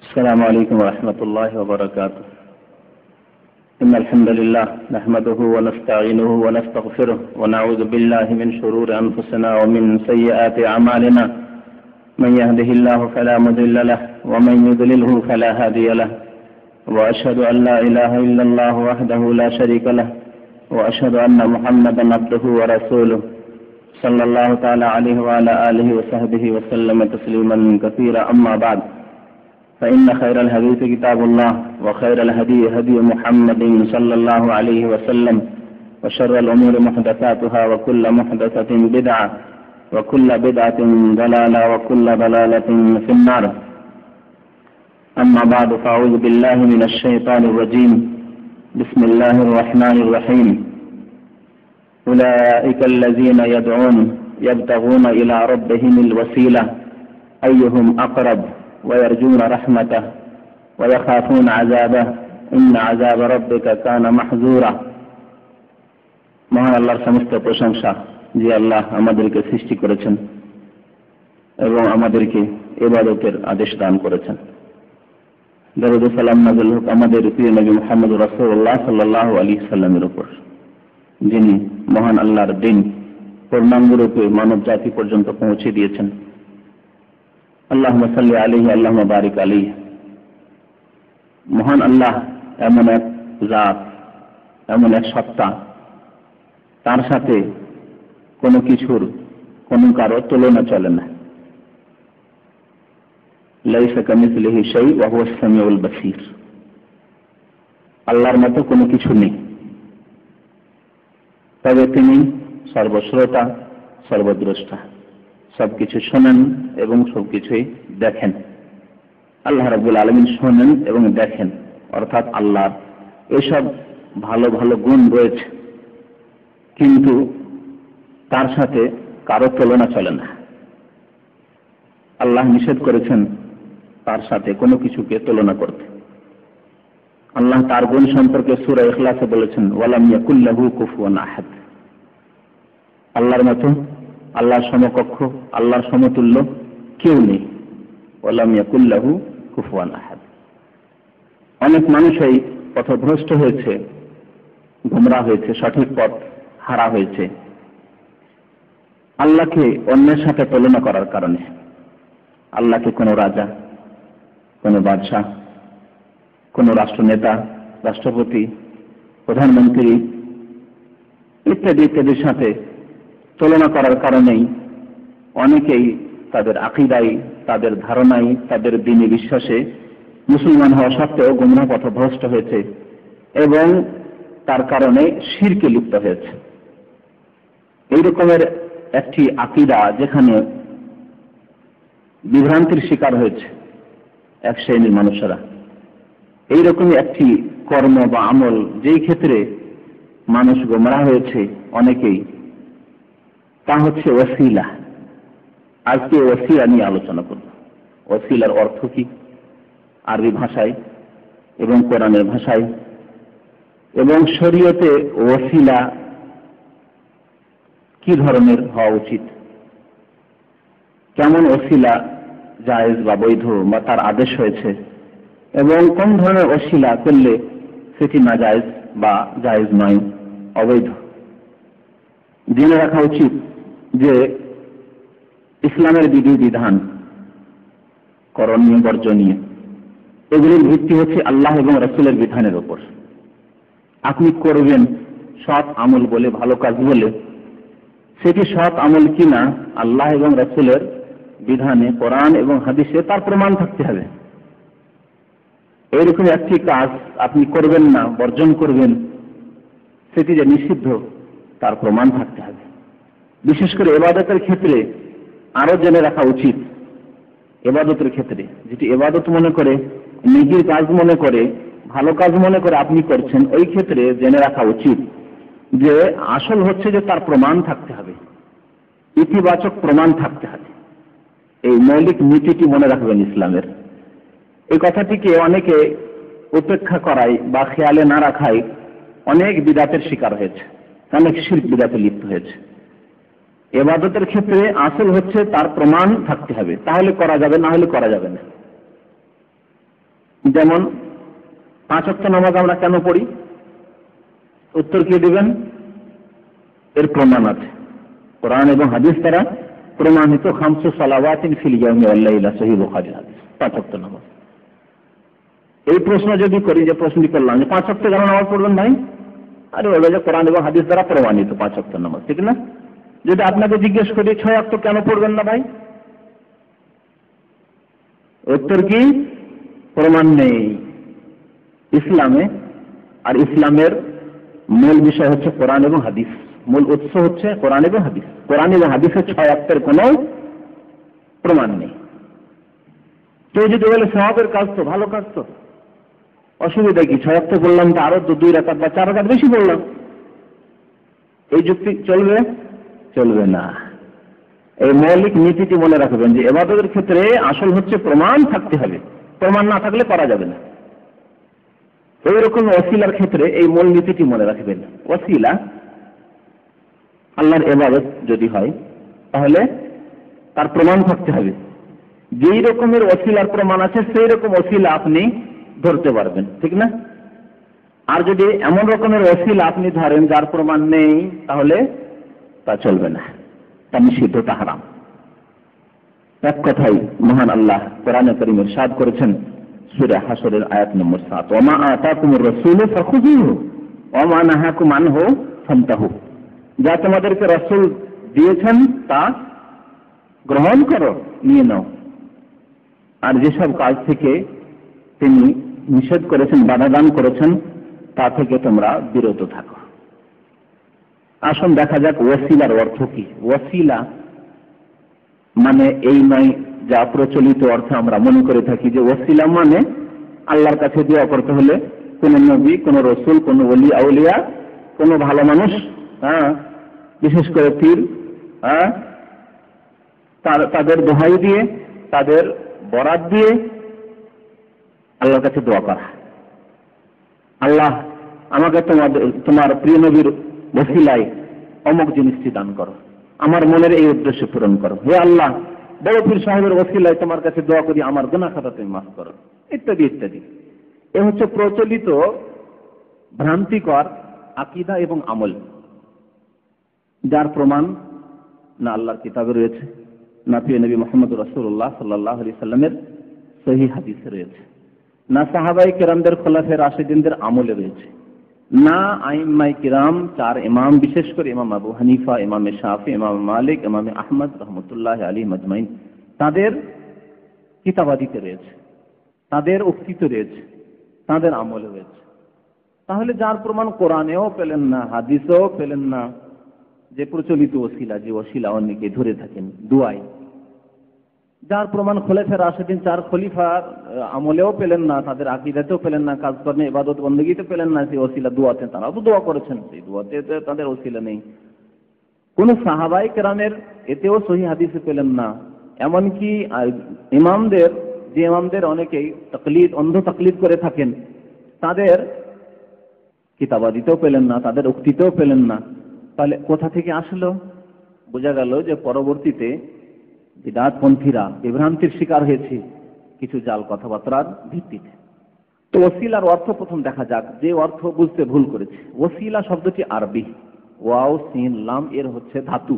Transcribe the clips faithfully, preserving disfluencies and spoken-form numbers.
السلام عليكم ورحمة الله وبركاته. إن الحمد لله نحمده ونستعينه ونستغفره ونعوذ بالله من شرور أنفسنا ومن سيئات أعمالنا. من يهده الله فلا مضل له ومن يضلله فلا هادي له. وأشهد أن لا إله إلا الله وحده لا شريك له وأشهد أن محمدا عبده ورسوله صلى الله تعالى عليه وعلى آله وصحبه وسلم تسليما كثيرا. أما بعد، فإن خير الحديث كتاب الله وخير الهدي هدي محمد صلى الله عليه وسلم وشر الأمور محدثاتها وكل محدثة بدعة وكل بدعة ضلالة وكل ضلالة في النار. أما بعد، فأعوذ بالله من الشيطان الرجيم. بسم الله الرحمن الرحيم. أولئك الذين يدعون يبتغون إلى ربهم الوسيلة أيهم أقرب ويرجون رحمته ويخافون عذابه إن عذاب ربك كان محذورا. মহান আল্লাহর সমস্ত প্রশংসা, যে আল্লাহ আমাদেরকে সৃষ্টি করেছেন এবং আমাদেরকে ইবাদতের আদেশ দান করেছেন। দরুদ ও সালাম নাযিল হোক আমাদের প্রিয় নবী মুহাম্মদ রাসূলুল্লাহ সাল্লাল্লাহু আলাইহি সাল্লামের উপর, যিনি মহান আল্লাহর দিন পূর্ণাঙ্গরূপে মানব জাতি পর্যন্ত পৌঁছে দিয়েছেন। আল্লাহুম্মা সাল্লি আলাইহি আল্লাহুম্মা বারিক আলাইহি। মহান আল্লাহ এমন এক জাত, এমন এক সত্তা, তার সাথে কোনো কিছুর কোনো কারো তুলনা চলে না। লাইসা কামিসলিহি শাই ওয়া হুয়াস সামিউল বাসীর। আল্লাহর মতো কোনো কিছু নেই, তবে তিনি সর্বশ্রোতা, সর্বদ্রষ্টা, সবকিছু শোনেন এবং সবকিছুই দেখেন। আল্লাহ রাব্বুল আলামিন শোনেন এবং দেখেন, অর্থাৎ আল্লাহর এসব ভালো ভালো গুণ রয়েছে, কিন্তু তার সাথে কারো তুলনা চলে না। আল্লাহ নিষেধ করেছেন তার সাথে কোনো কিছুকে তুলনা করতে। আল্লাহ তার গুণ সম্পর্কে সূরা ইখলাসে বলেছেন, ওয়ালাম ইয়াকুল লাহু কুফুয়ান আহাদ। আল্লাহর মতো, আল্লাহর সমকক্ষ, আল্লাহর সমতুল্য কেউ নেই। ওয়ালাম ইয়াকুল লাহু কুফুয়ান আহাদ। অনেক মানুষই পথভ্রষ্ট হয়েছে, গোমরা হয়েছে, সঠিক পথ হারা হয়েছে আল্লাহকে অন্যের সাথে তুলনা করার কারণে। আল্লাহকে কোনো রাজা, কোনো বাদশাহ, কোনো রাষ্ট্রনেতা, রাষ্ট্রপতি, প্রধানমন্ত্রী ইত্যাদি ইত্যাদির সাথে তুলনা করার কারণেই অনেকেই তাদের আকীদায়, তাদের ধারণায়, তাদের দ্বীনি বিশ্বাসে মুসলমান হওয়া সত্ত্বেও গুমরাহ পথভ্রষ্ট হয়েছে এবং তার কারণে শিরকে লিপ্ত হয়েছে। এই রকমের একটি আকীদা যেখানে বিভ্রান্তির শিকার হয়েছে এক শ্রেণীর মানুষেরা, এইরকমই একটি কর্ম বা আমল যেই ক্ষেত্রে মানুষ গোমরাহ হয়েছে অনেকেই, তা হচ্ছে ওসিলা। আজকে ওসিলা নিয়ে আলোচনা করব। ওসিলার অর্থ কি আরবি ভাষায় এবং কোরআনের ভাষায়, এবং শরীয়তে ওসিলা কি ধরনের হওয়া উচিত, কেমন ওসিলা জায়েজ বা বৈধ বা তার আদেশ হয়েছে, এবং কোন ধরনের ওসিলা করলে সেটি না জায়েজ বা জায়েজ নয়, অবৈধ। জেনে রাখা উচিত যে ইসলামের বিধি বিধান, করণীয় বর্জনীয়, এগুলির ভিত্তি হচ্ছে আল্লাহ এবং রাসূলের বিধানের উপর। আপনি করবেন সৎ আমল বলে, ভালো কাজ বলে, সেটি সৎ আমল কিনা আল্লাহ এবং রাসূলের বিধানে, কোরআন এবং হাদিসে তার প্রমাণ থাকতে হবে। এইরকম একটি কাজ আপনি করবেন না, বর্জন করবেন, সেটি যে নিষিদ্ধ তার প্রমাণ থাকতে হবে। বিশেষ করে ইবাদতের ক্ষেত্রে আরো জেনে রাখা উচিত। ইবাদতের ক্ষেত্রে যেটি ইবাদত মনে করে, নিজের কাজ মনে করে, ভালো কাজ মনে করে আপনি করছেন, ওই ক্ষেত্রে জেনে রাখা উচিত যে আসল হচ্ছে যে তার প্রমাণ থাকতে হবে, ইতিবাচক প্রমাণ থাকতে হবে। এই মৌলিক নীতিটি মনে রাখবেন ইসলামের। এই কথাটিকে অনেকে উপেক্ষা করায় বা খেয়ালে না রাখায় অনেক বিদাতের শিকার হয়েছে, অনেক শিরক বিদাতে লিপ্ত হয়েছে। ইবাদতের ক্ষেত্রে আসল হচ্ছে তার প্রমাণ থাকতে হবে, তাহলে করা যাবে, না হলে করা যাবে না। যেমন পাঁচ ওয়াক্ত নামাজ আমরা কেন পড়ি? উত্তর কি দিবেন? এর প্রমাণ আছে, কোরআন এবং হাদিস দ্বারা প্রমাণিত। খামসু সালাওয়াতিন ফিল ইয়াউমি ওয়াল লাইলা, সহিহ বুখারী হাদিস, পাঁচ ওয়াক্ত নামাজ। এই প্রশ্ন যদি করি, যে প্রশ্নটি করলাম যে পাঁচ ওয়াক্ত কেন নামাজ পড়বেন ভাই, আরে বলবে যে কোরআন এবং হাদিস দ্বারা প্রমাণিত পাঁচ ওয়াক্ত নামাজ, ঠিক না? যদি আপনাকে জিজ্ঞেস করি ছয় ওয়াক্ত কেন পড়বেন না ভাই, উত্তর কি? প্রমাণ নেই ইসলামে। আর ইসলামের মূল বিষয় হচ্ছে কোরআন এবং হাদিস, মূল উৎস হচ্ছে কোরআন এবং হাদিস। কোরআন এবং হাদিসের ছয় ওয়াক্তের কোনো প্রমাণ নেই। কেউ যদি বলে সওয়াবের কাজ তো, ভালো কাজ তো, অসুবিধা কি? ছয় ওয়াক্ত বললাম তো আরো তো দুই রাকাত বা চার রাকাত বেশি বললাম, এই যুক্তি চলবে? চলবে না। এই মৌলিক নীতিটি মনে রাখবেন যে ইবাদতের ক্ষেত্রে আসল হচ্ছে প্রমাণ থাকতে হবে, প্রমাণ না থাকলে করা যাবে না। এইরকম ওসিলার ক্ষেত্রে এই মূল নীতিটি মনে রাখবেন। ওসিলা আল্লাহর ইবাদত যদি হয় তাহলে তার প্রমাণ থাকতে হবে। যেই রকমের ওসিলার প্রমাণ আছে সেই রকম ওসিলা আপনি ধরতে পারবেন, ঠিক না? আর যদি এমন রকমের ওসিলা আপনি ধরেন যার প্রমাণ নেই, তাহলে তা চলবে না, তা নিষিদ্ধ, তা হারাম। এক কথাই মহান আল্লাহ কোরআনে কারীমে ইরশাদ করেছেন সূরা হাশরের আয়াত নম্বর সাত, ওয়া মা আতাকুমুর রাসূলু ফাখুযুহু ওয়া মা নাহাকুম আনহু ফান্তাহু। যা তোমাদেরকে রাসূল দিয়েছেন তা গ্রহণ করো, নিয়ে নাও, আর যেসব কাজ থেকে তিনি নিষেধ করেছেন, বাধা দান করেছেন, তা থেকে তোমরা বিরত থাকো। আসুন দেখা যাক ওয়াসিলার অর্থ কি। ওয়াসিলা মানে এই নয় যা প্রচলিত অর্থ আমরা মনে করে থাকি যে ওয়াসিলা মানে আল্লাহর কাছে দোয়া করতে হলে কোন নবী, কোন রসুল, কোন ওলি আউলিয়া, কোন ভালো মানুষ, হ্যাঁ, বিশেষ করে পীর, হ্যাঁ, তাদের দোহাই দিয়ে, তাদের বরাত দিয়ে আল্লাহর কাছে দোয়া করা। আল্লাহ আমাকে তোমাদের তোমার প্রিয় নবীর ওসিলায় অমুক জিনিসটি দান করো, আমার মনের এই উদ্দেশ্য পূরণ করো, হে আল্লাহ বড় পীর সাহেবের ওসিলায় তোমার কাছে দোয়া করি আমার গুনাহ খাতা তুমি মাফ করো, ইত্যাদি ইত্যাদি। এ হচ্ছে প্রচলিত ভ্রান্তিকর আকীদা এবং আমল, যার প্রমাণ না আল্লাহর কিতাবে রয়েছে, না প্রিয় নবী মুহাম্মদ রাসূলুল্লাহ সাল্লাল্লাহু আলাইহি সাল্লামের সহিহ হাদিসে রয়েছে, না সাহাবায়ে কেরামদের খোলাফায়ে রাশিদিনদের আমলে রয়েছে, না আইম্মায়ে কিরাম চার ইমাম, বিশেষ করে ইমাম আবু হানিফা, ইমাম শাফি, ইমাম মালিক, ইমাম আহমদ রাহমাতুল্লাহি আলাইহিম আজমাইন তাদের কিতাবাদিতে রয়েছে, তাদের উক্তিতে রয়েছে, তাদের আমলে রয়েছে। তাহলে যার প্রমাণ কোরআনেও পেলেন না, হাদিসেও পেলেন না, যে প্রচলিত ওসিলা, যে ওসিলা অনেকে ধরে থাকেন দুয়ায়, যার প্রমাণ খোলাফায়ে রাশিদিন চার খলিফার আমলেও পেলেন না, তাদের আকীদাতেও পেলেন না, কাজকর্মে ইবাদত বন্দেগীতে পেলেন না, সেই ওসিলা দুয়াতে তারাও তো দোয়া করেছেন, সেই দুয়াতে তাদের ওসিলা নেই। কোন সাহাবায়ে কেরামের এতেও সহিহ হাদিসে পেলেন না। এমনকি ইমামদের, যে ইমামদের অনেকেই তাকলিদ, অন্ধ তাকলিদ করে থাকেন, তাদের কিতাবাদিতেও পেলেন না, তাদের উক্তিতেও পেলেন না। তাহলে কোথা থেকে আসলো? বোঝা গেল যে পরবর্তীতে বিদআতপন্থীরা বিভ্রান্তির শিকার হয়েছে কিছু জাল কথাবার্তার ভিত্তিতে। তো ওসিলার অর্থ প্রথম দেখা যাক, যে অর্থ বুঝতে ভুল করেছে। ওসিলা শব্দটি আরবি, ওয়াও সিন লাম এর হচ্ছে ধাতু।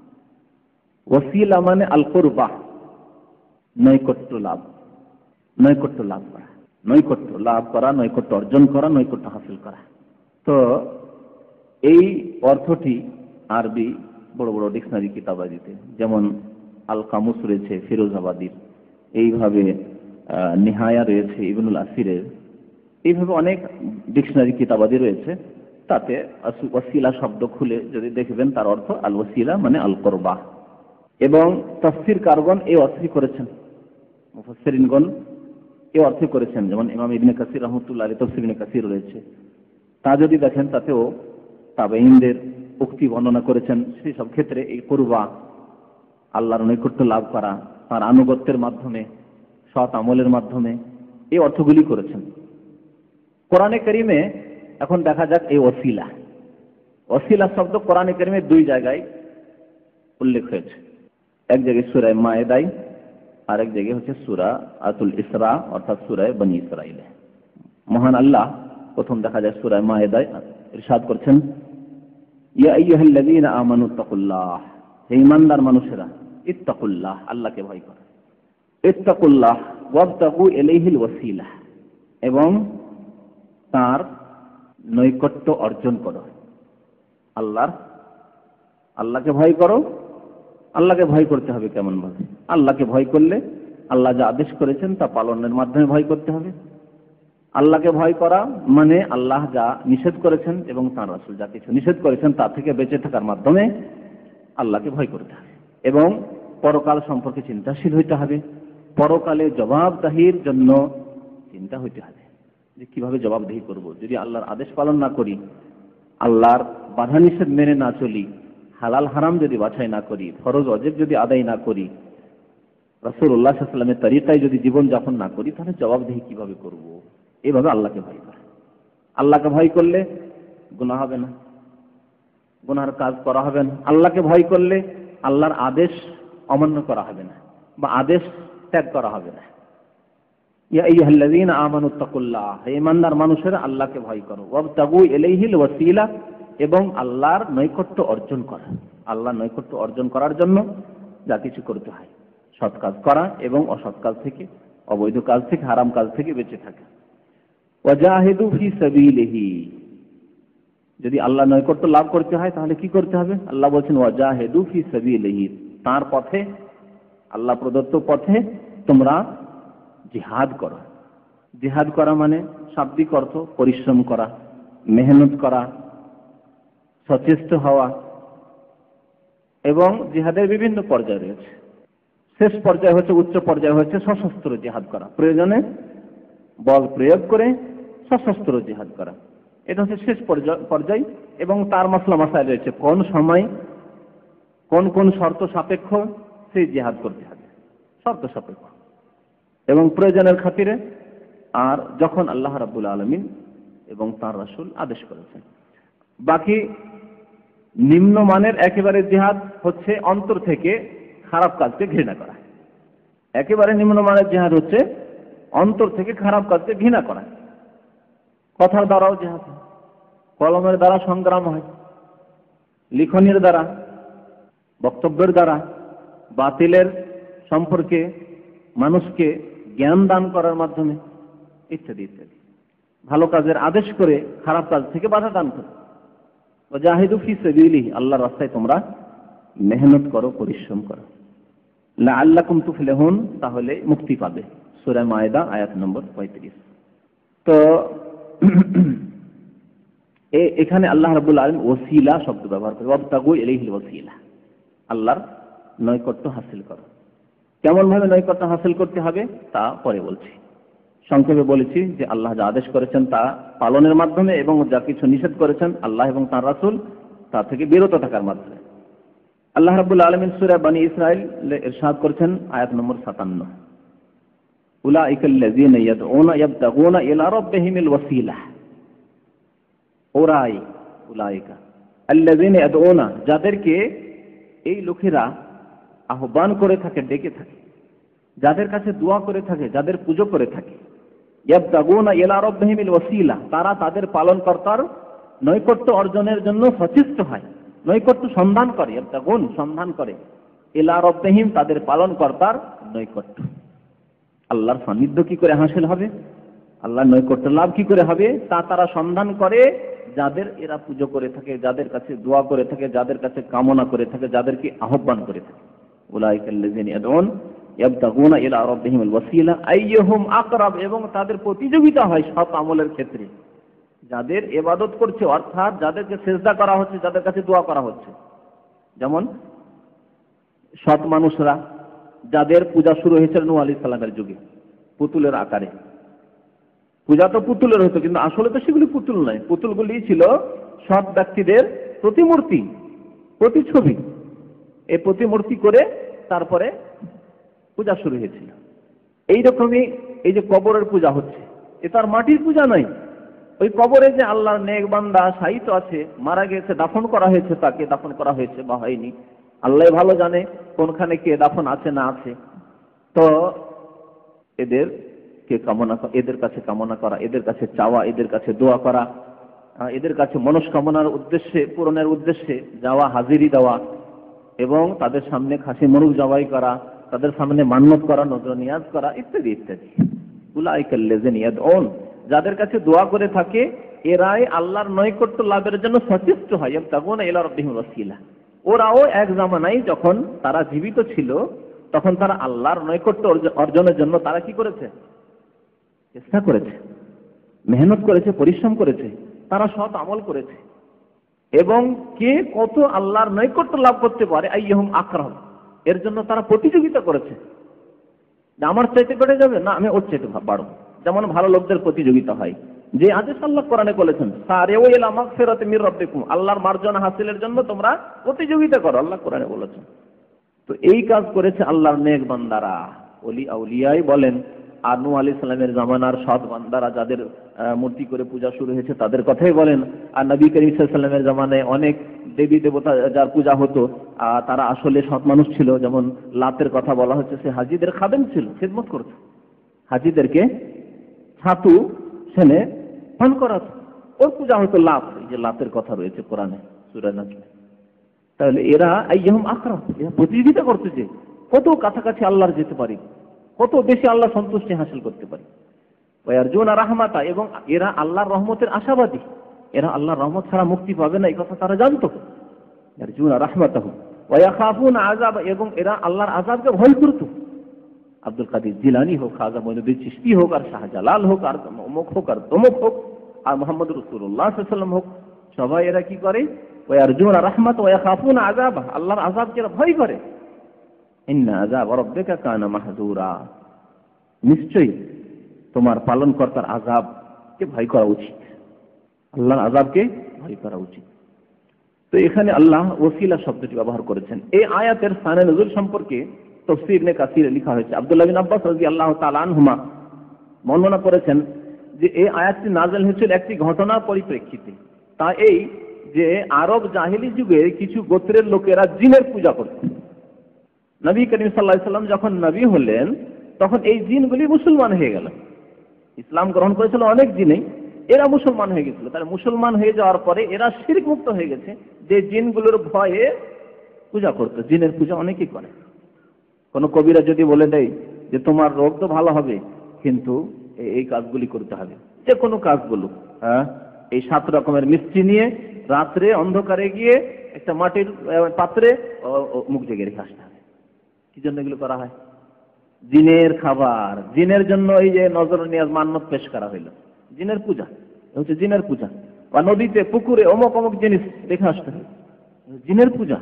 ওসিলা মানে আল কুরবা, নৈকট্য লাভ, নৈকট্য লাভ করা, নৈকট্য লাভ করা, নৈকট্য অর্জন করা, নৈকট্য হাসিল করা। তো এই অর্থটি আরবি বড় বড় ডিকশনারি কিতাবাদিতে, যেমন আল কামুস রয়েছে ফিরোজাবাদীর, এইভাবে নিহায়া রয়েছে ইবনুল আসিরের, এইভাবে অনেক ডিকশনারি কিতাবাদি রয়েছে। তাতে ওসিলা শব্দ খুলে যদি দেখবেন তার অর্থ আল ওসিলা মানে আল কুরবা। এবং তাফসীর কারগণ এই অর্থই করেছেন, মুফাসসিরিনগণ এই অর্থে করেছেন। যেমন ইমাম ইবনে কাসির রাহমাতুল্লাহ আলাইহি তাফসীর ইবনে কাসির রয়েছে, তা যদি দেখেন তাতেও তাবেঈনদের উক্তি বর্ণনা করেছেন। সেই সব ক্ষেত্রে এই কুরবা, আল্লাহর নৈকট্য লাভ করা, তার আনুগত্যের মাধ্যমে, সৎ আমলের মাধ্যমে, এই অর্থগুলি করেছেন। কোরআনে কারীমে এখন দেখা যাক এই ওসিলা, ওসিলা শব্দ কোরআনে কারীমে দুই জায়গায় উল্লেখ হয়েছে। এক জায়গায় সূরা মায়েদায় আরেক জায়গায় হচ্ছে সূরা আতুল ইসরা অর্থাৎ সূরা বনী ইসরাঈল। মহান আল্লাহ প্রথম দেখা যায় সূরা মায়েদায় ইরশাদ করছেন, ইয়া আইয়ুহাল্লাযীনা আমানু তাকুল্লাহ, হে ঈমানদার মানুষেরা, ইত্তাকুল্লাহ, আল্লাহকে ভয় করো, ইত্তাকুল্লাহ ওয়াবতাগু ইলাইহিল ওয়াসিলা, এবং তার নৈকট্য অর্জন করো। আল্লাহর আল্লাহকে ভয় করো। আল্লাহকে ভয় করতে হবে কেমন ভাবে? আল্লাহকে ভয় করলে আল্লাহ যা আদেশ করেছেন তা পালনের মাধ্যমে ভয় করতে হবে। আল্লাহকে ভয় করা মানে আল্লাহ যা নিষেধ করেছেন এবং তাঁর রাসূল যা কিছু নিষেধ করেছেন তা থেকে বেঁচে থাকার মাধ্যমে আল্লাহকে ভয় করতে হবে, এবং পরকাল সম্পর্কে চিন্তাশীল হইতে হবে। পরকালে জবাবদিহির জন্য চিন্তা হইতে হবে যে কিভাবে জবাবদিহি করব। যদি আল্লাহর আদেশ পালন না করি, আল্লাহর বাধা নিষেধ মেনে না চলি, হালাল হারাম যদি বাছাই না করি, ফরজ ওয়াজিব যদি আদায় না করি, রাসূলুল্লাহ সাল্লাল্লাহু আলাইহি ওয়াসাল্লামের তরিকায় যদি জীবন যাপন না করি, তাহলে জবাবদিহি কিভাবে করব? এইভাবে আল্লাহকে ভয় করে। আল্লাহকে ভয় করলে গুনাহ হবে না, গুনাহর কাজ করা হবে না। আল্লাহকে ভয় করলে আল্লাহর আদেশ অমান্য করা হবে না বা আদেশ ত্যাগ করা হবে না। ইয়া আইয়ুহাল্লাযীনা আমানু তাকুল্লাহ, হে ঈমানদার মানুষেরা আল্লাহকে ভয় করো, ওয়াবতাগু ইলাইহিল ওয়াসিলা, এবং আল্লাহর নৈকট্য অর্জন করা। আল্লাহর নৈকট্য অর্জন করার জন্য যা কিছু করতে হয়, সৎ কাজ করা এবং অসৎ কাজ থেকে, অবৈধ কাজ থেকে, হারাম কাজ থেকে বেঁচে থাকা। ওয়াজাহিদু ফি সাবিলিহি, যদি আল্লাহ নৈকট্য লাভ করতে হয় তাহলে কি করতে হবে? আল্লাহ বলছেন ওয়াজাহিদু ফি সাবিলিহি, তার পথে, আল্লাহ প্রদত্ত পথে তোমরা জিহাদ করো। জিহাদ করা মানে শাব্দিক অর্থ পরিশ্রম করা, মেহনত করা, সচেষ্ট হওয়া। এবং জিহাদের বিভিন্ন পর্যায় রয়েছে। শেষ পর্যায়ে হচ্ছে, উচ্চ পর্যায়ে হচ্ছে সশস্ত্র জিহাদ করা, প্রয়োজনে বল প্রয়োগ করে সশস্ত্র জিহাদ করা। এটা হচ্ছে শেষ পর্যায়, এবং তার মাসলা মাসাইল রয়েছে, কোন সময় কোন কোন শর্ত সাপেক্ষ সেই জিহাদ করতে হবে, শর্ত সাপেক্ষ এবং প্রয়োজনের খাতিরে, আর যখন আল্লাহ রাব্বুল আলামিন এবং তার রাসূল আদেশ করেছেন। বাকি নিম্নমানের একেবারে জিহাদ হচ্ছে অন্তর থেকে খারাপ কাজকে ঘৃণা করা। একেবারে নিম্নমানের জিহাদ হচ্ছে অন্তর থেকে খারাপ কাজকে ঘৃণা করা। কথার দ্বারাও জিহাদ হয়, কলমের দ্বারা সংগ্রাম হয়, লিখনের দ্বারা, বক্তব্যের দ্বারা, বাতিলের সম্পর্কে মানুষকে জ্ঞান দান করার মাধ্যমে, ইত্যাদি ইত্যাদি। ভালো কাজের আদেশ করে খারাপ কাজ থেকে বাধা দান করে। ওয়াজাহিদু ফি সাবিলিহি, আল্লাহর রাস্তায় তোমরা মেহনত করো, পরিশ্রম করো। লাআল্লাকুম তুফলিহুন, তাহলে মুক্তি পাবে। সূরা মায়েদা আয়াত নম্বর পঁয়ত্রিশ। তো এখানে আল্লাহ রাব্বুল আলামিন ওসিলা শব্দ ব্যবহার করে, ওয়াবতাগু ইলাইহিল ওয়াসিলা, আল্লাহর নৈকট্য হাসিল করো। কেমন ভাবে নৈকট্য হাসিল করতে হবে তা পরে বলছি। সংক্ষেপে বলেছি যে আল্লাহ যা আদেশ করেছেন তা পালনের মাধ্যমে, এবং যা কিছু নিষেধ করেছেন আল্লাহ এবং তার রাসূল তা থেকে বিরত থাকার মাধ্যমে। আল্লাহ রাব্বুল আলামিন সূরা বনী ইসরাঈল ইরশাদ করেছেন আয়াত নম্বর সাতান্ন, উলাইকাল্লাযীনা ইয়াদউনা ইয়াবতাগুনা ইলা রাব্বিহিমিল ওয়াসিলা। ওরাই উলাইকা আল্লাযীনা ইয়াদউনা, যাদেরকে এই লোকেরা আহ্বান করে থাকে, ডেকে থাকে, যাদের কাছে দোয়া করে থাকে, যাদের পুজো করে থাকে। ইয়াবতাগুনা ইলা রাব্বিহিমিল ওয়াসিলা, তারা তাদের পালনকর্তার নৈকট্য অর্জনের জন্য সচেষ্ট হয়, নৈকট্য সন্ধান করে। ইয়াবতাগুন, সন্ধান করে, ইলা রাব্বিহিম, তাদের পালনকর্তার নৈকট্য। আল্লাহর সান্নিধ্য কি করে হাসিল হবে, আল্লাহর নৈকট্য লাভ কি করে হবে, তা তারা সন্ধান করে যাদের এরা পুজো করে থাকে, যাদের কাছে দোয়া করে থাকে, যাদের কাছে কামনা করে থাকে, যাদেরকে আহ্বান করে থাকে। উলাইকাল্লাযীনা ইয়াদউন ইয়াবতাগুনা ইলা রাব্বিহিমিল ওয়াসিলা আইয়ুহুম আকরাব, এবং তাদের প্রতিযোগিতা হয় সৎ আমলের ক্ষেত্রে। যাদের ইবাদত করছে, অর্থাৎ যাদেরকে সিজদা করা হচ্ছে, যাদের কাছে দোয়া করা হচ্ছে, যেমন সৎ মানুষরা যাদের পূজা শুরু হয়েছিল নূহ আলাইহিস সালামের যুগে, পুতুলের আকারে। পূজা তো পুতুলের হতো, কিন্তু আসলে তো সেগুলি পুতুল নয়, পুতুলগুলি ছিল সৎ ব্যক্তিদের প্রতিমূর্তি, প্রতিছবি। এই প্রতিমূর্তি করে তারপরে পূজা শুরু হয়েছিল। এইরকমই এই যে কবরের পূজা হচ্ছে, এ তার মাটির পূজা নয়। ওই কবরে যে আল্লাহর নেক বান্দা শায়িত আছে, মারা গেছে, দাফন করা হয়েছে, তাকে দাফন করা হয়েছে বা হয়নি, আল্লাহ ভালো জানে কোনখানে কে দাফন আছে না আছে। তো এদেরকে কামনা, এদের কাছে কামনা করা, এদের কাছে চাওয়া, এদের কাছে দোয়া করা, এদের কাছে মনস্কামনার উদ্দেশ্যে পূরণের উদ্দেশ্যে যাওয়া, হাজিরি দেওয়া এবং তাদের সামনে খাসি মরুক জবাই করা, তাদের সামনে মান্নত করা, নজর নিয়াজ করা ইত্যাদি ইত্যাদি। উলাইকাল্লাযিনা ইয়াদউন, যাদের কাছে দোয়া করে থাকে এরাই আল্লাহর নৈকট্য লাভের জন্য সচেষ্ট হয়। ইয়াবতাগুনা ইলা রাব্বিহিম ওয়াসিলা, ওরাও এক জামানায় যখন তারা জীবিত ছিল তখন তারা আল্লাহর নৈকট্য অর্জনের জন্য তারা কি করেছে? চেষ্টা করেছে, মেহনত করেছে, পরিশ্রম করেছে, তারা সৎ আমল করেছে। এবং কে কত আল্লাহর নৈকট্য লাভ করতে পারে, আইয়াহুম আকরাম, এর জন্য তারা প্রতিযোগিতা করেছে। আমার চাইতে বেড়ে যাবে না, আমি ওর চাইতে বাড়ব। যেমন ভালো লোকদের প্রতিযোগিতা হয়, যে আদেশ আল্লাহ কোরআনে বলেছেন, সারিউ ইলা মাগফিরাতি মির রাব্বিকুম, আল্লাহর মার্জনা হাসিলের জন্য তোমরা প্রতিযোগিতা করো, আল্লাহ কোরআনে বলেছেন। তো এই কাজ করেছে আল্লাহর নেক বান্দারা, ওলি আউলিয়াই বলেন, আর নূহ আলাইহিস সালামের জামানার সৎ বান্দারা যাদের মূর্তি করে পূজা শুরু হয়েছে তাদের কথাই বলেন। আর নবী করিম সাল্লাল্লাহু আলাইহি ওয়াসাল্লামের জামানায় অনেক দেবী দেবতা যার পূজা হতো তারা আসলে সৎ মানুষ ছিল। যেমন লাতের কথা বলা হচ্ছে, সে হাজিদের খাদেম ছিল, খিদমত করত, হাজিদেরকে ছাতু সেনে পান করাতো, ওর পূজা হতো লাত, এই যে লাতের কথা রয়েছে কোরআনে সূরা নাজমে। তাহলে এরা আইয়াহুম আকরাম, এরা প্রতিযোগিতা করতে যে কত কাছাকাছি আল্লাহর যেতে পারি, কত বেশি আল্লাহ সন্তুষ্টি হাসিল করতে পারি। ওয়ারজুনা রাহমাতা, এবং এরা আল্লাহর রহমতের আশাবাদী, এরা আল্লাহর রহমত ছাড়া মুক্তি পাবে না এই কথা তারা জানতো। ইয়ারজুনা রাহমাতাহু ওয়া ইয়াখাফুনা আযাব, এবং এরা আল্লাহর আযাবকে ভয় করত। আব্দুল কাদের জিলানী হোক, খাজা মঈনুদ্দিন চিশতি হোক, আর শাহজালাল হোক, আর অমুক হোক, আর তমুক হোক, আর মুহাম্মদ রাসূলুল্লাহ সাল্লাল্লাহু আলাইহি ওয়াসাল্লাম হোক, সবাই এরা কি করে? ওয়ারজুনা রাহমাত ওয়া ইয়াখাফুনা আযাব, আল্লাহর আযাবকে এরা ভয় করে। ইন্না আযাব রাব্বিকা কানা মাহযুরা, নিশ্চয়ই তোমার পালনকর্তার আযাবকে ভয় করা উচিত, আল্লাহর আযাবকে ভয় করা উচিত। তো এখানে আল্লাহ ওসিলা শব্দটি ব্যবহার করেছেন। এই আয়াতের শানে নুজুল সম্পর্কে তাফসীর ইবনে কাসিরে লেখা হয়েছে। আব্দুল্লাহ বিন আব্বাস রাদিয়াল্লাহু তাআলা আনহুমা বর্ণনা করেছেন যে এই আয়াতটি নাযিল হয়েছিল একটি ঘটনার পরিপ্রেক্ষিতে। তা এই যে আরব জাহেলি যুগে কিছু গোত্রের লোকেরা জিনের পূজা করত। নবী করিম সাল্লাল্লাহু আলাইহি ওয়াসাল্লাম যখন নবী হলেন তখন এই জিনগুলি মুসলমান হয়ে গেল, ইসলাম গ্রহণ করেছিল অনেক জিনেই, এরা মুসলমান হয়ে গেছিল। তাহলে মুসলমান হয়ে যাওয়ার পরে এরা শিরক মুক্ত হয়ে গেছে, যে জিনগুলোর ভয়ে পূজা করতো। জিনের পূজা অনেকেই করে। কোন কবিরা যদি বলে দেয় যে তোমার রোগ তো ভালো হবে, কিন্তু এই কাজগুলি করতে হবে, যে কোনো কাজগুলো, হ্যাঁ, এই সাত রকমের মিষ্টি নিয়ে রাত্রে অন্ধকারে গিয়ে একটা মাটির পাত্রে মুখ জেগে রেখে আসতে হবে। কি জন্য এগুলো করা হয়? জিনের খাবার, জিনের জন্য এই যে নজর নিয়াজ মান্নত পেশ করা হইল, জিনের পূজা হচ্ছে জিনের পূজা। বা নদীতে পুকুরে অমুক অমুক জিনিস রেখে আসতে হয়, জিনের পূজা।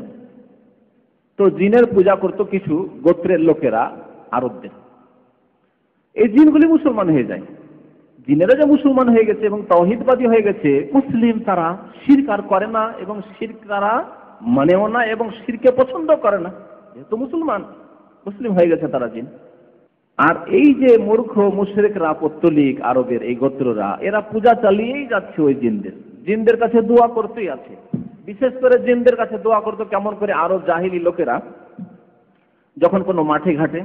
তো জিনের পূজা করতো কিছু গোত্রের লোকেরা আরবদের। এই জিনগুলি মুসলমান হয়ে যায়। জিনেরা যে মুসলমান হয়ে গেছে এবং তাওহীদবাদী হয়ে গেছে, মুসলিম তারা শিরক আর করে না এবং শিরক তারা মানেও না এবং শিরকে পছন্দ করে না, যেহেতু মুসলমান মুসলিম হয়ে গেছে তারা জিন। আর এই যে মূর্খ মুশরিকরা পত্তলিক আরবের এই গোত্ররা, এরা পূজা চালিয়েই যাচ্ছে ওই জিনদের, জিনদের কাছে দোয়া করতেই আছে। বিশেষ করে জিনদের কাছে দোয়া করতো কেমন করে? আরব জাহিলি লোকেরা যখন কোনো মাঠে ঘাটে,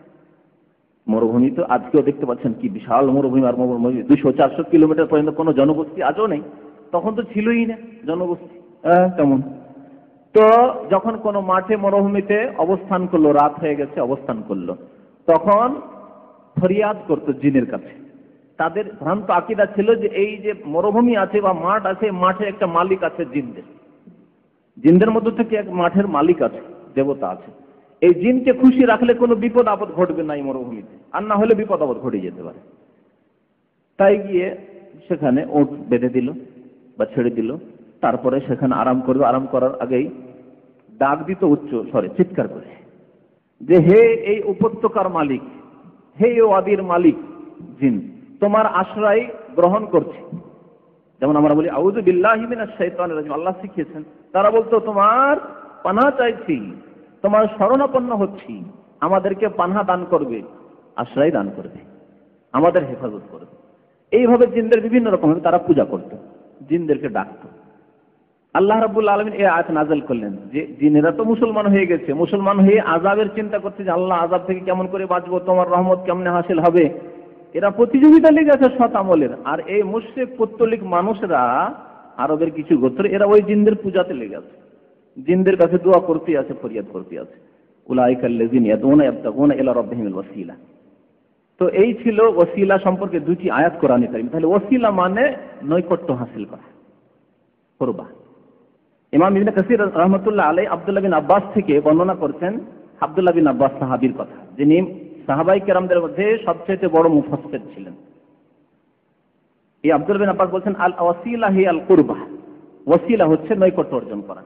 মরুভূমি তো আজকেও দেখতে পাচ্ছেন কি বিশাল মরুভূমি, আর মরুভূমি দুশো চারশো কিলোমিটার পর্যন্ত কোনো জনবসতি আজও নেই, তখন তো ছিলই না জনবসতি তেমন। তো যখন কোনো মাঠে মরুভূমিতে অবস্থান করলো, রাত হয়ে গেছে, অবস্থান করলো, তখন ফরিয়াদ করতো জিনের কাছে। তাদের ভ্রান্ত আকীদা ছিল যে এই যে মরুভূমি আছে বা মাঠ আছে, মাঠে একটা মালিক আছে জিনদের, জিনদের মধ্যে থেকে এক মাঠের মালিক আছে, দেবতা আছে। এই জিনকে খুশি রাখলে কোনো বিপদ আপদ ঘটবে না এই মরুভূমিতে, আর না হলে বিপদ আপদ ঘটে যেতে পারে। তাই গিয়ে সেখানে ওট বেঁধে দিল বা ছেড়ে দিল, তারপরে সেখানে আরাম করবে। আরাম করার আগেই ডাক দিত উচ্চ স্বরে, চিৎকার করে, যে হে এই উপত্যকার মালিক, হে ওয়াদির মালিক জিন, তোমার আশ্রয় গ্রহণ করছি। যেমন আমরা বলি আউযু বিল্লাহি মিনাশ শাইতানির রাজিম, আল্লাহ শিখিয়েছেন। তারা বলতো তোমার পানাহ চাইছি, তোমার শরণাপন্ন হচ্ছি, আমাদেরকে পানাহ দান করবে, আশ্রয় দান করবে, আমাদের হেফাজত করবে। এইভাবে জিনদের বিভিন্ন রকম তারা পূজা করত, জিনদেরকে ডাকত। আল্লাহ রাব্বুল আলামিন এই আয়াত নাযিল করলেন যে জিনেরা তো মুসলমান হয়ে গেছে, মুসলমান হয়ে আযাবের চিন্তা করছে যে আল্লাহ আযাব থেকে কেমন করে বাঁচবো, তোমার রহমত কেমনে হাসিল হবে, এরা প্রতিযোগিতা লেগে আছে সৎ আমলের। আর এই মুশরিক পৌত্তলিক মানুষরা, আরবের কিছু গোত্র, এরা ওই জিনদের পূজাতে লেগে আছে, জিনদের কাছে দোয়া করতে আছে, ফরিয়াদ করতে আছে। উলাইকাল্লাযিনা ইয়াদউনা ইয়াবতাগুনা ইলা রাব্বিহিমুল ওয়াসিলা। তো এই ছিল ওসিলা সম্পর্কে দুটি আয়াত কোরআনে কারীম। তাহলে ওসিলা মানে নৈকট্য হাসিল করা, কুরবা। ইমাম ইবনে কাসির রাহমাতুল্লাহ আলাইহি আব্দুল্লাহ বিন আব্বাস থেকে বর্ণনা করছেন, আব্দুল্লাহ বিন আব্বাস সাহাবীর কথা, যিনি সাহাবায়ে কেরামদের মধ্যে সবচেয়ে বড় মুফাসসির ছিলেন। এই আব্দুল্লাহ বিন আব্বাস বলেন, আল ওয়াসিলা হি আল কুরবা, ওসিলা হচ্ছে নৈকট্য অর্জন করা।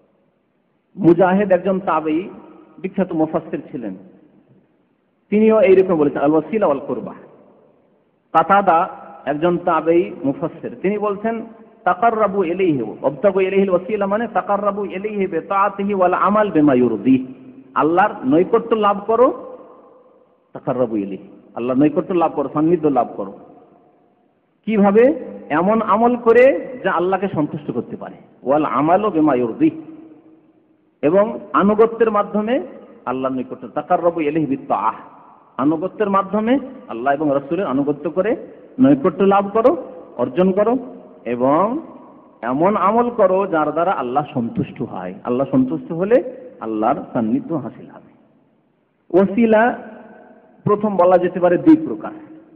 মুজাহিদ একজন তাবেঈ, বিখ্যাত মুফাসসির ছিলেন, তিনিও এইরকম বলেছেন, আল ওয়াসিলা ওয়াল কুরবা। কাতাদা একজন তাবেঈ মুফাসসির, তিনি বলছেন তাকাররাবু ইলাইহি ওয়াবতাগু ইলাইহিল ওয়াসিলা, মানে তাকাররাবু ইলাইহি বিতাআতিহি ওয়াল আমাল বিমা ইউরদিহি, আল্লাহর নৈকট্য লাভ করো, তাকাররাবু ইলাইহি, আল্লাহর নৈকট্য লাভ করো, সান্নিধ্য লাভ করো। কিভাবে? এমন আমল করে যা আল্লাহকে সন্তুষ্ট করতে পারে, ওয়াল আমালু বিমা ইউরদিহি, এবং আনুগত্যের মাধ্যমে আল্লাহর নৈকট্য, তাকাররাবু ইলাইহি বিতাআহ, আনুগত্যের মাধ্যমে আল্লাহ এবং রাসূলের আনুগত্য করে নৈকট্য লাভ করো, অর্জন করো, এবং এমন আমল করো যার দ্বারা আল্লাহ সন্তুষ্ট হয়। আল্লাহ সন্তুষ্ট হলে আল্লাহর সান্নিধ্য হাসিল হবে। ওসিলা প্রথম বলা যেতে পারে দুই প্রকার,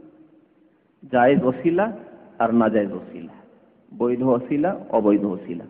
জায়েজ ওসিলা আর নাজায়েজ ওসিলা, বৈধ ওসিলা, অবৈধ ওসিলা।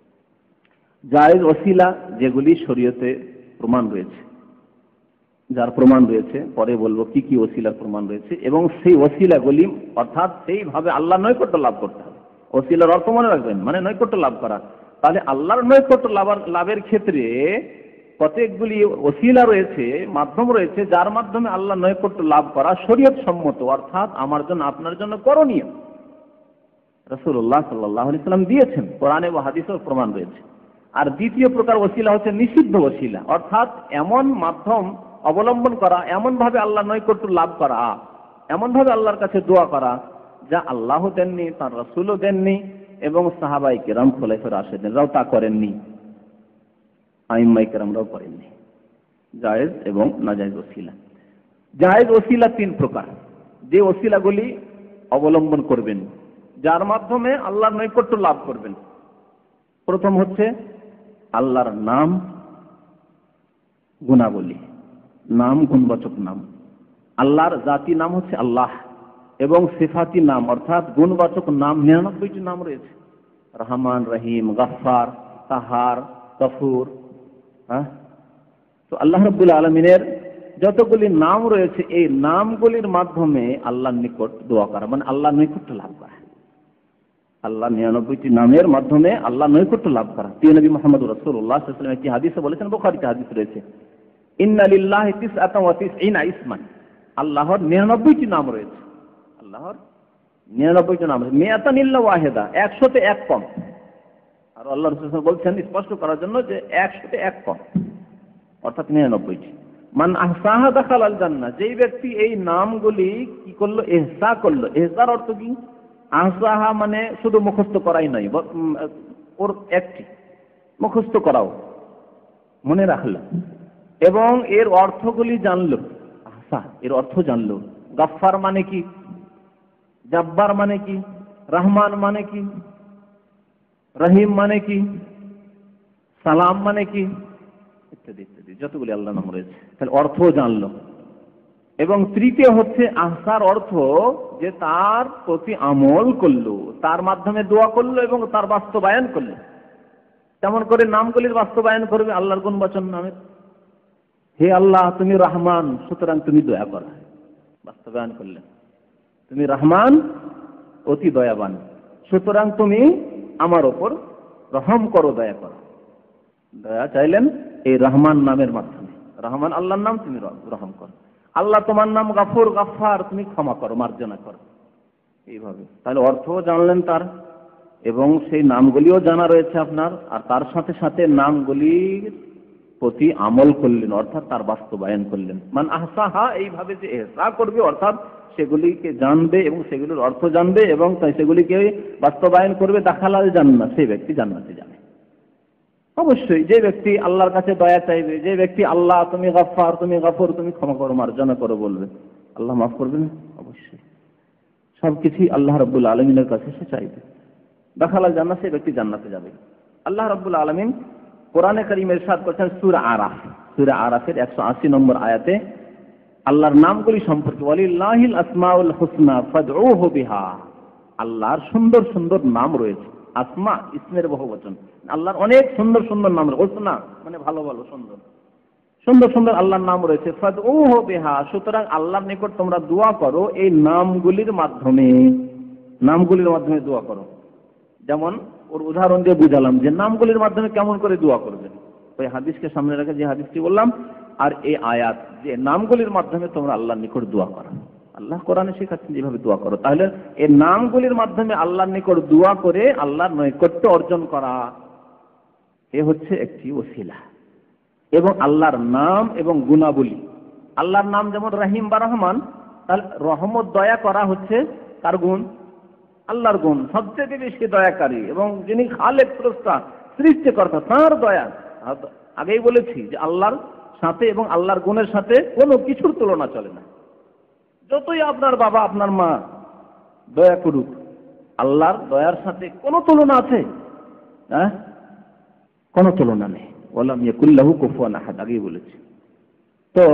জায়েজ ওসিলা যেগুলি শরীয়তে প্রমাণ রয়েছে, যার প্রমাণ রয়েছে, পরে বলবো কি কি ওসিলার প্রমাণ রয়েছে, এবং সেই ওসিলাগুলি অর্থাৎ সেইভাবে আল্লাহ নৈকট্য লাভ করতে হবে। ওসিলার অর্থ মনে রাখবেন, মানে নৈকট্য লাভ করা। তাহলে আল্লাহর নৈকট্য লাভের ক্ষেত্রে কতগুলি ওসিলা রয়েছে, মাধ্যম রয়েছে, যার মাধ্যমে আল্লাহ নৈকট্য লাভ করা শরীয়ত সম্মত, অর্থাৎ আমার জন্য আপনার জন্য করণীয়। রাসূলুল্লাহ সাল্লাল্লাহু আলাইহি ওয়াসাল্লাম দিয়েছেন, কোরআনে ও হাদিসেও প্রমাণ রয়েছে। আর দ্বিতীয় প্রকার ওসিলা হচ্ছে নিষিদ্ধ ওসিলা, অর্থাৎ এমন মাধ্যম অবলম্বন করা, এমন ভাবে আল্লাহ নৈকট্য লাভ করা, এমন ভাবে আল্লাহর কাছে দোয়া করা যা আল্লাহ দেননি, তার রাসূলও দেননি, এবং সাহাবায়ে কেরাম খোলাফায়ে রাশিদিনরাও তা করেননি, আইম্মায়ে কেরামরাও করেননি। জায়েজ এবং নাজায়েজ ওসিলা। জায়েজ ওসিলা তিন প্রকার, যে ওসিলাগুলি অবলম্বন করবেন, যার মাধ্যমে আল্লাহর নৈকট্য লাভ করবেন। প্রথম হচ্ছে আল্লাহর নাম, গুণাবলী, নাম গুণবাচক নাম। আল্লাহর জাতি নাম হচ্ছে আল্লাহ, এবং সিফাতি নাম অর্থাৎ গুণবাচক নাম নিরানব্বইটি নাম রয়েছে, রহমান, রহিম, গফফার, কাহার, গফুর। হ্যাঁ, তো আল্লাহ রাব্বুল আলামিনের যতগুলি নাম রয়েছে, এই নামগুলির মাধ্যমে আল্লাহর নিকট দোয়া করা, মানে আল্লাহর নৈকট্য লাভ করা। আল্লাহ নিরানব্বইটি নামের মাধ্যমে আল্লাহ নৈকট্য লাভ করা। প্রিয় নবী মুহাম্মদ রাসূলুল্লাহ সাল্লাল্লাহু আলাইহি ওয়াসাল্লাম একটি হাদিসে বলেছেন, বুখারীতে হাদিস রয়েছে, ইন্না লিল্লাহি তিসআতান ওয়া তিসঈনা ইসমান, আল্লাহর নিরানব্বইটি নাম রয়েছে, আল্লাহর নিরানব্বইটি নাম রয়েছে, মিআতান ইল্লা ওয়াহিদা, একশোতে এক কম। আর আল্লাহ রাসূল বলছেন স্পষ্ট করার জন্য যে একশোতে এক কম, অর্থাৎ নিরানব্বইটি। মান আহসাহা দাখালাল জান্নাহ, যেই ব্যক্তি এই নামগুলি কি করলো, ইহসা করলো। ইহসার অর্থ কি? আহসাহা মানে শুধু মুখস্থ করাই নয়, ওর একটি মুখস্থ করাও, মনে রাখলো, এবং এর অর্থগুলি জানলো। আহসা, এর অর্থ জানলো। গফফার মানে কি, জব্বার মানে কি, রহমান মানে কি, রহিম মানে কি, সালাম মানে কি, ইত্যাদি ইত্যাদি যতগুলি আল্লাহর নাম রয়েছে, তাহলে অর্থ জানলো। এবং তৃতীয় হচ্ছে আহসার অর্থ যে তার প্রতি আমল করলো, তার মাধ্যমে দোয়া করলো এবং তার বাস্তবায়ন করলো। তেমন করে নামগুলির বাস্তবায়ন করবে আল্লাহর গুণবাচন নামের। হে আল্লাহ তুমি রহমান, সুতরাং তুমি দয়া করো, বাস্তবায়ন করলেন। তুমি রহমান, অতি দয়াবান, সুতরাং তুমি আমার ওপর রহম করো, দয়া করো। দয়া চাইলেন এই রহমান নামের মাধ্যমে। রহমান আল্লাহর নাম, তুমি রহম করো। আল্লাহ তোমার নাম গফুর, গফফার, তুমি ক্ষমা করো, মার্জনা করো, এইভাবে। তাহলে অর্থও জানলেন তার, এবং সেই নামগুলিও জানা রয়েছে আপনার, আর তার সাথে সাথে নামগুলির প্রতি আমল করলেন, অর্থাৎ তার বাস্তবায়ন করলেন। মান আহসাহা, এইভাবে যে ইহসা করবে, অর্থাৎ সেগুলিকে জানবে এবং সেগুলির অর্থ জানবে এবং সেগুলিকে বাস্তবায়ন করবে, দাখালাল জান্নাহ, সেই ব্যক্তি জান্নাতে যাবে। অবশ্যই যে ব্যক্তি আল্লাহর কাছে দয়া চাইবে, যে ব্যক্তি আল্লাহ তুমি গফফার, তুমি গফুর, তুমি ক্ষমা করো, মার্জনা করো বলবে, আল্লাহ মাফ করবেন অবশ্যই। সবকিছুই আল্লাহ রাব্বুল আলামিনের কাছে সে চাইবে। দাখালাল জান্নাত, সে ব্যক্তি জান্নাতে যাবে। আল্লাহ রাব্বুল আলামিন কোরআনে কারীমে ইরশাদ করেছেন সূরা আরাফ, সূরা আরাফের একশো আশি নম্বর আয়াতে আল্লাহর নামগুলি সম্পর্কে, ওয়ালিল্লাহিল আসমাউল হুসনা ফাদউহু বিহা। আল্লাহর সুন্দর সুন্দর নাম রয়েছে। আসমা ইসমের বহুবচন, আল্লাহর অনেক সুন্দর সুন্দর নাম রয়েছে। হুসনা মানে ভালো ভালো সুন্দর সুন্দর সুন্দর আল্লাহর নাম রয়েছে। ফাদউহু বিহা, সুতরাং আল্লাহর নিকট তোমরা দোয়া করো এই নামগুলির মাধ্যমে, নামগুলির মাধ্যমে দোয়া করো। যেমন ওর উদাহরণ দিয়ে বুঝালাম যে নামগুলির মাধ্যমে কেমন করে দোয়া করবেন, ওই হাদিসকে সামনে রেখে যে হাদিসটি বললাম আর এই আয়াত, যে নামগুলির মাধ্যমে তোমরা আল্লাহর নিকট দোয়া করো। আল্লাহ কোরআনে শেখাচ্ছেন যেভাবে দোয়া করো। তাহলে এই নামগুলির মাধ্যমে আল্লাহর নিকট দোয়া করে আল্লাহর নৈকট্য অর্জন করা, এ হচ্ছে একটি ওসিলা। এবং আল্লাহর নাম এবং গুণাবলী, আল্লাহর নাম যেমন রহিম বা রহমান, তাহলে রহমত দয়া করা হচ্ছে কার গুণ? আল্লাহর গুণ। সবচেয়ে বেশি দয়াকারী এবং যিনি খালেক স্রষ্টা সৃষ্টিকর্তা, তাঁর দয়া। আগেই বলেছি যে আল্লাহর সাথে এবং আল্লাহর গুণের সাথে কোনো কিছুর তুলনা চলে না। যতই আপনার বাবা আপনার মা দয়া করুক, আল্লাহর দয়ার সাথে কোনো তুলনা আছে? হ্যাঁ, কোনো তুলনা নেই। ওয়ালাম ইয়াকুল্লাহু কুফুয়ান আহাদ, আগেই বলেছি। তো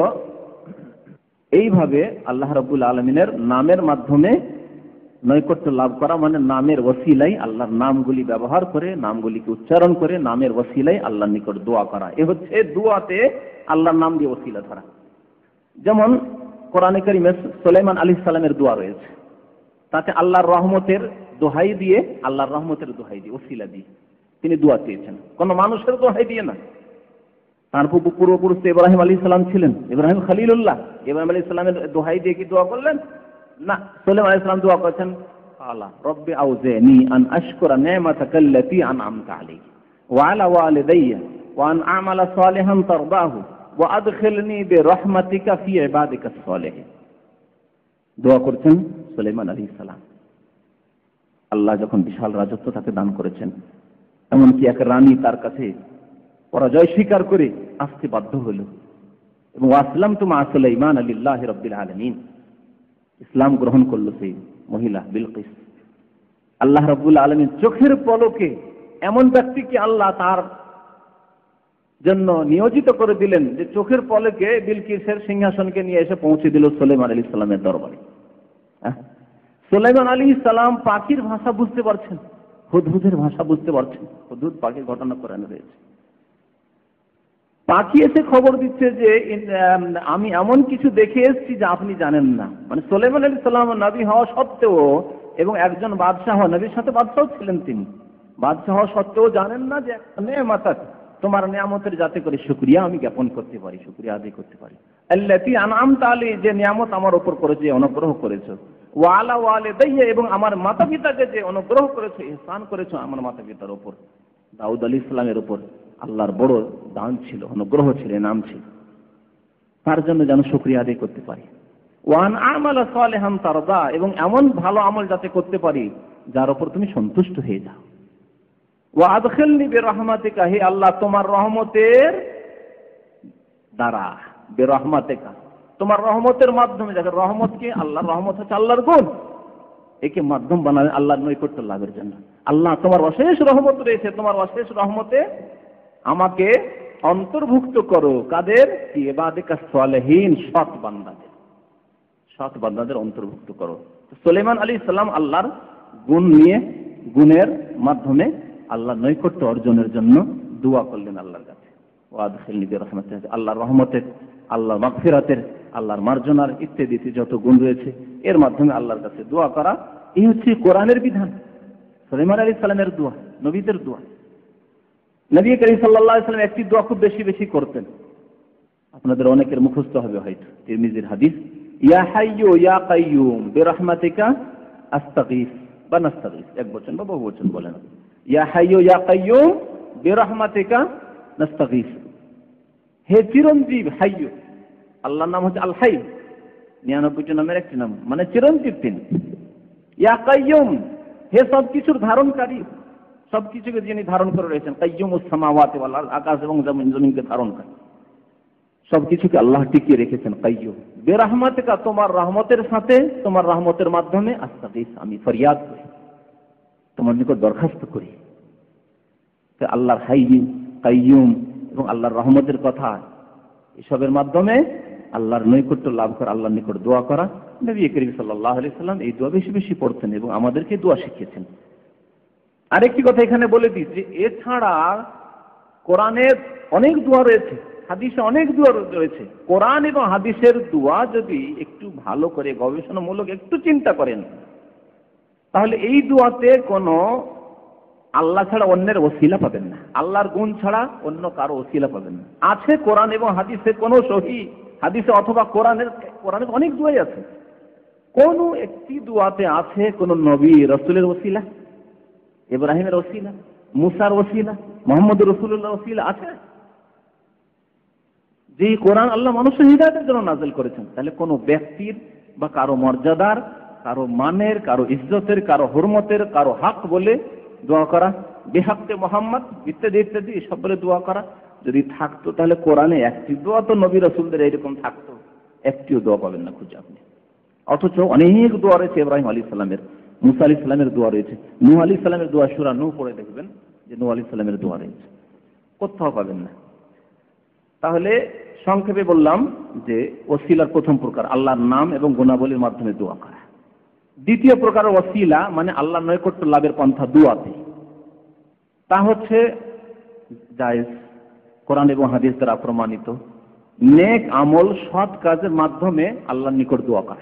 এইভাবে আল্লাহ রাব্বুল আলামিনের নামের মাধ্যমে নৈকট্য লাভ করা, মানে নামের ওসিলাই, আল্লাহর নামগুলি ব্যবহার করে, নামগুলিকে উচ্চারণ করে, নামের ওসিলাই আল্লাহর নিকট দোয়া করা। এ হচ্ছে দোয়াতে আল্লাহর নাম দিয়ে ওসিলা ধরা। যেমন কোরআনে কারীমে সুলাইমান আলাইহিস সালামের দোয়া রয়েছে, তাতে আল্লাহর রহমতের দোহাই দিয়ে, আল্লাহর রহমতের দোহাই দিয়ে, ওসিলা দিয়ে তিনি দোয়া চেয়েছেন, কোন মানুষের দোহাই দিয়ে না। তার পূর্বপুরুষ ইব্রাহিম আলাইহিস সালাম ছিলেন, ইব্রাহিম খলিলুল্লাহ, ইব্রাহিম আলাইহিস সালামের দোহাই দিয়ে কি দোয়া করলেন? না, সুলাইমান আলাইহিস সালাম দোয়া করেছেন, আল্লাহ রব্বি আউজিনি আন আশকুরা নি'মাতাকাল্লাতী আন'আমতা আলাইহি ওয়া আলা ওয়ালিদাইয়া ওয়া আন আ'মালা সালিহান তারদাহু ওয়া আদখিলনি বিরহমাতিকা ফি ইবাদিকাস সালিহিন। দোয়া করছেন সুলাইমান আলাইহিস সালাম। আল্লাহ যখন বিশাল রাজত্ব তাকে দান করেছেন, এমনকি এক রানী তার কাছে পরাজয় স্বীকার করে আসতে বাধ্য হলো, এবং আসলামতু মা সুলাইমান লিল্লাহি রাব্বিল আলামিন, ইসলাম গ্রহণ করলো সেই মহিলা বিলকিস। আল্লাহ রাব্বুল আলামিন চোখের পলকে এমন ব্যক্তিকে আল্লাহ তার জন্য নিয়োজিত করে দিলেন যে চোখের পলকে বিলকিসের সিংহাসনকে নিয়ে এসে পৌঁছে দিল সুলাইমান আলাইহিস সালামের দরবারে। সুলাইমান আলাইহিস সালাম পাখির ভাষা বুঝতে পারছেন, হুদহুদের ভাষা বুঝতে পারছেন। হুদহুদ পাখির ঘটনা কোরআনে রয়েছে। পাখি এসে খবর দিচ্ছে যে আমি এমন কিছু দেখে এসেছি যা আপনি জানেন না। মানে সুলাইমান আলাইহিস সালাম নবী হওয়া সত্ত্বেও, এবং একজন বাদশাহ, নবীর সাথে বাদশাহ ছিলেন তিনি, বাদশাহ হওয়া সত্ত্বেও জানেন না যে নেয়ামত, তোমার নিয়ামতের যাতে করে শুকরিয়া আমি জ্ঞাপন করতে পারি, শুকরিয়া আদায় করতে পারি। আল্লাতী আনআমতা আলাইহি, যে নিয়ামত আমার উপর করেছে, অনুগ্রহ করেছো, ওয়া আলা ওয়ালিদাইয়া, এবং আমার মাতা পিতাকে যে অনুগ্রহ করেছো, ইহসান করেছো আমার মাতা পিতার উপর। দাউদ আলাইহিস সালামের উপর আল্লাহর বড় দান ছিল, অনুগ্রহ ছিল, নাম ছিল, তার জন্য যেন শুকরিয়া আদায় করতে পারি। ওয়ান আমালা সালিহান তারদা, এবং এমন ভালো আমল যাতে করতে পারি যার উপর তুমি সন্তুষ্ট হয়ে যাও। ওয়া আদখিলনি বিরহমাতিকা, হে আল্লাহ তোমার রহমতের দ্বারা, বিরহমাতিকা তোমার রহমতের মাধ্যমে, যাকে রহমতকে, আল্লাহর রহমত হচ্ছে আল্লাহর গুণ, একে মাধ্যম বানাবে আল্লাহর নৈকট্য লাভের জন্য। আল্লাহ তোমার অশেষ রহমত রয়েছে, তোমার অশেষ রহমতে আমাকে অন্তর্ভুক্ত করো। কাদের? ইবাদিকাস সালিহিন, সৎ বান্দাদের, সৎ বান্দাদের অন্তর্ভুক্ত করো। সুলাইমান আলাইহিস সালাম আল্লাহর গুণ নিয়ে, গুণের মাধ্যমে আল্লাহর নৈকট্য অর্জনের জন্য দোয়া করলেন আল্লাহর কাছে। ওয়া আদখিলনি বিরহমাতিকা, আল্লাহর রহমতের, আল্লাহর মাগফিরাতের, আল্লাহর মার্জনার ইত্যাদি যত গুণ রয়েছে এর মাধ্যমে আল্লাহর কাছে দোয়া করা, এই হচ্ছে কোরআনের বিধান। সুলাইমান আলাইহিস সালামের দোয়া, নবীদের দোয়া। নবী করিম সাল্লাল্লাহু আলাইহি ওয়াসাল্লাম একটি দোয়া খুব বেশি বেশি করতেন, আপনাদের অনেকের মুখস্থ হবে হয়তো, তিরমিজির হাদিস, ইয়া হাইয়্যু ইয়া কাইয়্যুম বিরহমাতিকা আস্তাগীস বা নাস্তাগীস, এক বচন বা বহু বচন বলেন। ইয়া হাইয়্যু ইয়া কাইয়্যুম বিরহমাতিকা নাস্তাগীস, হে চিরঞ্জীব, হাইয়্যু, আল্লাহর নাম হচ্ছে আল হাই, নিরানব্বইটি নামের একটি নাম, মানে চিরঞ্জীব তিনি। ইয়া কাইয়্যুম, হে সব কিছুর ধারণকারী, সবকিছুকে যিনি ধারণ করে রয়েছেন, কাইয়ুমুস সামাওয়াতি ওয়াল আরদ, আকাশ এবং জমিনকে ধারণ করে, সবকিছুকে আল্লাহ টিকিয়ে রেখেছেন। কাইয়ুম বেরহমাতিকা, তোমার রহমতের সাথে, তোমার রহমতের মাধ্যমে আস্তাগীস, আমি ফরিয়াদ করি, তোমার নিকট দরখাস্ত করি। আল্লাহর হাইয়্যু কাইয়ুম এবং আল্লাহর রহমতের কথা, এসবের মাধ্যমে আল্লাহর নৈকট্য লাভ করা, আল্লাহর নিকট দোয়া করা। নবী করিম সাল্লাল্লাহু আলাইহি সাল্লাম এই দোয়া বেশি বেশি পড়তেন এবং আমাদেরকে দোয়া শিখিয়েছেন। আরেকটি কথা এখানে বলে দিই যে এছাড়া কোরআনের অনেক দোয়া রয়েছে, হাদিসে অনেক দোয়া রয়েছে। কোরআন এবং হাদিসের দোয়া যদি একটু ভালো করে গবেষণামূলক একটু চিন্তা করেন, তাহলে এই দোয়াতে কোনো আল্লাহ ছাড়া অন্যের ওসিলা পাবেন না, আল্লাহর গুণ ছাড়া অন্য কারো ওসিলা পাবেন না। আছে কোরআন এবং হাদিসে কোনো সহি হাদিসে অথবা কোরআনের কোরআনের অনেক দোয়াই আছে, কোন একটি দোয়াতে আছে কোন নবী রাসূলের ওসিলা, ইব্রাহিমের ওসিলা, মুসার ওসিলা, মুহাম্মদ রাসূলুল্লাহর ওসিলা আছে? যে কোরআন আল্লাহ মানুষের হিদায়াতের জন্য নাযিল করেছেন, তাহলে কোনো ব্যক্তির বা কারো মর্যাদার, কারো মানের, কারো ইজ্জতের, কারো হুরমতের, কারো হক বলে দোয়া করা, বিহাক্কে মোহাম্মদ ইত্যাদি ইত্যাদি সব বলে দোয়া করা যদি থাকতো, তাহলে কোরআনে একটি দোয়া তো নবী রাসূলদের এইরকম থাকতো, একটিও দোয়া পাবেন না খুঁজে আপনি। অথচ অনেক দোয়া রয়েছে ইব্রাহিম আলাইহিস সালামের, মুসা আলাইহিস সালামের দোয়া রয়েছে, নূহ আলাইহিস সালামের দোয়া, সূরা নূহ পড়ে দেখবেন যে নূহ আলাইহিস সালামের দোয়া রয়েছে, কোথাও পাবেন না। তাহলে সংক্ষেপে বললাম যে ওসিলার প্রথম প্রকার আল্লাহর নাম এবং গুণাবলীর মাধ্যমে দোয়া করা। দ্বিতীয় প্রকার ওসিলা মানে আল্লাহর নৈকট্য লাভের পন্থা দুআতে, তা হচ্ছে জায়েজ, কোরআন এবং হাদিস দ্বারা প্রমাণিত নেক আমল, সৎ কাজের মাধ্যমে আল্লাহর নিকট দোয়া করা।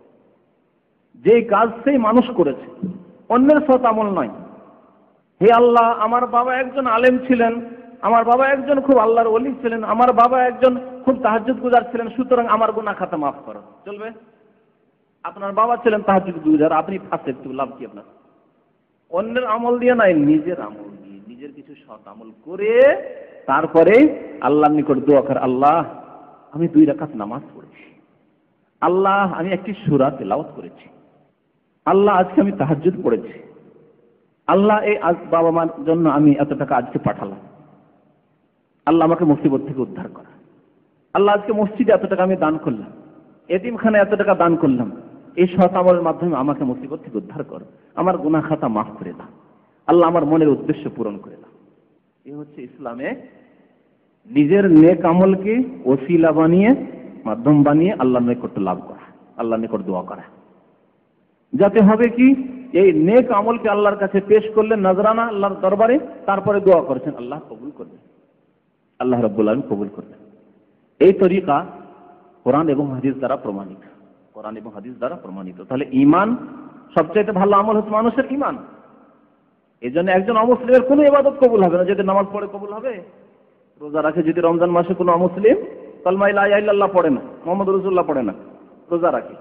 যে কাজ সেই মানুষ করেছে, অন্যের সৎ আমল নয়। হে আল্লাহ, আমার বাবা একজন আলেম ছিলেন, আমার বাবা একজন খুব আল্লাহর ওলি ছিলেন, আমার বাবা একজন খুব তাহাজ্জুদ গুজার ছিলেন, সুতরাং আমার গুনাহ খাতা মাফ করো, চলবে? আপনার বাবা ছিলেন তাহাজ্জুদ গুজার, আপনি ফাসিক, তো লাভ কি আপনার? অন্যের আমল দিয়ে নাই, নিজের আমল দিয়ে, নিজের কিছু সৎ আমল করে তারপরে আল্লাহর নিকট দোয়া কর, আল্লাহ আমি দুই রাকাত নামাজ পড়েছি, আল্লাহ আমি একটি সূরা তেলাওয়াত করেছি, আল্লাহ আজকে আমি তাহাজ্জুদ পড়েছি, আল্লাহ এই আজ বাবা মার জন্য আমি এত টাকা আজকে পাঠালাম, আল্লাহ আমাকে মুসিবত থেকে উদ্ধার করা, আল্লাহ আজকে মসজিদে এত টাকা আমি দান করলাম, এতিমখানায় এত টাকা দান করলাম, এই সৎ আমলের মাধ্যমে আমাকে মুসিবত থেকে উদ্ধার করো, আমার গুনাহ খাতা মাফ করে দাও, আল্লাহ আমার মনের উদ্দেশ্য পূরণ করে দাও। এই হচ্ছে ইসলামে নিজের নেক আমলকে ওসিলা বানিয়ে, মাধ্যম বানিয়ে আল্লাহর নৈকট্য লাভ করা, আল্লাহর নিকট দোয়া করা। যাতে হবে কি, এই নেক আমলকে আল্লাহর কাছে পেশ করলেন নজরানা আল্লাহর দরবারে, তারপরে দোয়া করেছেন, আল্লাহ কবুল করবেন, আল্লাহ রাব্বুল আলামিন কবুল করবেন। এই তরিকা কোরআন এবং হাদিস দ্বারা প্রমাণিত, কোরআন এবং হাদিস দ্বারা প্রমাণিত। তাহলে ঈমান সবচেয়ে ভালো আমল হচ্ছে মানুষের ঈমান। এই জন্য একজন অমুসলিমের কোনো ইবাদত কবুল হবে না যদি নামাজ পড়ে কবুল হবে। রোজা রাখে যদি রমজান মাসে কোনো অমুসলিম কালমা লা ইলাহা ইল্লাল্লাহ পড়ে না, মুহাম্মদ রাসূলুল্লাহ পড়ে না, রোজা রাখে।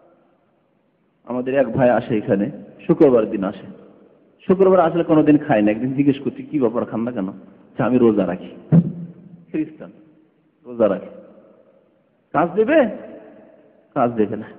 আমাদের এক ভাই আসে এখানে, শুক্রবার দিন আসে, শুক্রবার আসলে কোনোদিন খায় না, একদিন জিজ্ঞেস করছি কি ব্যাপার খান না কেন, আমি রোজা রাখি। খ্রিস্টান, রোজা রাখে, কাজ দেবে? কাজ দেবে না।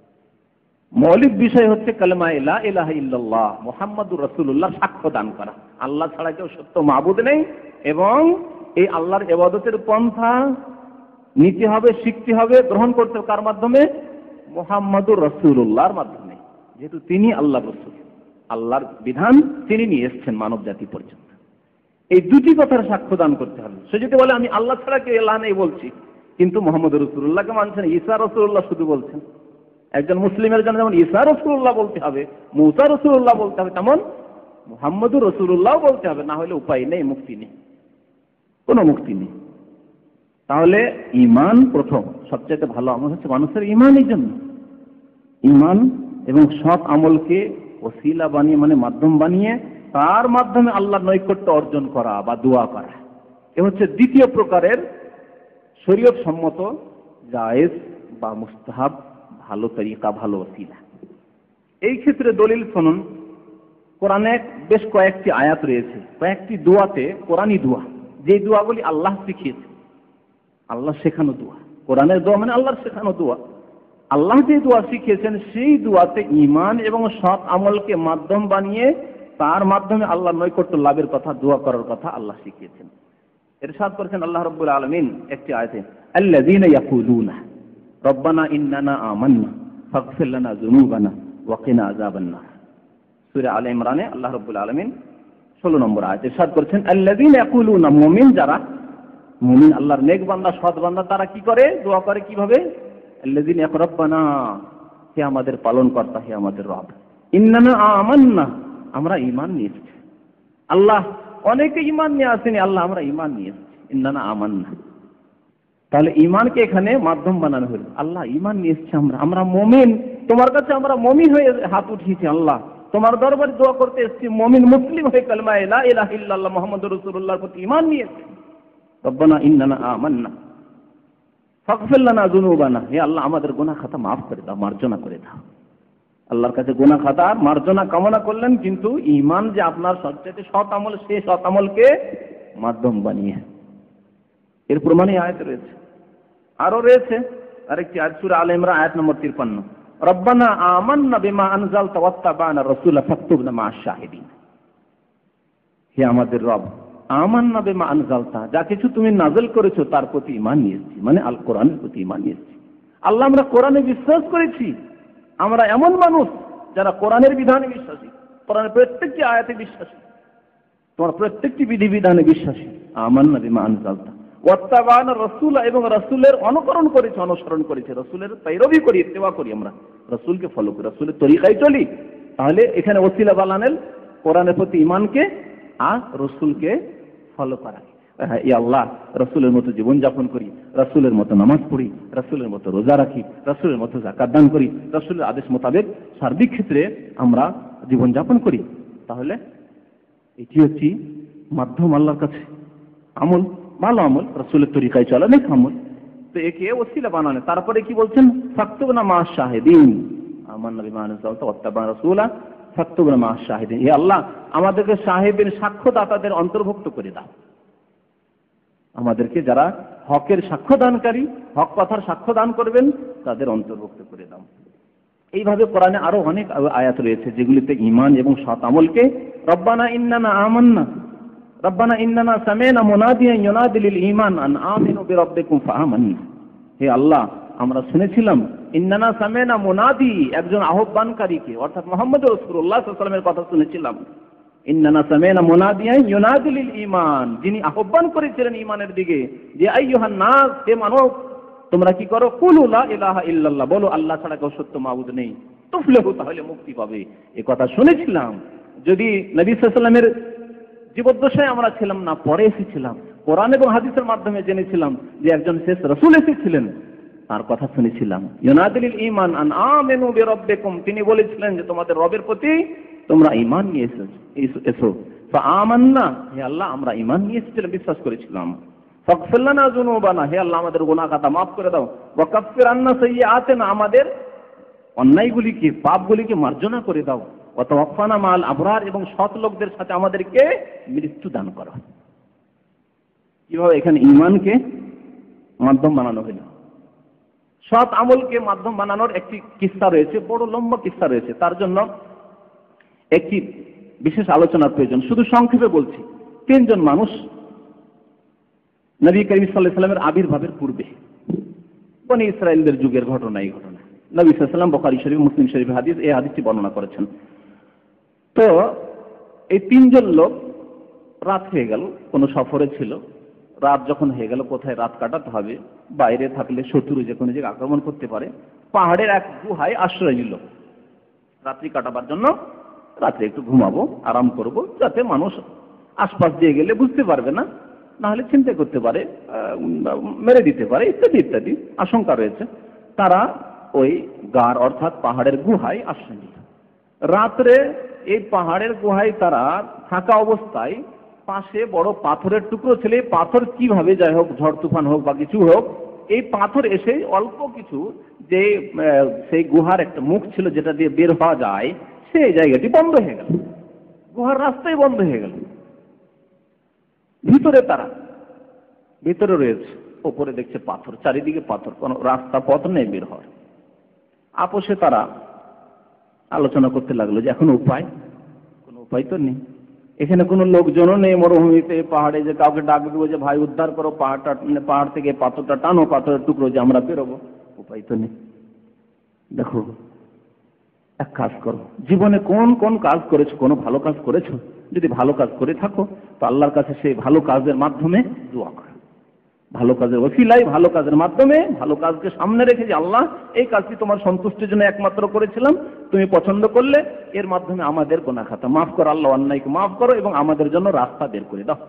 মৌলিক বিষয় হচ্ছে কালেমা লা ইলাহা ইল্লাল্লাহ মুহাম্মাদুর রাসূলুল্লাহ সাক্ষ্য দান করা, আল্লাহ ছাড়া কেউ সত্য মাবুদ নেই, এবং এই আল্লাহর ইবাদতের পন্থা নিতে হবে, শিখতে হবে, গ্রহণ করতে হবে কার মাধ্যমে? মুহাম্মাদুর রাসূলুল্লাহর মাধ্যমে, যেহেতু তিনি আল্লাহর রাসূল, আল্লাহর বিধান তিনি নিয়ে এসেছেন মানব জাতি পর্যন্ত। এই দুটি কথার সাক্ষ্য দান করতে হবে। সে যদি বলে আমি আল্লাহ ছাড়া কেউ ইলাহ নেই বলছি, কিন্তু মুহাম্মদ রাসূলুল্লাহকে মানছেন, ঈসা রাসূলুল্লাহ শুধু বলছেন। একজন মুসলিমের জন্য যেমন ঈসা রাসূলুল্লাহ বলতে হবে, মুসা রাসূলুল্লাহ বলতে হবে, তেমন মুহাম্মদুর রাসূলুল্লাহ বলতে হবে, না হলে উপায় নেই, মুক্তি নেই, কোনো মুক্তি নেই। তাহলে ঈমান প্রথম, সবচেয়ে ভালো আমল হচ্ছে মানুষের ঈমানের জন্য, ঈমান এবং সৎ আমলকে ওসিলা বানিয়ে মানে মাধ্যম বানিয়ে তার মাধ্যমে আল্লাহর নৈকট্য অর্জন করা বা দোয়া করা। এ হচ্ছে দ্বিতীয় প্রকারের শরীয়ত সম্মত জায়েজ বা মুস্তাহাব ভালো তরিকা, ভালো ওসিলা। এই ক্ষেত্রে দলিল শুনুন, কোরআনে বেশ কয়েকটি আয়াত রয়েছে, কয়েকটি দোয়াতে, কোরআনী দোয়া, যে দোয়াগুলি আল্লাহ শিখিয়েছে, আল্লাহ শেখানো দোয়া। কোরআনের দোয়া মানে আল্লাহর শেখানো দোয়া। আল্লাহ যে দোয়া শিখিয়েছেন সেই দোয়াতে ঈমান এবং সৎ আমলকে মাধ্যম বানিয়ে তার মাধ্যমে আল্লাহ নৈকট্য লাভের কথা, দোয়া করার কথা আল্লাহ শিখিয়েছেন। ইরশাদ করেছেন আল্লাহ রাব্বুল আলামিন একটি আয়াতে, আল্লাযীনা ইয়াকুলুনা রব্বানা ইন্নানা আমান্না ফাগফির লানা যুনুবানা ওয়া কিনা আযাবান নার। সূরা আলে ইমরানে আল্লাহ রাব্বুল আলামিন ষোলো নম্বর আয়াতে ইরশাদ করেছেন, আল্লাযীনা ইয়াকুলুনা, মুমিন যারা, মুমিন আল্লাহর নেক বান্দা, সৎ বান্দা, তারা কি করে, দোয়া করে কিভাবে, আল্লাযীনা ইয়াকুলুনা রব্বানা, হে আমাদের পালনকর্তা, হে আমাদের রব, ইন্নানা আমান্না, আমরা ঈমান নিয়ে এসেছি। আল্লাহ অনেকে ঈমান নিয়ে আসেনি, আল্লাহ আমরা ঈমান নিয়ে এসেছি, ইন্নানা আমান্না। তাহলে ঈমানকে এখানে মাধ্যম বানানো হলো। আল্লাহ ঈমান নিয়ে এসেছি, আমরা আমরা মুমিন, তোমার কাছে আমরা মুমিন হয়ে হাত উঠিয়েছি, আল্লাহ তোমার দরবারে দোয়া করতে এসেছি, মুমিন মুসলিম হয়ে কালেমা লা ইলাহা ইল্লাল্লাহ মুহাম্মাদুর রাসূলুল্লাহর প্রতি ঈমান নিয়ে এসেছি। রব্বানা ইন্নানা আমান্না ফাগফির লানা যুনুবানা, হে আল্লাহ আমাদের গুনাহ খাতা মাফ করে দাও, মার্জনা করে দাও। আল্লাহর কাছে গুনাহ খাতা মার্জনা কামনা করলেন, কিন্তু ঈমান যে আপনার সবচেয়ে সৎ আমল, সেই সৎ আমলকে মাধ্যম বানিয়ে। এর প্রমাণে আয়াত রয়েছে, আরো রয়েছে আরেকটি আয়াত, সূরা আলে ইমরান আয়াত নম্বর তিপ্পান্ন, রব্বানা আমান্না বিমা আনজালতা ওয়াত্তাবা'না রাসূলা ফাকতুবনা মা'আশ শাহিদিন। হে আমাদের রব, আমান্না বিমা আনজালতা, যা কিছু তুমি নাযিল করেছো তার প্রতি ঈমান নিয়েছি, মানে আল কোরআনের প্রতি ঈমান নিয়েছি। আল্লাহ আমরা কোরআনে বিশ্বাস করেছি, আমরা এমন মানুষ যারা কোরআনের বিধানে বিশ্বাসী, কোরআনের প্রত্যেকটি আয়াতে বিশ্বাসী, তোমার প্রত্যেকটি বিধিবিধানে বিশ্বাসী। আমান্না বিমা আনজালতা ওয়াত্তাবা'না রাসূলা, এবং রাসূলের অনুকরণ করেছি, অনুসরণ করেছি, রাসূলের पैरवी করি, ইত্তেবা করি, আমরা রাসূলকে ফলো করি, রাসূলের তরিকায় চলি। তাহলে এখানে ওসিলা বানালেন কোরআনের প্রতি ঈমানকে আর রাসূলকে ফলো করা। হ্যাঁ, ইয়া আল্লাহ, রাসূলের মতো জীবন যাপন করি, রাসূলের মতো নামাজ পড়ি, রাসূলের মতো রোজা রাখি, রাসূলের মতো যাকাত দান করি, রাসূলের আদেশ মোতাবেক সার্বিক ক্ষেত্রে আমরা জীবন যাপন করি। তাহলে এটি হচ্ছে মাধ্যম আল্লাহর কাছে, আমল, ভালো আমল, রাসূলের তরিকায় চলা, নেক আমল। তো একে ওসিলা বানানো। তারপরে কি বলছেন, ফাকতুবনা মা'আশ শাহিদিন, আমান্না বিমা আনজালতা ওয়াত্তাবা'না রাসূলা ফাকতুবনা মা'আশ শাহিদিন। হে আল্লাহ, আমাদেরকে শাহিদের, সাক্ষ্যদাতাদের অন্তর্ভুক্ত করে দাও, আমাদেরকে যারা হকের সাক্ষ্যদানকারী, হক কথার সাক্ষ্য দান করবেন, তাদের অন্তর্ভুক্ত করে দাও। এইভাবে কোরআনে আরো অনেক আয়াত রয়েছে যেগুলিতে ঈমান এবং সৎ আমলকে, রব্বানা ইন্নানা আমান্না, রব্বানা ইন্নানা সামি'না মুনাদিয়ান ইউনাদি লিল ঈমান আন আমিনু বিরাব্বিকুম ফাআমান্না। হে আল্লাহ, আমরা শুনেছিলাম, ইন্নানা সামি'না মুনাদি, একজন আহ্বানকারীকে, অর্থাৎ মুহাম্মদুর রাসূলুল্লাহ সাল্লাল্লাহু আলাইহি ওয়াসাল্লামের কথা শুনেছিলাম। ইন্নানা সামি'না মুনাদিয়ান ইউনাদি লিল ঈমান, যিনি আহ্বান করেছিলেন ঈমানের দিকে, যে আইয়ুহান নাস, হে মানব, তোমরা কি করো, কুলু লা ইলাহা ইল্লাল্লাহ, বলো আল্লাহ ছাড়া কেউ সত্য মাবুদ নেই, তুফলিহু, তাহলে মুক্তি পাবে। এই কথা শুনেছিলাম। যদি নবী সাল্লাল্লাহু আলাইহি ওয়াসাল্লামের জীবদ্দশায় আমরা ছিলাম না, পরে এসেছিলাম, কোরআন এবং হাদিসের মাধ্যমে জেনেছিলাম যে একজন শেষ রাসূল এসেছিলেন, তার কথা শুনেছিলাম। ইউনাদিল ঈমান আন আমিনু বিরাব্বিকুম, তিনি বলেছিলেন যে তোমাদের রবের প্রতি তোমরা ঈমান নিয়ে এসো। ফাআমান্না, হে আল্লাহ আমরা ঈমান নিয়ে এসেছিলাম, বিশ্বাস করেছিলাম। ফাগফির লানা যুনুবানা, হে আল্লাহ আমাদের গুনাহ খাতা মাফ করে দাও। ওয়া কাফফির আন্না সাইয়্যাতিনা, আমাদের অন্যায়গুলিকে, পাপগুলিকে মার্জনা করে দাও। ওয়া তাওয়াফানা মাল আবরার, এবং সৎ লোকদের সাথে আমাদেরকে মৃত্যু দান করো। কিভাবে এখানে ঈমানকে মাধ্যম বানানো হলো, সৎ আমলকে মাধ্যম বানানোর একটি কিস্সা রয়েছে, বড় লম্বা কিস্সা রয়েছে। তার জন্য একটি বিশেষ আলোচনার প্রয়োজন, শুধু সংক্ষেপে বলছি। তিনজন মানুষ নবী করিম সাল্লাল্লাহু আলাইহি ওয়াসাল্লামের আবির্ভাবের পূর্বে, বনী ইসরায়েলদের যুগের ঘটনা, এই ঘটনা নবী সাল্লাল্লাহু আলাইহি ওয়াসাল্লাম বুখারী শরীফ, মুসলিম শরীফের হাদিস, এই হাদিসটি বর্ণনা করেছেন। তো এই তিনজন লোক, রাত হয়ে গেল, কোনো সফরে ছিল, রাত যখন হয়ে গেল, কোথায় রাত কাটাতে হবে, বাইরে থাকলে শত্রু যে কোনো জায়গায় আক্রমণ করতে পারে, পাহাড়ের এক গুহায় আশ্রয় নিল রাত্রি কাটাবার জন্য। রাত্রে একটু ঘুমাবো, আরাম করব, যাতে মানুষ আশপাশ দিয়ে গেলে বুঝতে পারবে না, না হলে চিন্তা করতে পারে, মেরে দিতে পারে, ইত্যাদি ইত্যাদি আশঙ্কা রয়েছে। তারা ওই গার অর্থাৎ পাহাড়ের গুহায় আশ্রয় নিল। রাত্রে এই পাহাড়ের গুহায় তারা থাকা অবস্থায় পাশে বড় পাথরের টুকরো ছিল। পাথর কিভাবে, যাই হোক, ঝড় তুফান হোক বা কিছু হোক, এই পাথর এসে অল্প কিছু, যে সেই গুহার একটা মুখ ছিল যেটা দিয়ে বের হওয়া যায়, সেই জায়গাটি বন্ধ হয়ে গেল, গুহার রাস্তাই বন্ধ হয়ে গেল। ভিতরে তারা, ভিতরে রয়েছে, ওপরে দেখছে পাথর, চারিদিকে পাথর, কোনো রাস্তা পথ নেই বের হওয়ার। আপোষে তারা আলোচনা করতে লাগলো যে এখন উপায়, কোনো উপায় তো নেই। এখানে কোনো লোকজনও নেই মরুভূমিতে, পাহাড়ে, যে কাউকে ডাক দেবো যে ভাই উদ্ধার করো, পাহাড়টা পাহাড় থেকে পাথরটা টানো, পাথরের টুকরো যে আমরা বেরোবো, উপায় তো নেই। দেখো, এক কাজ করো, জীবনে কোন কোন কাজ করেছো, কোনো ভালো কাজ করেছো? যদি ভালো কাজ করে থাকো তো আল্লাহর কাছে সেই ভালো কাজের মাধ্যমে দোয়া করো, ভালো কাজের ওসিলায়, ভালো কাজের মাধ্যমে, ভালো কাজকে সামনে রেখে যে আল্লাহ এই কাজটি তোমার সন্তুষ্টির জন্য একমাত্র করেছিলাম, তুমি পছন্দ করলে, এর মাধ্যমে আমাদের গুনাহ খাতা মাফ করো, আল্লাহ অন্যায়কে মাফ করো এবং আমাদের জন্য রাস্তা বের করে দাও।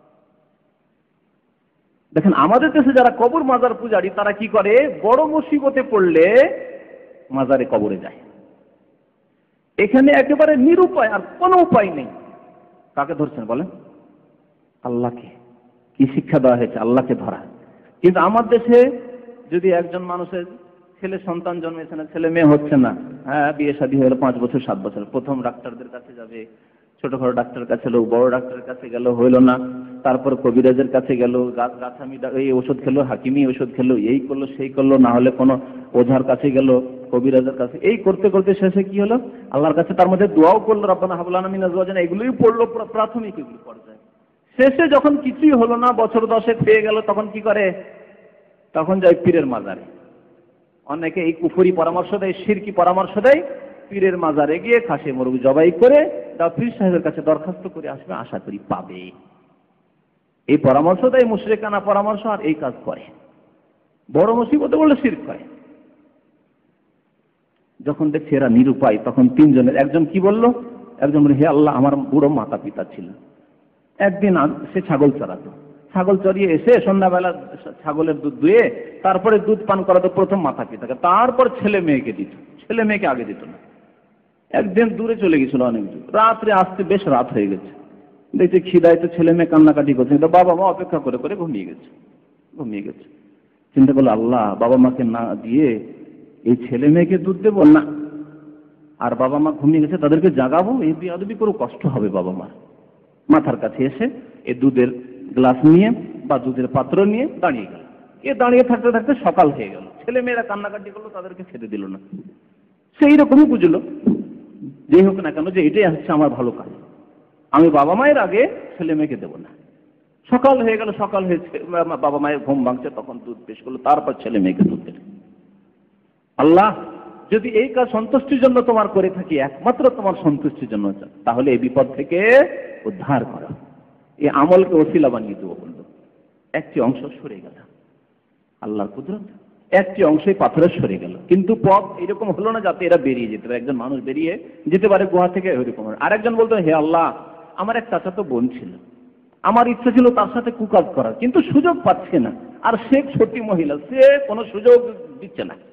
দেখেন আমাদের দেশে যারা কবর মাজার পূজারী তারা কি করে, বড় মুসিবতে পড়লে মাজারে কবরে যায়। এখানে একেবারে নিরুপায়, আর কোনো উপায় নেই। কাকে ধরছেন বলেন? আল্লাহকে। কি শিক্ষা দেওয়া হয়েছে? আল্লাহকে ধরা। কিন্তু আমার দেশে যদি একজন মানুষের ছেলে সন্তান জন্মেছে না, ছেলে মেয়ে হচ্ছে না, হ্যাঁ বিয়ে শাদী হয়ে গেল পাঁচ বছর সাত বছর, প্রথম ডাক্তারদের কাছে যাবে, ছোটখাটো ডাক্তারের কাছে লোক, বড় ডাক্তারের কাছে গেল, হইল না, তারপর কবিরাজের কাছে গেল, গাছামি এই ওষুধ খেলো, হাকিমি ওষুধ খেলো, এই করলো সেই করলো, না হলে কোনো ওঝার কাছে গেল, কবিরাজের কাছে, এই করতে করতে শেষে কি হলো, আল্লাহর কাছে তার মধ্যে দোয়াও করলো, রব্বানা হাব লানা মিন আজওয়াজিনা, এগুলোই পড়লো প্রাথমিক এগুলো পর্যায়ে। শেষে যখন কিছুই হলো না, বছর দশেক পেয়ে গেল, তখন কি করে, তখন যায় পীরের মাজারে। অনেকে এই কুফরি পরামর্শ দেয়, শিরকি পরামর্শ দেয়, পীরের মাজারে গিয়ে খাসি মুরগ জবাই করে দাও, পীর সাহেবের কাছে দরখাস্ত করে আসবে, আশা করি পাবে। এই পরামর্শ দেয় মুশরিকানা পরামর্শ, আর এই কাজ করে। বড় মুসিবতে বললে শিরক করে। যখন দেখছে এরা নিরুপায়, তখন তিনজনের একজন কি বলল, একজন বলে হে আল্লাহ, আমার বুড়ো মাতা পিতা ছিল, একদিন সে ছাগল চড়াতো, ছাগল চড়িয়ে এসে সন্ধ্যাবেলা ছাগলের দুধ দুয়ে তারপরে দুধ পান করাতো প্রথম মাতা পিতাকে, তারপর ছেলে মেয়েকে দিত, ছেলে মেয়েকে আগে দিত না। একদিন দূরে চলে গেছিল, অনেক দূর, রাত্রে আসতে বেশ রাত হয়ে গেছে, দেখছে খিদায় তো ছেলে মেয়ে কান্নাকাটি করছে, কিন্তু বাবা মা অপেক্ষা করে করে ঘুমিয়ে গেছে, ঘুমিয়ে গেছে। চিন্তা করলো আল্লাহ, বাবা মাকে না দিয়ে এই ছেলে মেয়েকে দুধ দেবো না, আর বাবা মা ঘুমিয়ে গেছে তাদেরকে জাগাবো, এই বেয়াদবি করে কষ্ট হবে বাবা মা। মাথার কাছে এসে এই দুধের গ্লাস নিয়ে বা দুধের পাত্র নিয়ে দাঁড়িয়ে গেল। এ দাঁড়িয়ে থাকতে থাকতে সকাল হয়ে গেল, ছেলে মেয়েরা কান্নাকাটি করলো, তাদেরকে খেতে দিল না। সেই রকমই বুঝলো, যেই হোক না কেন, যে এটাই হচ্ছে আমার ভালো কাজ, আমি বাবা মায়ের আগে ছেলে মেয়েকে দেবো না। সকাল হয়ে গেল, সকাল হয়েছে, বাবা মায়ের ঘুম ভাঙছে, তখন দুধ পেশ করলো, তারপর ছেলে মেয়েকে দুধ দিল। আল্লাহ, যদি এই কাজ সন্তুষ্টির জন্য তোমার করে থাকি, একমাত্র তোমার সন্তুষ্টির জন্য, তাহলে এই বিপদ থেকে উদ্ধার করো। এই আমলকে ওসিলা বানিয়ে দেবো বললো। একটি অংশ সরে গেল, আল্লাহর কুদরত, একটি অংশই পাথরের সরে গেল। কিন্তু পথ এরকম হলো না যাতে এরা বেরিয়ে যেতে পারে, একজন মানুষ বেরিয়ে যেতে পারে গুহা থেকে, ওইরকম। আরেকজন বলতো হে আল্লাহ, আমার এক চাচাতো বোন ছিল, আমার ইচ্ছা ছিল তার সাথে কুকাজ করার, কিন্তু সুযোগ পাচ্ছে না, আর সে ছোটি মহিলা, সে কোনো সুযোগ দিচ্ছে না।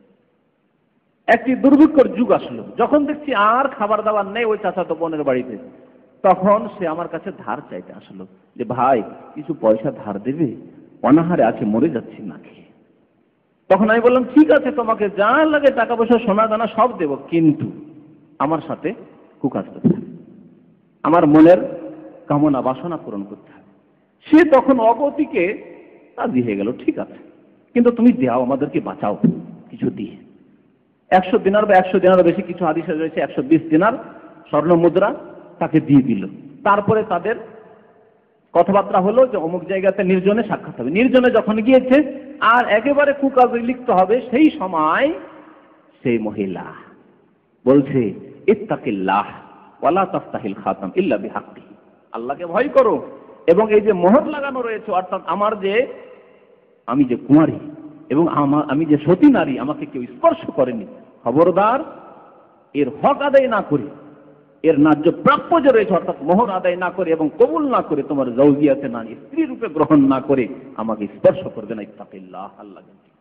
একটি দুর্ভিক্ষর যুগ আসলো, যখন দেখছি আর খাবার দাবার নেই ওই চাচাতো বোনের বাড়িতে, তখন সে আমার কাছে ধার চাইতে আসলো, যে ভাই কিছু পয়সা ধার দেবে, অনাহারে আছে, মরে যাচ্ছি না খেয়ে। তখন আমি বললাম ঠিক আছে, তোমাকে যা লাগে টাকা পয়সা সোনা দানা সব দেব, কিন্তু আমার সাথে কুকাজ করতে হবে, আমার মনের কামনা বাসনা পূরণ করতে হবে। সে তখন অগতিকে রাজি হয়ে গেল, ঠিক আছে, কিন্তু তুমি দাও, আমাদেরকে বাঁচাও কিছু দিয়ে। একশো দিনার বা একশো দিনার বেশি, কিছু হাদিসে রয়েছে একশো বিশ দিনার স্বর্ণ মুদ্রা তাকে দিয়ে দিল। তারপরে তাদের কথাবার্তা হলো যে অমুক জায়গাতে নির্জনে সাক্ষাৎ হবে। নির্জনে যখন গিয়েছে আর একেবারে কুকাজে লিপ্ত হবে, সেই সময় সেই মহিলা বলছে ইত্তাকিল্লাহ ওয়ালা তাফতাহিল খাতাম ইল্লা বিহাক্কি, আল্লাহকে ভয় করো, এবং এই যে মোহর লাগানো রয়েছে, অর্থাৎ আমার যে আমি যে কুমারী এবং আমার আমি যে সতী নারী, আমাকে কেউ স্পর্শ করেনি, খবরদার এর হক আদায় না করে, এর ন্যায্য প্রাপ্য যে রয়েছে অর্থাৎ মোহর আদায় না করে এবং কবুল না করে, তোমার জৌজিয়াতে না স্ত্রী রূপে গ্রহণ না করে আমাকে স্পর্শ করবে না, ইত্তাকিল্লাহ, আল্লাহ।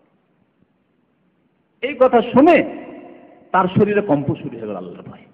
এই কথা শুনে তার শরীরে কম্প শুরু হয়ে গেল আল্লাহর ভয়।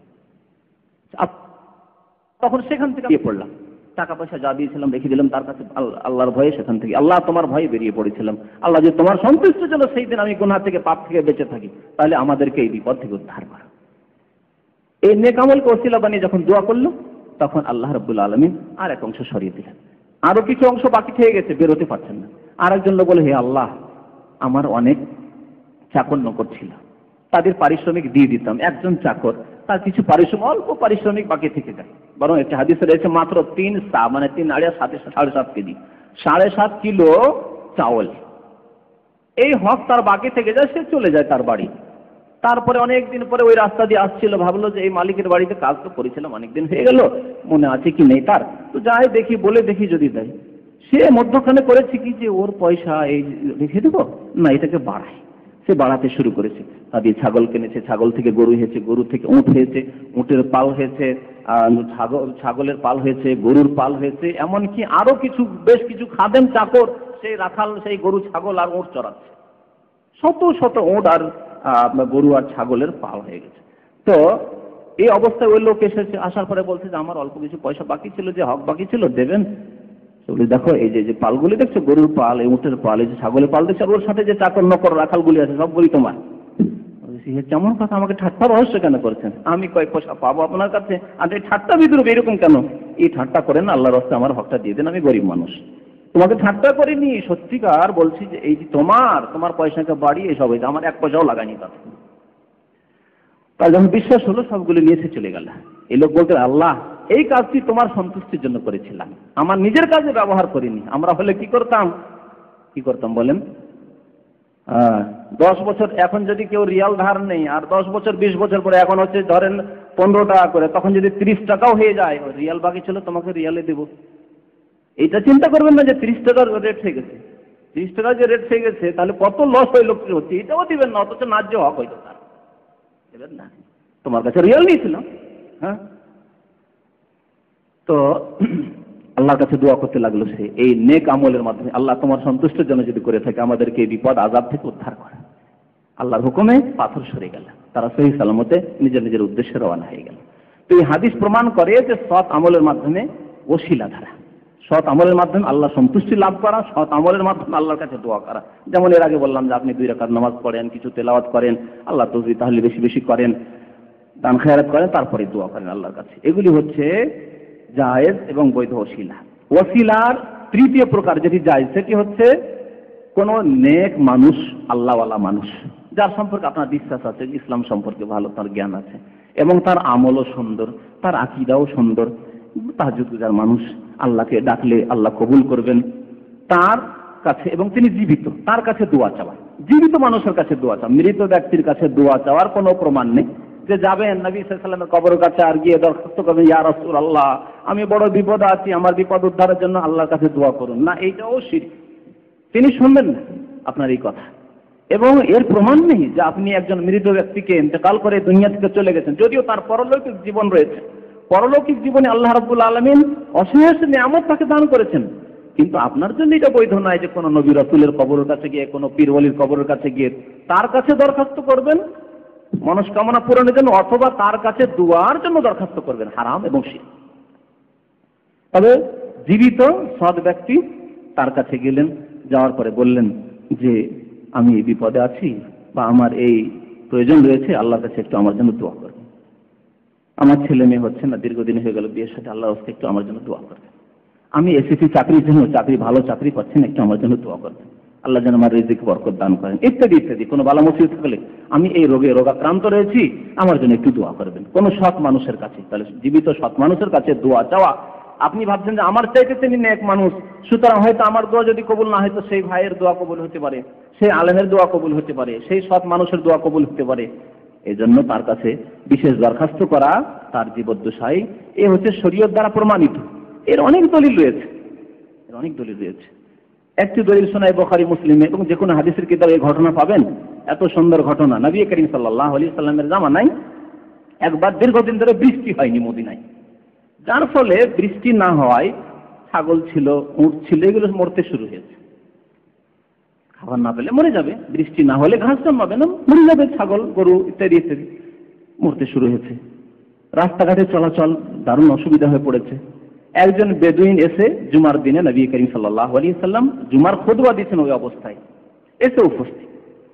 তখন সেখান থেকে বেরিয়ে পড়লাম, টাকা পয়সা যা দিয়েছিলাম রেখে দিলাম তার কাছে, আল্লাহর ভয়ে সেখান থেকে, আল্লাহ তোমার ভয়ে বেরিয়ে পড়েছিলাম, আল্লাহ যে তোমার সন্তুষ্টির জন্য সেই দিন আমি গুনাহ থেকে পাপ থেকে বেঁচে থাকি, তাহলে আমাদেরকে এই বিপদ থেকে উদ্ধার করো। এই নেক আমলকে ওসিলা বানিয়ে যখন দোয়া করলো, তখন আল্লাহ রাব্বুল আলামিন আর এক অংশ সরিয়ে দিলেন। আরো কিছু অংশ বাকি থেকে গেছে, বেরোতে পারছেন না। আর একজন লোক বলে হে আল্লাহ, আমার অনেক চাকর নকর ছিল, তাদের পারিশ্রমিক দিয়ে দিতাম, একজন চাকর তার কিছু পারিশ্রমিক, অল্প পারিশ্রমিক বাকি থেকে যায়, বরং একটি হাদিসে রয়েছে মাত্র তিন সা মানে তিন আড়িয়া সাথে সাড়ে সাত কেজি সাড়ে সাত কিলো চাউল। এই হক তার বাকি থেকে যায়, সে চলে যায় তার বাড়ি। তারপরে অনেক দিন পরে ওই রাস্তা দিয়ে আসছিল, ভাবলো যে এই মালিকের বাড়িতে কাজ তো করেছিলাম, অনেকদিন হয়ে গেল, মনে আছে কি নেই তার, তো যাই দেখি বলে দেখি যদি দেয়। সে মধ্যখানে করেছে কি যে ওর পয়সা এই রেখে দেবো না, এটাকে বাড়ায়। সে বাড়াতে শুরু করেছে, তাদের ছাগল কিনেছে, ছাগল থেকে গরু হয়েছে, গরু থেকে উঁট হয়েছে, উঁটের পাল হয়েছে, ছাগল ছাগলের পাল হয়েছে, গরুর পাল হয়েছে, এমনকি আরো কিছু বেশ কিছু খাদেম চাকর সেই রাখাল সেই গরু ছাগল আর উঁট চড়াচ্ছে। শত শত উঁট আর গরু আর ছাগলের পাল হয়ে গেছে। তো এই অবস্থায় ওই লোক এসেছে, আসার পরে বলছে যে আমার অল্প কিছু পয়সা বাকি ছিল, যে হক বাকি ছিল, দেবেন? বলি দেখো এই যে পালগুলি দেখছো, গরুর পাল, এই উঁটের পাল, এই যে ছাগলের পাল দেখছো, ওর সাথে যে চাকর নকর রাখালগুলি আছে সবগুলি তোমার। কেমন কথা, আমাকে ঠাট্টা রহস্য কেন করছেন? আমি কয়েক পয়সা পাবো আপনার কাছে, আর এই ঠাট্টা বিদ্রুপ এরকম কেন? এই ঠাট্টা করেন, আল্লাহর রাস্তায় আমার হকটা দিয়ে দেন, আমি গরিব মানুষ, তোমাকে ঠাট্টা করিনি, সত্যিকার বলছি যে এই তোমার তোমার পয়সাকে বাড়িয়ে এসব হয়েছে, আমার এক পয়সাও লাগাইনি তাতে। তার যখন বিশ্বাস হলো সবগুলো নিয়ে এসে চলে গেল। এই লোক বলতে, আল্লাহ এই কাজটি তোমার সন্তুষ্টির জন্য করেছিলাম, আমার নিজের কাজে ব্যবহার করিনি। আমরা হলে কি করতাম কি করতাম বলেন? দশ বছর এখন যদি কেউ রিয়াল ধার নেই, আর দশ বছর বিশ বছর পরে এখন হচ্ছে ধরেন পনেরো টাকা করে, তখন যদি ত্রিশ টাকাও হয়ে যায়, রিয়াল বাকি ছিল তোমাকে রিয়ালে দেবো। এটা চিন্তা করবেন না যে ত্রিশ টাকার রেট হয়ে গেছে, ত্রিশ টাকার যে রেট হয়ে গেছে তাহলে কত লস ওই লোকটি হচ্ছে, এটাও দিবেন না, অথচ ন্যায্য হক হইতো তার দেবেন না। তোমার কাছে রিয়াল নিয়েছিলাম। হ্যাঁ, তো আল্লাহর কাছে দোয়া করতে লাগলো সে এই নেক আমলের মাধ্যমে, আল্লাহ তোমার সন্তুষ্টের জন্য যদি করে থাকে আমাদেরকে এই বিপদ আযাব থেকে উদ্ধার করে। আল্লাহর হুকুমে পাথর সরে গেল, তারা সহি সালামতে নিজের নিজের উদ্দেশ্যে রওনা হয়ে গেল। তো এই হাদিস প্রমাণ করে যে সৎ আমলের মাধ্যমে ওসিলা ধারা, সৎ আমলের মাধ্যমে আল্লাহ সন্তুষ্টি লাভ করা, সৎ আমলের মাধ্যমে আল্লাহর কাছে দোয়া করা। যেমন এর আগে বললাম যে আপনি দুই রাকাত নামাজ পড়েন, কিছু তেলাওয়াত করেন, আল্লাহ তাআলা তাহলে বেশি বেশি করেন, দান খেয়ারত করেন, তারপরে দোয়া করেন আল্লাহর কাছে। এগুলি হচ্ছে জায়েজ এবং বৈধ ওসিলা। ওসিলার তৃতীয় প্রকার যেটি জায়েজ, সেটি হচ্ছে কোন নেক মানুষ, আল্লাহওয়ালা মানুষ, যার সম্পর্কে আপনার বিশ্বাস আছে, ইসলাম সম্পর্কে ভালো তার জ্ঞান আছে এবং তার আমলও সুন্দর, তার আকীদাও সুন্দর, তাহাজ্জুদ গুজার মানুষ, আল্লাহকে ডাকলে আল্লাহ কবুল করবেন, তার কাছে, এবং তিনি জীবিত, তার কাছে দোয়া চাওয়া। জীবিত মানুষের কাছে দোয়া চাওয়া, মৃত ব্যক্তির কাছে দোয়া চাওয়ার কোনো প্রমাণ নেই যে যাবেন নবী সাল্লাল্লাহু আলাইহি ওয়াসাল্লামের কবরের কাছে আর গিয়ে দরখাস্ত করবেন, ইয়া রাসূলুল্লাহ আমি বড় বিপদে আছি, আমার বিপদ উদ্ধারের জন্য আল্লাহর কাছে দোয়া করুন। না, এইটাও শিরক, তিনি শুনবেন না আপনার এই কথা। এবং এর প্রমাণ নেই যে আপনি একজন মৃত ব্যক্তিকে ইন্তেকাল করে দুনিয়া থেকে চলে গেছেন, যদিও তার পরলৌকিক জীবন রয়েছে, পরলৌকিক জীবনে আল্লাহ রাব্বুল আলামিন অশেষ নিয়ামত তাকে দান করেছেন, কিন্তু আপনার জন্য এটা বৈধ নয় যে কোনো নবী রাসূলের কবরের কাছে গিয়ে, কোনো পীর ওলির কবরের কাছে গিয়ে তার কাছে দরখাস্ত করবেন মনস্কামনা পূরণের জন্য, অথবা তার কাছে দুয়ার জন্য দরখাস্ত করবেন, হারাম এবং শিরক। তবে জীবিত সৎ ব্যক্তি তার কাছে গেলেন, যাওয়ার পরে বললেন যে আমি বিপদে আছি বা আমার এই প্রয়োজন রয়েছে, আল্লাহর কাছে একটু আমার জন্য দোয়া করবেন, আমার ছেলে মেয়ে হচ্ছে না, দীর্ঘদিন হয়ে গেল বিয়ের সাথে, আল্লাহর কাছে একটু আমার জন্য দোয়া করবেন, আমি এসএসসি চাকরির জন্য, চাকরি ভালো চাকরি পাচ্ছি না, একটু আমার জন্য দোয়া করবেন, আল্লাহ যেন আমার রিজিকে বরকত দান করেন, ইত্যাদি ইত্যাদি। কোনো বালা মুসিবত থাকলে, আমি এই রোগে রোগাক্রান্ত রয়েছি, আমার জন্য একটু দোয়া করবেন, কোন সৎ মানুষের কাছে। তাহলে জীবিত সৎ মানুষের কাছে দোয়া চাওয়া। আপনি ভাবছেন যে আমার চাইতে তিনি নেক মানুষ, সুতরাং হয়তো আমার দোয়া যদি কবুল না হয় তো সেই ভাইয়ের দোয়া কবুল হতে পারে, সেই আলেমের দোয়া কবুল হতে পারে, সেই সৎ মানুষের দোয়া কবুল হতে পারে। এই জন্য তার কাছে বিশেষ দরখাস্ত করা তার জীবদ্দশায়, এ হচ্ছে শরীয়ত দ্বারা প্রমাণিত। এর অনেক দলিল রয়েছে, এর অনেক দলিল রয়েছে। একটি দলিল শোনায় বুখারী মুসলিমে, এবং যে কোনো হাদিসের কিতাবে এই ঘটনা পাবেন। এত সুন্দর ঘটনা, নবী করিম সাল্লাল্লাহু আলাইহি সাল্লামের জামানায় একবার দীর্ঘদিন ধরে বৃষ্টি হয়নি মদিনায়, যার ফলে বৃষ্টি না হওয়ায় ছাগল ছিল, উট ছিল, এগুলো মরতে শুরু হয়েছে। খাবার না পেলে মরে যাবে, বৃষ্টি না হলে ঘাস জন্মাবে না, মরে যাবে ছাগল, গরু ইত্যাদি ইত্যাদি, মরতে শুরু হয়েছে। রাস্তাঘাটে চলাচল দারুণ অসুবিধা হয়ে পড়েছে। একজন বেদুইন এসে জুমার দিনে নবী করিম সাল্লাল্লাহু আলাইহি সাল্লাম জুমার খুতবা দিচ্ছেন, ওই অবস্থায় এসে উপস্থিত।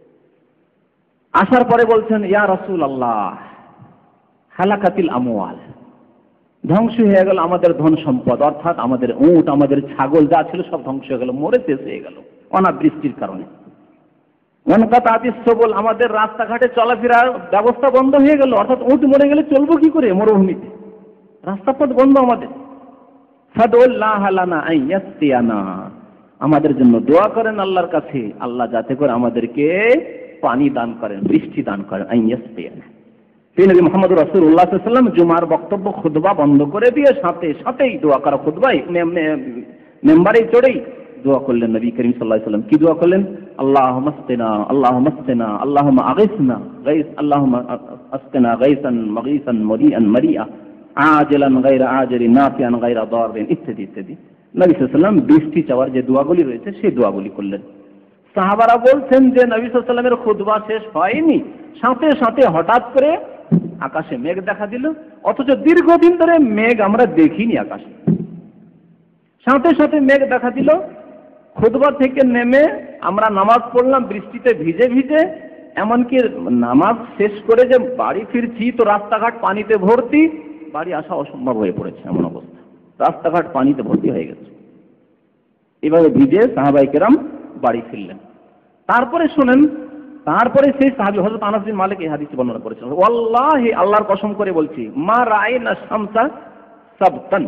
আসার পরে বলছেন, ইয়া রাসূলুল্লাহ হালাকাতিল আমওয়াল, ধ্বংস হয়ে গেল আমাদের ধন সম্পদ, অর্থাৎ আমাদের উট, আমাদের ছাগল যা ছিল সব ধ্বংস হয়ে গেল, মরে শেষ হয়ে গেল অনাবৃষ্টির কারণে। ওয়ানকাতাতিস সুবুল, আমাদের রাস্তাঘাটে চলাফেরার ব্যবস্থা বন্ধ হয়ে গেল, অর্থাৎ উট মরে গেলে চলবো কি করে মরুভূমিতে, রাস্তাপথ বন্ধ আমাদের। ফাদুল্লাহ লানা আইয়াসতিয়ানা, আমাদের জন্য দোয়া করেন আল্লাহর কাছে, আল্লাহ যাতে করে আমাদেরকে পানি দান করেন, বৃষ্টি দান করেন। আইয়াসতিয়ানা, নবী মুহাম্মদ রাসূলুল্লাহ সাল্লাল্লাহু আলাইহি ওয়াসাল্লাম জুমার বক্তব্য খুতবা বন্ধ করে দিয়ে সাথে সাথেই দোয়া করা, খুতবাই মেম্বারে চড়েই দোয়া করলেন নবী করিম সাল্লাল্লাহু আলাইহি ওয়াসাল্লাম। কি দোয়া করলেন? আল্লাহুম্মা আসকিনা, আল্লাহুম্মা আসকিনা, আল্লাহুম্মা আগিসনা গাইস, আল্লাহুম্মা আসকিনা গাইসান মাগিসান মারিআন মারিআ, আজিলান গায়রা আজিলিন, নাফিআন গায়রা দারিন, ইত্যাদি ইত্যাদি। নবী সাল্লাল্লাহু আলাইহি ওয়াসাল্লাম বৃষ্টি চাওয়ার যে দোয়াগুলি রয়েছে সেই দোয়াগুলি করলেন। সাহাবারা বলছেন যে নবী সাল্লাল্লাহু আলাইহি ওয়াসাল্লামের খুতবা শেষ হয়নি, সাথে সাথে হঠাৎ করে আকাশে মেঘ দেখা দিল, অথচ দীর্ঘদিন ধরে মেঘ আমরা দেখিনি আকাশে। সাথে সাথে মেঘ দেখা দিল, খুতবা থেকে নেমে আমরা নামাজ পড়লাম বৃষ্টিতে ভিজে ভিজে, এমনকি নামাজ শেষ করে যে বাড়ি ফিরছি তো রাস্তাঘাট পানিতে ভর্তি, বাড়ি আসা অসম্ভব হয়ে পড়েছে, এমন অবস্থা, রাস্তাঘাট পানিতে ভর্তি হয়ে গেছে। এভাবে ভিজে সাহাবায়ে কেরাম বাড়ি ফিরলেন। তারপরে শুনেন, তারপরে সেই সাহাবী হযরত আনাস বিন মালিক এই হাদিস বর্ণনা করেছেন, ওয়াল্লাহি, আল্লাহর কসম করে বলছি, মা রাআইনা শামসা সাবতান,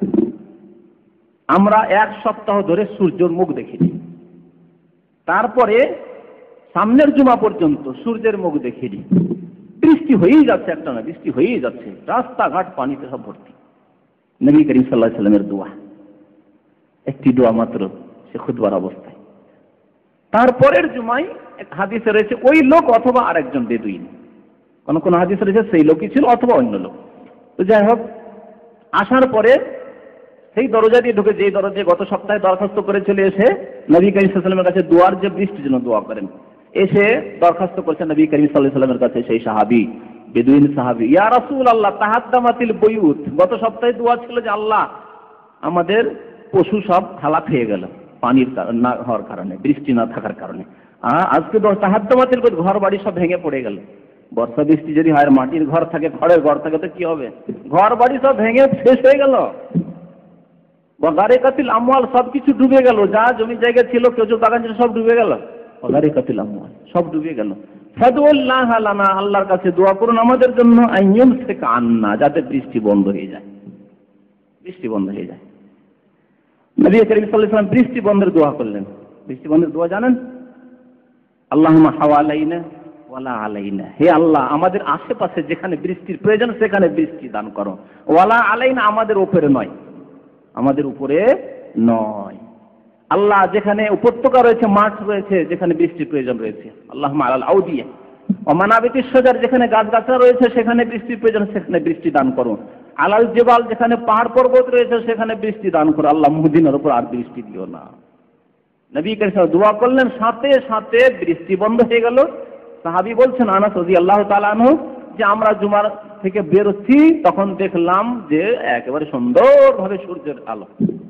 আমরা এক সপ্তাহ ধরে সূর্যের মুখ দেখিনি। তারপরে সামনের জুমা পর্যন্ত সূর্যের মুখ দেখিনি। বৃষ্টি হয়েই যাচ্ছে, একটা না বৃষ্টি হয়েই যাচ্ছে, রাস্তাঘাট পানিতে সব ভর্তি। নবী করিম সাল্লাল্লাহু আলাইহি ওয়াসাল্লামের দোয়া, একটি দোয়া মাত্র, সে খুতবার অবস্থায়। তারপরের জুমায় এক হাদিসে রয়েছে ওই লোক অথবা আরেকজন বেদুইন, কোন কোন হাদিসে রয়েছে সেই লোকই ছিল অথবা অন্য লোক। তো যাই হোক, আসার পরে সেই দরজা দিয়ে ঢুকে, যে দরজায় গত সপ্তাহে দরখাস্ত করে চলে এসে নবী করিম সাল্লাল্লাহু আলাইহি ওয়াসাল্লামের কাছে দোয়ার যে বৃষ্টির জন্য দোয়া করেন, এসে দরখাস্ত করেছেন নবী করিম সাল্লাল্লাহু আলাইহি ওয়াসাল্লামের কাছে সেই সাহাবী, বেদুইন সাহাবী, ইয়া রাসূলুল্লাহ তাহাদ্দামাতিল বুয়ুত, গত সপ্তাহে দোয়া ছিল যে আল্লাহ আমাদের পশু সব হালাক হয়ে গেল পানির না হওয়ার কারণে, বৃষ্টি না থাকার কারণে। আজকে তাহাদ্দামাতিল বুয়ুত, ঘর বাড়ি সব ভেঙে পড়ে গেল। বর্ষা বৃষ্টি যদি হয়, মাটির ঘর থাকে, খড়ের ঘর থাকে, তো কি হবে? ঘর বাড়ি সব ভেঙে শেষ হয়ে গেল। ওয়াগারিকাতিল আমওয়াল, সবকিছু ডুবে গেল, যা জমি জায়গা ছিল, খেজুর বাগান ছিল, সব ডুবে গেল। ওয়াগারিকাতিল আমওয়াল, সব ডুবে গেল। ফাদুল্লাহ লানা, আল্লাহর কাছে দোয়া করুন আমাদের জন্য, আইয়ুমসিকা আন্না, যাতে বৃষ্টি বন্ধ হয়ে যায়, বৃষ্টি বন্ধ হয়ে যায়। নবী করিম সাল্লাল্লাহু আলাইহি ওয়াসাল্লাম বৃষ্টি বন্ধের দোয়া করলেন। বৃষ্টি বন্ধের দোয়া জানেন? আল্লাহুম্মা হাওয়ালাইনা ওয়ালা আলাইনা, হে আল্লাহ আমাদের আশেপাশে যেখানে বৃষ্টির প্রয়োজন সেখানে বৃষ্টি দান করো, ওয়ালা আলাইনা, আমাদের উপরে নয়, আমাদের উপরে নয়। আল্লাহ যেখানে উপত্যকা রয়েছে, মাঠ রয়েছে, যেখানে বৃষ্টির প্রয়োজন রয়েছে, আল্লাহুম্মা আলাল আউদিয়া ওয়া মানাবিতিশ শাজার, যেখানে গাছগাছরা রয়েছে সেখানে বৃষ্টির প্রয়োজন, সেখানে বৃষ্টি দান করো। আলাল জিবাল, যেখানে পাহাড় পর্বত রয়েছে সেখানে বৃষ্টি দান করো। আল্লাহ মদিনার উপর আর বৃষ্টি দিও না। নবী করিম সাল্লাল্লাহু আলাইহি ওয়াসাল্লাম দোয়া করলেন, সাথে সাথে বৃষ্টি বন্ধ হয়ে গেল। সাহাবী বলছেন আনাস রাদিয়াল্লাহু তাআলা আনহু, যে আমরা জুমার থেকে বের হচ্ছি, তখন দেখলাম যে একেবারে সুন্দরভাবে সূর্যের আলো,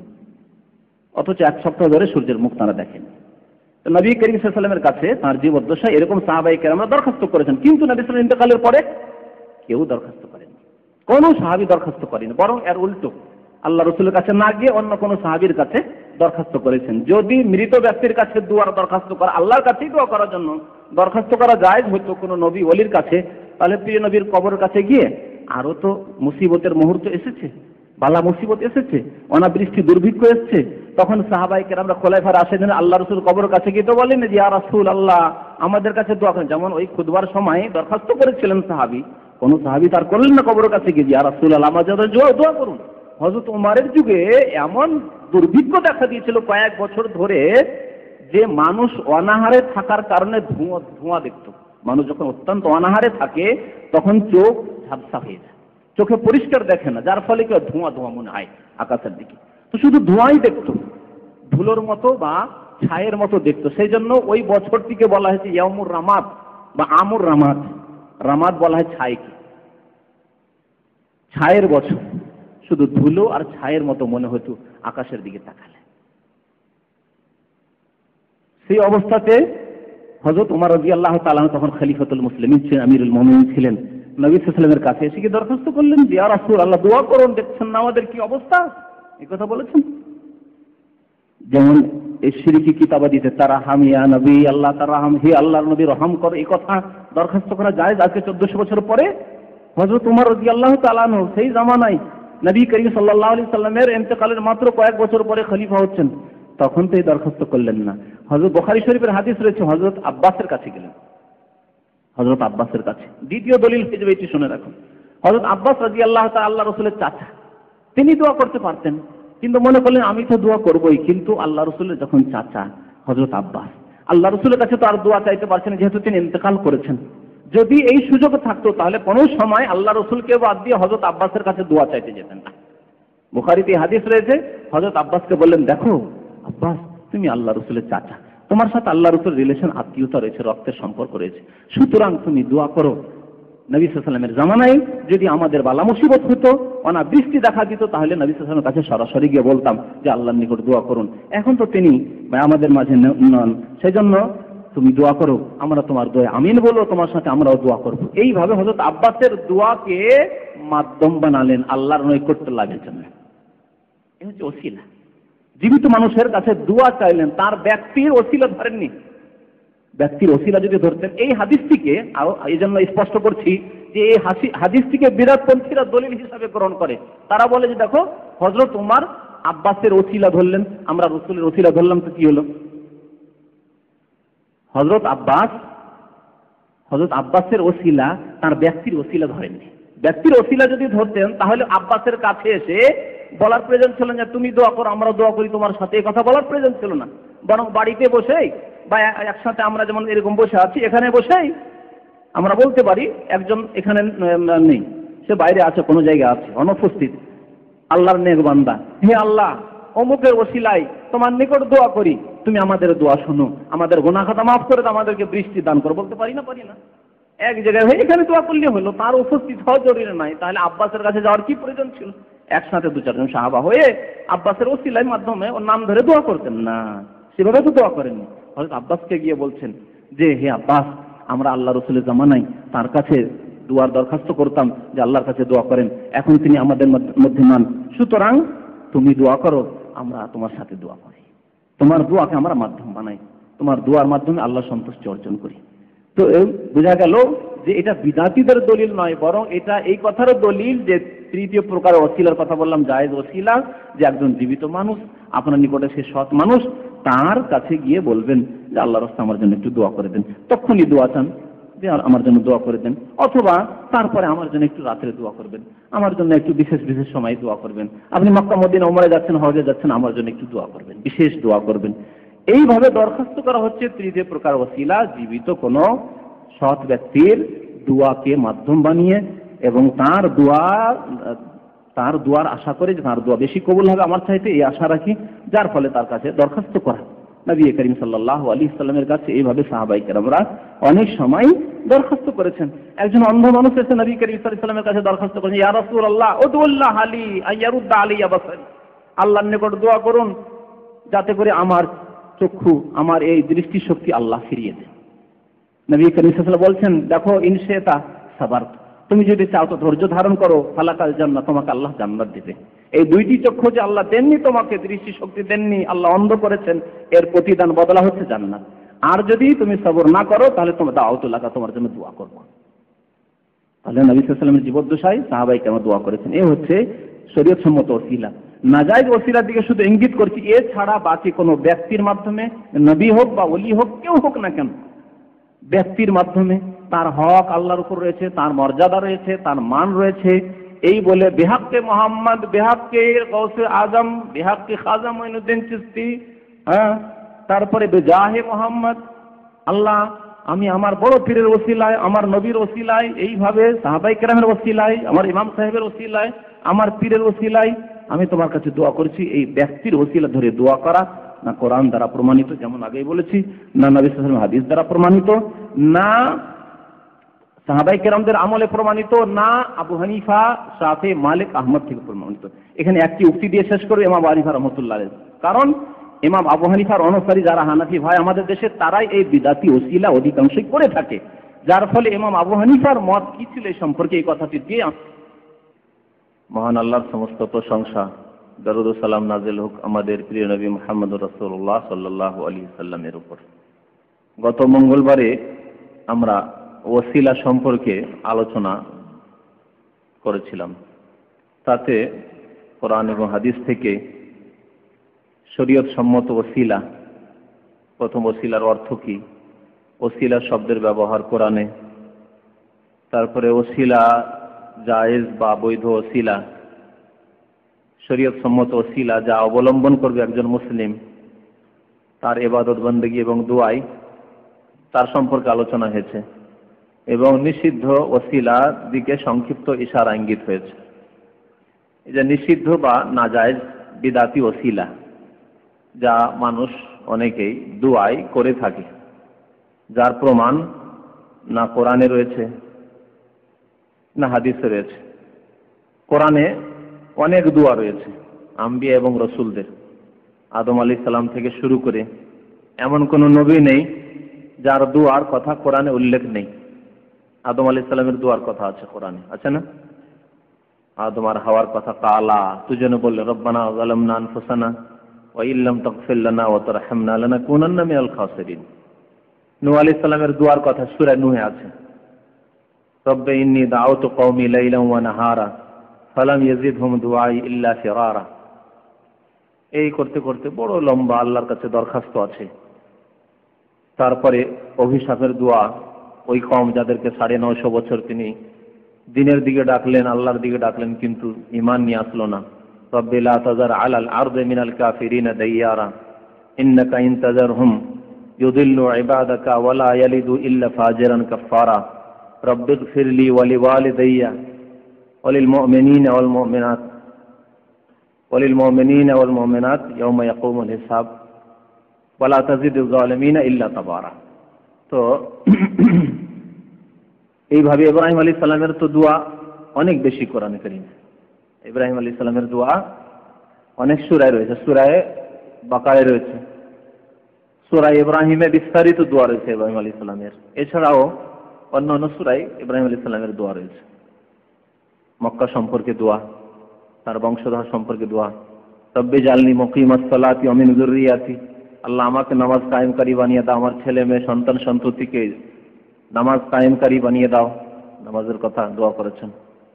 অথচ এক সপ্তাহ ধরে সূর্যের মুখ তারা দেখেন। নবী করিম সাল্লাল্লাহু আলাইহি ওয়াসাল্লামের কাছে তার জীবদ্দশায় এরকম সাহাবায়ে কেরামরা দরখাস্ত করেছেন, কিন্তু নবী সাল্লাল্লাহু আলাইহি ওয়াসাল্লাম ইন্তেকালের পরে কেউ দরখাস্ত করেনি, কোনো সাহাবী দরখাস্ত করেনি, বরং এর উল্টো, আল্লাহ রাসূলের কাছে না গিয়ে অন্য কোনো সাহাবীর কাছে দরখাস্ত করেছেন। যদি মৃত ব্যক্তির কাছে দোয়ার দরখাস্ত করা, আল্লাহর কাছেই দোয়া করার জন্য দরখাস্ত করা যায় হয়তো কোনো নবী ওলির কাছে, তাহলে প্রিয় নবীর কবরের কাছে গিয়ে, আরো তো মুসিবতের মুহূর্ত এসেছে, বালা মুসিবত এসেছে, অনাবৃষ্টি দুর্ভিক্ষ এসেছে, তখন সাহাবায়ে কেরামরা খোলাফা রাশিদিন আল্লাহ রাসূল কবরের কাছে গিয়ে তো বলেন যে ইয়া রাসূলুল্লাহ আমাদের কাছে দোয়া করেন। যেমন ওই খুতবার সময় দরখাস্ত করেছিলেন সাহাবী, কোন সাহাবী তার করলেন না কবরের কাছে গিয়ে ইয়া রাসূলুল্লাহ আমাদের জন্য দোয়া করুন। হযরত ওমরের যুগে এমন দুর্ভিক্ষ দেখা দিয়েছিল কয়েক বছর ধরে, যে মানুষ অনাহারে থাকার কারণে ধোঁয়া ধোঁয়া দেখত। মানুষ যখন অত্যন্ত অনাহারে থাকে তখন চোখ ঝাপসা হয়ে যায়, চোখে পরিষ্কার দেখে না, যার ফলে কেউ ধোঁয়া ধোঁয়া মনে হয় আকাশের দিকে, তো শুধু ধোঁয়াই দেখতো, ধুলোর মতো বা ছায়ের মতো দেখতো। সেই জন্য ওই বছরটিকে বলা হয়েছে ইয়ামুর রামাত বা আমুর রামাত। রামাত বলা হয় ছাইকে, ছায়ের বছর, শুধু ধুলো আর ছায়ের মতো মনে হতো আকাশের দিকে তাকালে। সেই অবস্থাতে হযরত ওমর রাদিয়াল্লাহু তাআলা তখন খলিফাতুল মুসলিমিন ছিলেন, আমিরুল মুমিনিন ছিলেন, নবী সাল্লাল্লাহু আলাইহি ওয়াসাল্লামের কাছে এসে কি দরখাস্ত করলেন যে ইয়া রাসূলুল্লাহ দোয়া করুন, দেখছেন না আমাদের কি অবস্থা, এই কথা বলেছেন। যেমন এই শিরকি কিতাবাদিতে তারাহাম ইয়া নবী, আল্লাহ তারাহাম, হে আল্লাহর নবী রহম করো, এই কথা দরখাস্ত করা যায় আজকে চোদ্দশো বছর পরে। হযরত ওমর রাদিয়াল্লাহু তাআলা আনহু সেই জামানায় নবী করিম সাল্লাল্লাহু আলাইহি সাল্লামের ইন্তেকালের মাত্র কয়েক বছর পরে খলিফা হচ্ছেন, তখন তো এই দরখাস্ত করলেন না। হযরত বুখারী শরীফের হাদিস রয়েছে, হযরত আব্বাসের কাছে গেলেন, হযরত আব্বাসের কাছে। দ্বিতীয় দলিল হিসেবে এটি শুনে রাখুন, হযরত আব্বাস রাদিয়াল্লাহু তাআলা আল্লাহ রাসূলের চাচা, তিনি দোয়া করতে পারতেন, কিন্তু মনে করলেন আমি তো দোয়া করবই, কিন্তু আল্লাহ রাসূলের যখন চাচা হযরত আব্বাস, আল্লাহ রাসূলের কাছে তো আর দোয়া চাইতে পারছেন যেহেতু তিনি ইন্তেকাল করেছেন। যদি এই সুযোগ থাকতো তাহলে কোনো সময় আল্লাহ রাসূলকে বাদ দিয়ে হযরত আব্বাসের কাছে দোয়া চাইতে যেতেন না। বুখারীতে হাদিস রয়েছে, হযরত আব্বাসকে বললেন, দেখো আব্বাস, তুমি আল্লাহ রাসূলের চাচা, তোমার সাথে আল্লাহ রাসূলের রিলেশন, আত্মীয়তা রয়েছে, রক্তের সম্পর্ক রয়েছে, সুতরাং তুমি দোয়া করো। নবী সাল্লাল্লাহু আলাইহি ওয়াসাল্লামের জামানায় যদি আমাদের বালা মুসিবত হতো, অনাবৃষ্টি দেখা দিত, তাহলে নবী সাল্লাল্লাহু আলাইহি ওয়াসাল্লামের কাছে সরাসরি গিয়ে বলতাম যে আল্লাহর নিকট দোয়া করুন। এখন তো তিনি আমাদের মাঝে নন, সেজন্য তুমি দোয়া করো, আমরা তোমার দোয়া আমিন বলো, তোমার সাথে আমরাও দোয়া করব। এইভাবে হযরত আব্বাসের দোয়াকে মাধ্যম বানালেন আল্লাহর নৈকট্য লাভের জন্য। এই হচ্ছে ওসিলা। জীবিত মানুষের কাছে দোয়া চাইলেন, তার ব্যক্তির ওসিলা ধরেননি। ব্যক্তির ওসিলা যদি ধরতেন, এই হাদিসটিকে এই জন্য স্পষ্ট করছি যে এই হাদিসটিকে বিরাটপন্থীরা দলিল হিসাবে গ্রহণ করে। তারা বলে যে দেখো, হযরত ওমর আব্বাসের ওসিলা ধরলেন, আমরা রাসূলের ওসিলা ধরলাম, তো কি হলো? হযরত আব্বাস হযরত আব্বাসের ওসিলা তার ব্যক্তির ওসিলা ধরেননি। ব্যক্তির ওসিলা যদি ধরতেন তাহলে আব্বাসের কাছে এসে বলার প্রয়োজন ছিল না তুমি দোয়া করো আমরা দোয়া করি তোমার সাথে, এই কথা বলার প্রয়োজন ছিল না। বরং বাড়িতে বসেই বা একসাথে আমরা যেমন এরকম বসে আছি, এখানে বসেই আমরা বলতে পারি, একজন এখানে নেই, সে বাইরে আছে, কোনো জায়গায় আছে, অনুপস্থিত, আল্লাহর নেক বান্দা, হে আল্লাহ অমুকের ওসিলায় তোমার নিকট দোয়া করি, তুমি আমাদের দোয়া শোনো, আমাদের গুনাহ খাতা মাফ করে দাও, আমাদেরকে বৃষ্টি দান করো। বলতে পারি না? পারি না। এক জায়গায় হয়ে এখানে দোয়া করলে হলো, তার উপস্থিত হওয়া জরুরি নাই। তাহলে আব্বাসের কাছে যাওয়ার কি প্রয়োজন ছিল? একসাথে দু চারজন সাহাবা হয়ে আব্বাসের ওসিলার মাধ্যমে ওর নাম ধরে দোয়া করতেন না, সেভাবে তো দোয়া করেননি। হযরত আব্বাসকে গিয়ে বলছেন যে হে আব্বাস, আমরা আল্লাহ রাসূলের জামানায় তার কাছে দোয়ার দরখাস্ত করতাম যে আল্লাহর কাছে দোয়া করেন, এখন তিনি আমাদের মধ্যে নন, সুতরাং তুমি দোয়া করো, আমরা তোমার সাথে দোয়া করি, তোমার দোয়াকে আমরা মাধ্যম বানাই, তোমার দোয়ার মাধ্যমে আল্লাহ সন্তুষ্টি অর্জন করি। তো বোঝা গেল যে এটা বিদাতীদের দলিল নয়, বরং এটা এই কথার দলিল যে তৃতীয় প্রকার ওসিলার কথা বললাম, জায়েজ ওসিলা, যে একজন জীবিত মানুষ আপনার নিকটে সে সৎ মানুষ, তার কাছে গিয়ে বলবেন যে আল্লাহর রাস্তায় আমার জন্য একটু দোয়া করে দেন, তখনই দোয়া চান যে আমার জন্য দোয়া করে দেন, অথবা তারপরে আমার জন্য একটু রাত্রে দোয়া করবেন, আমার জন্য একটু বিশেষ বিশেষ সময় দোয়া করবেন, আপনি মক্কা মদিনা ওমরায় যাচ্ছেন, হজে যাচ্ছেন, আমার জন্য একটু দোয়া করবেন, বিশেষ দোয়া করবেন। এইভাবে দরখাস্ত করা হচ্ছে তৃতীয় প্রকার ওসিলা, জীবিত কোনো সৎ ব্যক্তির দোয়াকে মাধ্যম বানিয়ে এবং তার দোয়া তার দোয়ার আশা করে যে তার দোয়া বেশি কবুল হবে আমার চাইতে, এই আশা রাখি, যার ফলে তার কাছে দরখাস্ত করা। নবী করিম সাল্লাল্লাহু আলাইহি ওয়াসাল্লামের কাছে এইভাবে সাহাবায়ে কেরামরা অনেক সময় দরখাস্ত করেছেন। একজন অন্ধ মানুষ এসে নবী করিম সাল্লাল্লাহু আলাইহি ওয়াসাল্লামের কাছে দরখাস্ত করেছেন, ইয়া রাসূলুল্লাহ উদুল্লাহ আলী আইয়ারুদ্দা আলাইয়া বাসারি, আল্লাহর নিকট দোয়া করুন যাতে করে আমার চক্ষু, আমার এই দৃষ্টিশক্তি আল্লাহ ফিরিয়ে দেন। নবী করিম সাল্লাল্লাহু আলাইহি ওয়াসাল্লাম বলছেন, দেখো ইনশাআতা সাবার, তুমি যদি চাও তো ধৈর্য ধারণ করো, ফালাকাল জান্নাত, তোমাকে আল্লাহ জান্নাত দেবে। এই দুইটি চক্ষু যে আল্লাহ দেননি তোমাকে, দৃষ্টি শক্তি দেননি, আল্লাহ অন্ধ করেছেন, এর প্রতিদান বদলা হচ্ছে জান্নাত। আর যদি তুমি সবর না করো তাহলে তোমার দাওয়াতুল্লাহ, তোমার জন্য দোয়া করবো। তাহলে নবী সাল্লাল্লাহু আলাইহি ওয়াসাল্লামের জীবদ্দশায় সাহাবায়ে কেরাম দোয়া করেছেন। এই হচ্ছে শরীয়ত সম্মত ওসিলা। নাজায়েজ ওসিলার দিকে শুধু ইঙ্গিত করছি, এছাড়া বাকি কোনো ব্যক্তির মাধ্যমে, নবী হোক বা ওলি হোক, কেউ হোক না কেন, ব্যক্তির মাধ্যমে তার হক আল্লাহর উপর রয়েছে, তার মর্যাদা রয়েছে, তার মান রয়েছে, এই বলে বেহাক্কে মোহাম্মদ, বেহাক্কে গৌসে আজম, বেহাক্কে খাজা মঈনুদ্দিন চিশতি, হ্যাঁ, তারপরে বেজাহে মোহাম্মদ, আল্লাহ আমি আমার বড় পীরের ওসিলায়, আমার নবীর ওসিলায়, এইভাবে সাহাবায়ে কেরামের ওসিলায়, আমার ইমাম সাহেবের ওসিলায়, আমার পীরের ওসিলায় আমি তোমার কাছে দোয়া করছি, এই ব্যক্তির ওসিলা ধরে দোয়া করা না কোরআন দ্বারা প্রমাণিত, যেমন আগেই বলেছি, না নবী সাল্লাল্লাহু আলাইহি ওয়াসাল্লাম হাদিস দ্বারা প্রমাণিত, না সাহাবায়ে কেরামদের আমলে প্রমাণিত, না আবু হানিফা, শাফি, মালিক, আহমদ থেকে প্রমাণিত। এখানে একটি উক্তি দিয়ে শেষ করব, ইমাম আবু হানিফা রাহমাতুল্লাহ আলাইহি, কারণ ইমাম আবু হানিফার অনুসারী যারা হানাফি ভাই আমাদের দেশে, তারাই এই বিদাতি ওসিলা অধিকাংশই করে থাকে, যার ফলে ইমাম আবু হানিফার মত কি ছিল এই সম্পর্কে এই কথাটি দিয়ে। মহান আল্লাহর সমস্ত প্রশংসা, দরুদ ও সালাম নাজিল হোক আমাদের প্রিয় নবী মুহাম্মদুর রাসূলুল্লাহ সাল্লাল্লাহু আলাইহি সাল্লামের উপর। গত মঙ্গলবারে আমরা ওসিলা সম্পর্কে আলোচনা করেছিলাম, তাতে কোরআন এবং হাদিস থেকে শরীয়ত সম্মত ওসিলা, প্রথম ওসিলার অর্থ কি, ওসিলা শব্দের ব্যবহার কোরআনে, তারপরে ওসিলা জায়েজ বা বৈধ ওসিলা, শরীয়ত সম্মত ওসিলা যা অবলম্বন করবে একজন মুসলিম তার ইবাদত বন্দেগী এবং দুআই, তার সম্পর্কে আলোচনা হয়েছে, এবং নিষিদ্ধ ওসিলা দিকে সংক্ষিপ্ত ইশারা ইঙ্গিত হয়েছে। এই যে নিষিদ্ধ বা নাজায়েজ বিদাতি ওসিলা যা মানুষ অনেকেই দুআই করে থাকে, যার প্রমাণ না কোরআনে রয়েছে না হাদিসে রয়েছে। কোরআনে অনেক দোয়া রয়েছে আম্বিয়া এবং রসুলদের, আদম আলাইহিস সালাম থেকে শুরু করে এমন কোন নবী নেই যার দোয়ার কথা কোরআনে উল্লেখ নেই। আদম আলাইহিস সালামের দোয়ার কথা আছে কোরআনে, আছে না? আদম আর হাওয়ার কথা, কালা তুজনে বললে রব্বানা যালামনা আনফুসানা ওয়া ইল্লাম তাগফির লানা ওয়া তারহামনা লানাকুনান্না মিনাল খাসিরিন। নূহ আলাইহিস সালামের দোয়ার কথা সূরা নূহে আছে, রব্বি ইন্নী দাউতু কওমি লাইলান ওয়া নাহারা ফালাম ইয়াজিদহুম দুআই ইল্লা ফিরারা। এই করতে করতে বড় লম্বা আল্লাহর কাছে দরখাস্ত আছে। তারপরে অভিশাপের দোয়া, ওই কওম যাদেরকে সাড়ে নয়শো বছর তিনি দিনের দিকে ডাকলেন, আল্লাহর দিকে ডাকলেন, কিন্তু ঈমান নিয়ে আসলো না। রব্বি লা তাযার আলাল আরদি মিনাল কাফিরিনা দাইয়ারা ইন্নাকা ইন তাযারহুম ইউদিল্লু ইবাদাকা ওয়া লা ইয়ালিদু ইল্লা ফাজিরান কাফফারা রব্বিগফিরলি ওয়া লিওয়ালিদাইয়া ওয়া লিল মুমিনিনা ওয়াল মুমিনাত ওয়া লিল মুমিনিনা ওয়াল মুমিনাত ইয়াওমা ইয়াকুমুল হিসাব ওয়া লা তাজিদুয যালিমিনা ইল্লা তাবারা। তো এইভাবে ইব্রাহিম আলাইহিস সালামের তো দোয়া অনেক বেশি কোরআনে কারীমে। ইব্রাহিম আলাইহিস সালামের দোয়া অনেক সূরায় রয়েছে, সূরায়ে বাকারায় রয়েছে, সূরা ইব্রাহিমে বিস্তারিত দোয়া রয়েছে ইব্রাহিম আলাইহিস সালামের। এছাড়াও অন্য অন্য সূরায় ইব্রাহিম আলাইহিস সালামের দোয়া রয়েছে। মক্কা সম্পর্কে দোয়া, তার বংশধর সম্পর্কে দোয়া, রব্বি জালনি মুকিমাস সালাতি ওয়া মিন যুররিয়াতি, আল্লাহ আমাকে নামাজ কায়েমকারী বানিয়ে দাও, আমার ছেলে মেয়ে সন্তান সন্ততিকে নামাজ কায়েমকারী বানিয়ে দাও, নামাজের কথা দোয়া করেছেন।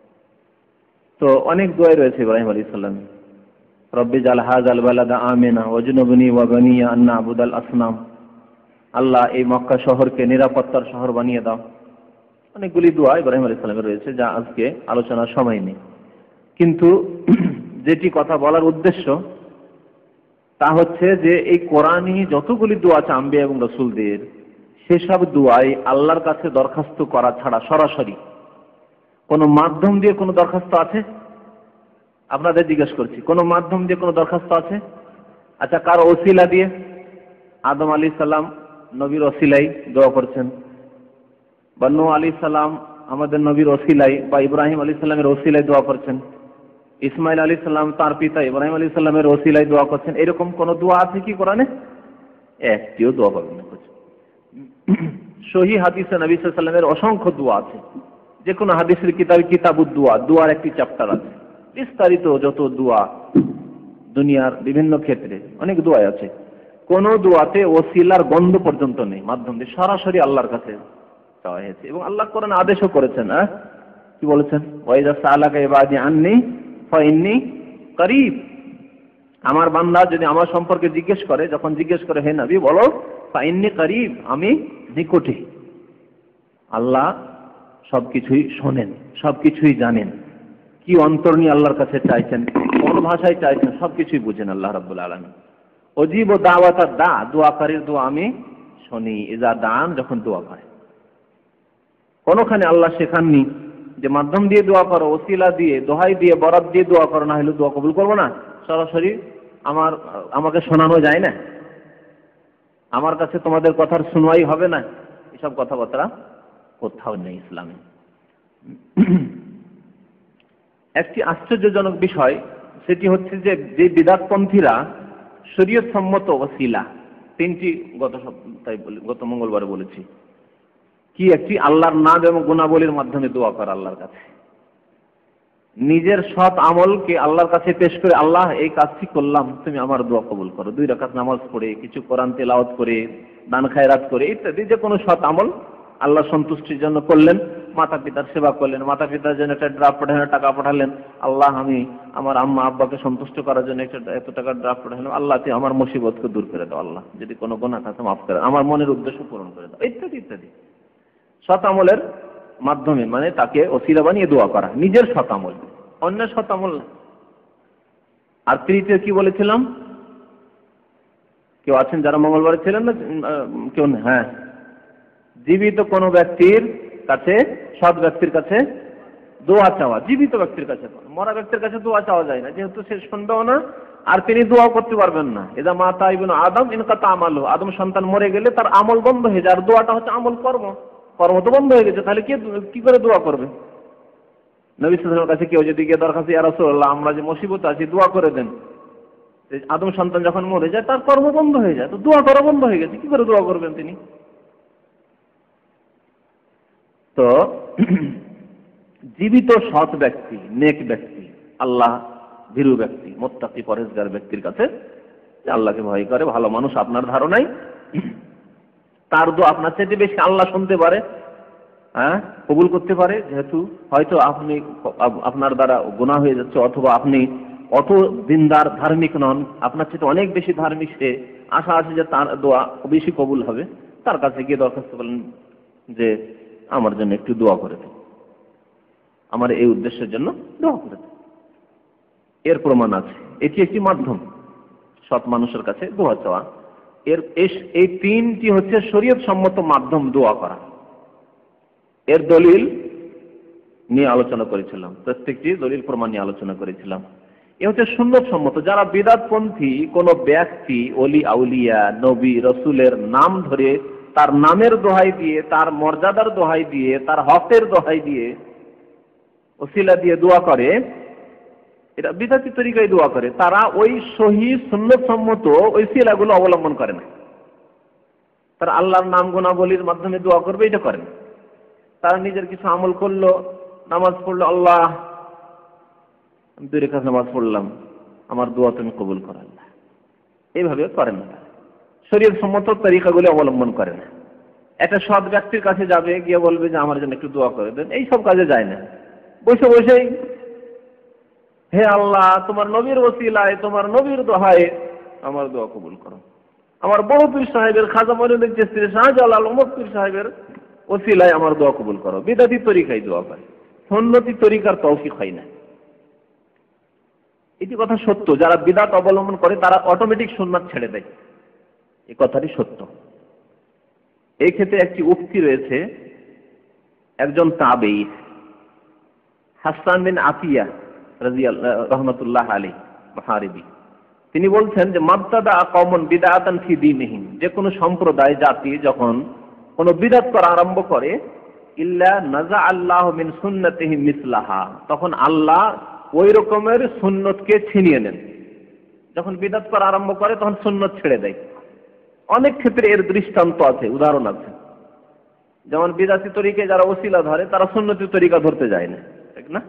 তো অনেক দোয়াই রয়েছে ইব্রাহিম আলাইহিস সালাম। রব্বি জাল হাযাল বালাদা আমিনা ওয়াজনুবনি ওয়া বানিয়া আন না'বুদাল আসনাম, আল্লাহ এই মক্কা শহরকে নিরাপত্তার শহর বানিয়ে দাও। অনেকগুলি দোয়া ইব্রাহিম আলাইহিস সালামের রয়েছে যা আজকে আলোচনার সময় নেই। কিন্তু যেটি কথা বলার উদ্দেশ্য তা হচ্ছে যে এই কোরআনী যতগুলি দোয়া আছে আম্বিয়া এবং রাসূলদের, সেসব দোয়াই আল্লাহর কাছে দরখাস্ত করা ছাড়া সরাসরি কোনো মাধ্যম দিয়ে কোনো দরখাস্ত আছে? আপনাদের জিজ্ঞেস করছি, কোনো মাধ্যম দিয়ে কোনো দরখাস্ত আছে? আচ্ছা, কার ওসিলা দিয়ে? আদম আলাইহিস সালাম নবীর ওসিলাই দোয়া করছেন, বা নূহ আলাইহিস সালাম আমাদের নবীর ওসিলাই বা ইব্রাহিম আলাইহিস সালামের ওসিলাই দোয়া করছেন, ইসমাইল আলাইহিস সালাম তার পিতা ইব্রাহিম আলাইহিস সালামের ওসিলাই দোয়া করছেন। এরকম কোন দোয়া আছে কি কোরআনে? একটিও দোয়া পাবেন না। সহিহ হাদিসে নবী সাল্লাল্লাহু আলাইহি ওয়াসাল্লামের অসংখ্য দোয়া আছে। যে কোনো হাদিসের কিতাবে কিতাবুদ দোয়া, দোয়ার একটি চ্যাপ্টার আছে, বিস্তারিত যত দোয়া দুনিয়ার বিভিন্ন ক্ষেত্রে অনেক দোয়া আছে। কোন দোয়াতে ওসিলার গন্ধ পর্যন্ত নেই, মাধ্যম দিয়ে সরাসরি আল্লাহর কাছে চাওয়া হয়েছে। এবং আল্লাহ কোরআনে আদেশও করেছেন, হ্যাঁ কি বলেছেন? ওয়াইদা সাআলাকা ইবাদি আন্নী ফাইন্নী করিব, আমার বান্দা যদি আমার সম্পর্কে জিজ্ঞেস করে, যখন জিজ্ঞেস করে হে নবী বলো ফাইন্নী করিব, আমি নিকটে। আল্লাহ সবকিছুই শোনেন, সবকিছুই জানেন, কি অন্তর নিয়ে আল্লাহর কাছে চাইছেন, কোন ভাষায় চাইছেন, সবকিছুই বুঝেন আল্লাহ রাব্বুল আলামিন। অজিব দাওয়াতা দা, দোয়াকারীর দোয়া আমি শুনি, ইজা দান, যখন দোয়া করে। কোনখানে আল্লাহ শেখাননি যে মাধ্যম দিয়ে দোয়া করো, ওসিলা দিয়ে, দোহাই দিয়ে, বরাত দিয়ে দোয়া করো, না হলে দোয়া কবুল করবো না। সরাসরি আমার আমাকে শোনানো যায় না, আমার কাছে তোমাদের কথার শুনওয়াই হবে না, এসব কথাবার্তা কোথাও নেই ইসলামে। একটি আশ্চর্যজনক বিষয় সেটি হচ্ছে যে যে বিদআতপন্থীরা শরীয়ত সম্মত ওসিলা তিনটি গত সপ্তাহে গত মঙ্গলবারে বলেছি, কি একটি আল্লাহর নাম এবং গুণাবলীর মাধ্যমে দোয়া করা আল্লাহর কাছে, নিজের সৎ আমলকে আল্লাহর কাছে পেশ করে, আল্লাহ এই কাজটি করলাম, তুমি আমার দোয়া কবুল করো। দুই রাকাত নামাজ পড়ে, কিছু কোরআন তেলাওয়াত করে, দান খায়রাত করে, ইত্যাদি যে কোনো সৎ আমল আল্লাহ সন্তুষ্টির জন্য করলেন, মাতা পিতার সেবা করলেন, মাতা পিতার জন্য একটা ড্রাফট পাঠালেন, টাকা পাঠালেন, আল্লাহ আমি আমার আম্মা আব্বাকে সন্তুষ্ট করার জন্য একটা এত টাকার ড্রাফট পাঠালাম, আল্লাহ তুই আমার মুসিবতকে দূর করে দাও, আল্লাহ যদি কোনো গুনাহ থাকে মাফ করে, আমার মনের উদ্দেশ্য পূরণ করে দাও, ইত্যাদি ইত্যাদি। সৎ আমলের মাধ্যমে মানে তাকে ওসিলা বানিয়ে দোয়া করা, নিজের সৎ আমল, অন্যের সৎ আমল না। আর তৃতীয় কি বলেছিলাম? কেউ আছেন যারা মঙ্গলবারে ছিলেন না? কেউ না? হ্যাঁ, জীবিত কোনো ব্যক্তির কাছে, সৎ ব্যক্তির কাছে দোয়া চাওয়া। জীবিত ব্যক্তির কাছে, মরা ব্যক্তির কাছে দোয়া চাওয়া যায় না, যেহেতু সে শুনবেও না আর তিনি দোয়া করতে পারবেন না। এদা মাতা ইবনু আদম ইনকাতা আমালু, আদম সন্তান মরে গেলে তার আমল বন্ধ হয়ে যায়। আর দোয়াটা হচ্ছে আমল, কর্ম, কর্ম তো বন্ধ হয়ে গেছে, তাহলে কে কি করে দোয়া করবে? নবী সাল্লাল্লাহু আলাইহি ওয়াসাল্লামের কাছে কেউ যদি গিয়ে দরখাস্ত, ইয়া রাসূলুল্লাহ আমরা যে মুসিবতে আছি দোয়া করে দেন, আদম সন্তান যখন মরে যায় তার কর্ম বন্ধ হয়ে যায়, তো দোয়া করা বন্ধ হয়ে গেছে, কি করে দোয়া করবেন তিনি? তো জীবিত সৎ ব্যক্তি, নেক ব্যক্তি, আল্লাহ ভীরু ব্যক্তি, মুত্তাকি পরহেজগার ব্যক্তির কাছে, যে আল্লাহকে ভয় করে, ভালো মানুষ আপনার ধারণায়, তার দোয়া আপনার চাইতে বেশি আল্লাহ শুনতে পারে, হ্যাঁ কবুল করতে পারে, যেহেতু হয়তো আপনি আপনার দ্বারা গুনাহ হয়ে যাচ্ছে, অথবা আপনি অত দিনদার ধার্মিক নন, আপনার চাইতে অনেক বেশি ধার্মিক, সে আশা আছে যে তার দোয়া বেশি কবুল হবে, তার কাছে গিয়ে দরখাস্ত করলেন যে আমার জন্য একটু দোয়া করে দেন, আমার এই উদ্দেশ্যের জন্য দোয়া করে দেন। এর প্রমাণ আছে, এটি একটি মাধ্যম সৎ মানুষের কাছে দোয়া চাওয়া। এর এই তিনটি হচ্ছে শরীয়ত সম্মত মাধ্যম দোয়া করা। এর দলিল নিয়ে আলোচনা করেছিলাম, প্রত্যেকটি দলিল প্রমাণ নিয়ে আলোচনা করেছিলাম। এ হচ্ছে সুন্নত সম্মত। যারা বিদআতপন্থী কোন ব্যক্তি, ওলি আউলিয়া, নবী রসুলের নাম ধরে, তার নামের দোহাই দিয়ে, তার মর্যাদার দোহাই দিয়ে, তার হকের দোহাই দিয়ে, ওসিলা দিয়ে দোয়া করে, এটা বিদআতি তরিকায় দোয়া করে, তারা ওই সহিহ সুন্নত সম্মত ওই ওসিলাগুলো অবলম্বন করে না। তারা আল্লাহর নাম গুণাবলীর মাধ্যমে দোয়া করবে, এটা করে না। তারা নিজের কিছু আমল করলো, নামাজ পড়লো, আল্লাহ আমি দুই রাকাত নামাজ পড়লাম, আমার দোয়া তুমি কবুল করো আল্লাহ, এইভাবে করে না। শরীয়ত সম্মত তরিকাগুলো অবলম্বন করে না। একটা সৎ ব্যক্তির কাছে যাবে, গিয়ে বলবে যে আমার জন্য একটু দোয়া করে দেন, এই সব কাজে যায় না। বসে বসেই হে আল্লাহ তোমার নবীর ওসিলায়, তোমার নবীর দোহায় আমার দোয়া কবুল করো, আমার বড় পীর সাহেবের, খাজা মঈনুদ্দিন চিশতি, শাহজালাল, অমুক পীর সাহেবের ওসিলায় আমার দোয়া কবুল করো। বিদআতি তরিকায় দোয়া করে, সুন্নতি তরিকার তৌফিক হয় না। এটি কথা সত্য। যারা বিদআত অবলম্বন করে তারা অটোমেটিক সুন্নাত ছেড়ে দেয়, এই কথাটি সত্য। এই ক্ষেত্রে একটি উক্তি রয়েছে, একজন তাবেঈ হাসান বিন আতিয়া রাদিয়াল্লাহু রাহমাতুল্লাহ আলাইহি মুহারিবি, তিনি বলছেন যে মাবতাদা কওমুন বিদআতান ফি দীনিহিম, যে কোনো সম্প্রদায়, জাতি যখন কোনো বিদআত করা আরম্ভ করে, ইল্লা নাযা আল্লাহু মিন সুন্নাতিহি মিসলাহা, তখন আল্লাহ ওই রকমের সুন্নতকে ছিনিয়ে নেন। যখন বিদআত করা আরম্ভ করে তখন সুন্নত ছেড়ে দেয়। অনেক ক্ষেত্রে এর দৃষ্টান্ত আছে, উদাহরণ আছে। যেমন বিদআতি তরিকায় যারা ওসিলা ধরে, তারা সুন্নতি তরিকা ধরতে যায় না, ঠিক না?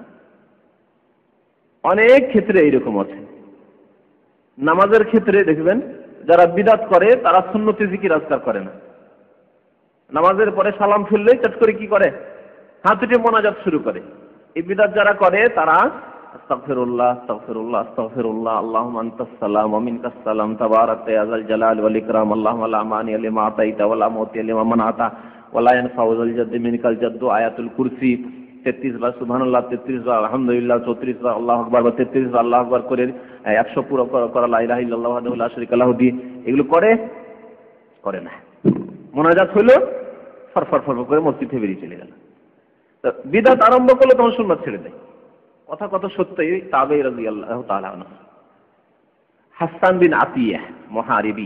অনেক ক্ষেত্রে এইরকম আছে। নামাজের ক্ষেত্রে দেখবেন যারা বিদআত করে তারা সুন্নতি জিকির আজকার করে না। নামাজের পরে সালাম ফিরলেই চট করে কি করে, হাত উঠে মোনাজাত শুরু করে। এই বিদআত যারা করে তারা আস্তাগফিরুল্লাহ আস্তাগফিরুল্লাহ আস্তাগফিরুল্লাহ আল্লাহুম্মা আনতাস সালাম ওয়া মিনকাস সালাম তাবারাকতা ইয়া যাল জালাল ওয়াল ইকরাম আল্লাহুম্মা লা মানিয়া লিমা আতাইতা ওয়া লা মুতিয়া লিমা মানাতা ওয়া লা ইয়ানফাউ যাল জাদ্দি মিনকাল জাদ্দু, আয়াতুল কুরসি তেত্রিশ বার, সুবহানাল্লাহ তেত্রিশ বার, আলহামদুলিল্লাহ চৌত্রিশ বার, আল্লাহু আকবার বা তেত্রিশ বার আল্লাহু আকবার করে একশো পুরো করা, লা ইলাহা ইল্লাল্লাহু ওয়াহদাহু লা শারীকা লাহু দিয়ে এগুলো করে করে না। মোনাজাত হলো, ফরফর ফরফর করে মসজিদ থেকে বেরিয়ে চলে গেল। বিদআত আরম্ভ করলে তখন সুন্নাত ছেড়ে দেয়। কথা কত সত্যই। তাবেঈ রাদিয়াল্লাহু তাআলা আনহু হাসান বিন আতিয়া মুহারিবি,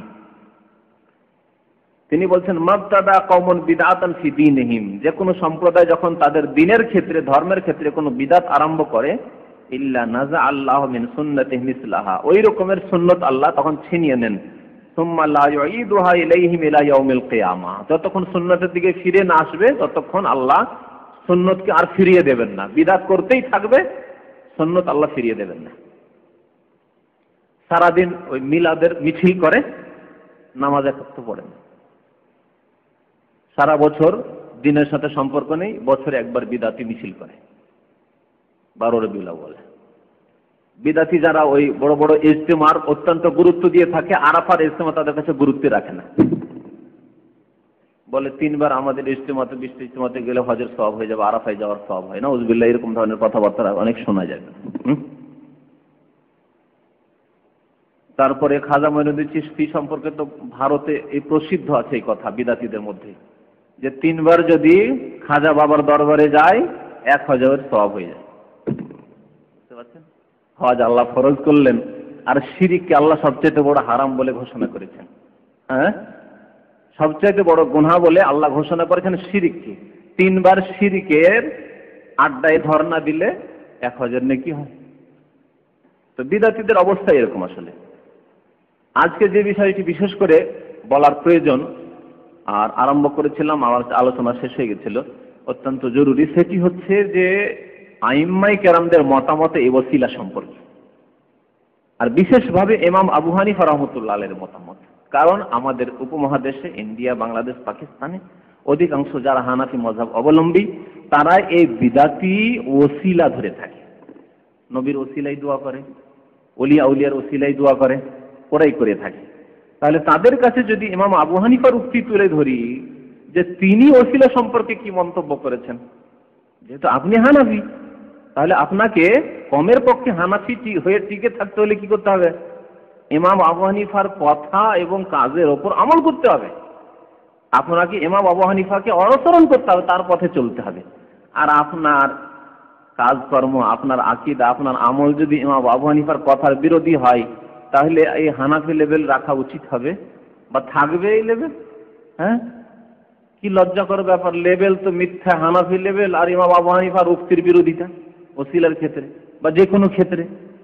তিনি বলছেন মাবতাদা কওমুন বিদআতান ফি দীনিহিম, যে কোনো সম্প্রদায় যখন তাদের দ্বীনের ক্ষেত্রে, ধর্মের ক্ষেত্রে কোনো বিদআত আরম্ভ করে, ইল্লা নাযা আল্লাহু মিন সুন্নাতিহি মিসলাহা, ওই রকমের সুন্নাত আল্লাহ তখন ছিনিয়ে নেন। সুম্মা লা ইউঈদুহা ইলাইহিম ইলা ইয়াউমিল কিয়ামাহ, যতক্ষণ সুন্নাতের দিকে ফিরে না আসবে ততক্ষণ আল্লাহ সুন্নতকে আর ফিরিয়ে দেবেন না। বিদআত করতেই থাকবে, সুন্নত আল্লাহ ফিরিয়ে দেবেন না। সারাদিন ওই মিলাদের মিছিল করে, নামাজ একত্র পড়ে না। সারা বছর দিনের সাথে সম্পর্ক নেই, বছরে একবার বিদাতি মিছিল করে, বারো রবিউল আউয়াল। বিদাতি যারা ওই বড় বড় ইজতেমার অত্যন্ত গুরুত্ব দিয়ে থাকে, আরাফার ইজতেমা তাদের কাছে গুরুত্ব রাখে না। বলে তিনবার আমাদের ইজতেমাতে বিশ ইজতেমাতে গেলে হজের সওয়াব হয়ে যাবে, আরাফায় যাওয়ার সওয়াব হয় না, উজবিল্লাহ, এরকম ধরনের কথাবার্তা অনেক শোনা যায়। তারপরে খাজা মঈনুদ্দিন চিশতি সম্পর্কে তো ভারতে এই প্রসিদ্ধ আছে এই কথা বিদাতিদের মধ্যে, যে তিনবার যদি খাজা বাবার দরবারে যায় এক হজের সওয়াব হয়ে যায়। বুঝতে পারছেন? হজ আল্লাহ ফরজ করলেন, আর শিরিককে আল্লাহ সবচেয়ে বড় হারাম বলে ঘোষণা করেছেন। হ্যাঁ, সবচেয়ে বড় গুনাহ বলে আল্লাহ ঘোষণা করেছেন শিরিককে। তিনবার শিরিকের আড্ডায় ধর্ণা দিলে এক হজের নেকি হয়। তো বিদাতিদের অবস্থা এরকম। আসলে আজকে যে বিষয়টি বিশেষ করে বলার প্রয়োজন আর আরম্ভ করেছিলাম, আমার আলোচনা শেষ হয়ে গেছিল, অত্যন্ত জরুরি, সেটি হচ্ছে যে আইম্মাই কেরামদের মতামত এই ওসিলা সম্পর্কে, আর বিশেষভাবে ইমাম আবু হানিফা রাহমাতুল্লাহ আলাইহির মতামত। কারণ আমাদের উপমহাদেশে, ইন্ডিয়া, বাংলাদেশ, পাকিস্তানে অধিকাংশ যারা হানাফি মযহাব অবলম্বী, তারা এই বিদাতি ওসিলা ধরে থাকে। নবীর ওসিলাই দোয়া করে, ওলিয়া উলিয়ার ওসিলাই দোয়া করে, ওরাই করে থাকে। তাহলে তাদের কাছে যদি ইমাম আবু হানিফার উক্তি তুলে ধরি যে তিনি ওসিলা সম্পর্কে কি মন্তব্য করেছেন, যেহেতু আপনি হানাফি, তাহলে আপনাকে কমের পক্ষে হানাফি হয়ে টিকে থাকতে হলে কি করতে হবে? ইমাম আবু হানিফার কথা এবং কাজের ওপর আমল করতে হবে। আপনাকে ইমাম আবু হানিফাকে অনুসরণ করতে হবে, তার পথে চলতে হবে। আর আপনার কাজকর্ম, আপনার আকীদা, আপনার আমল যদি ইমাম আবু হানিফার কথার বিরোধী হয়, তাহলে এই হানাফি লেভেল রাখা উচিত হবে বা থাকবে এই লেভেল? হ্যাঁ, কি লজ্জাকর ব্যাপার! লেভেল তো মিথ্যা, হানাফি লেভেল, আর ইমাম আবু হানিফার উক্তির বিরোধিতা ওসিলার ক্ষেত্রে বা যে কোনো ক্ষেত্রে।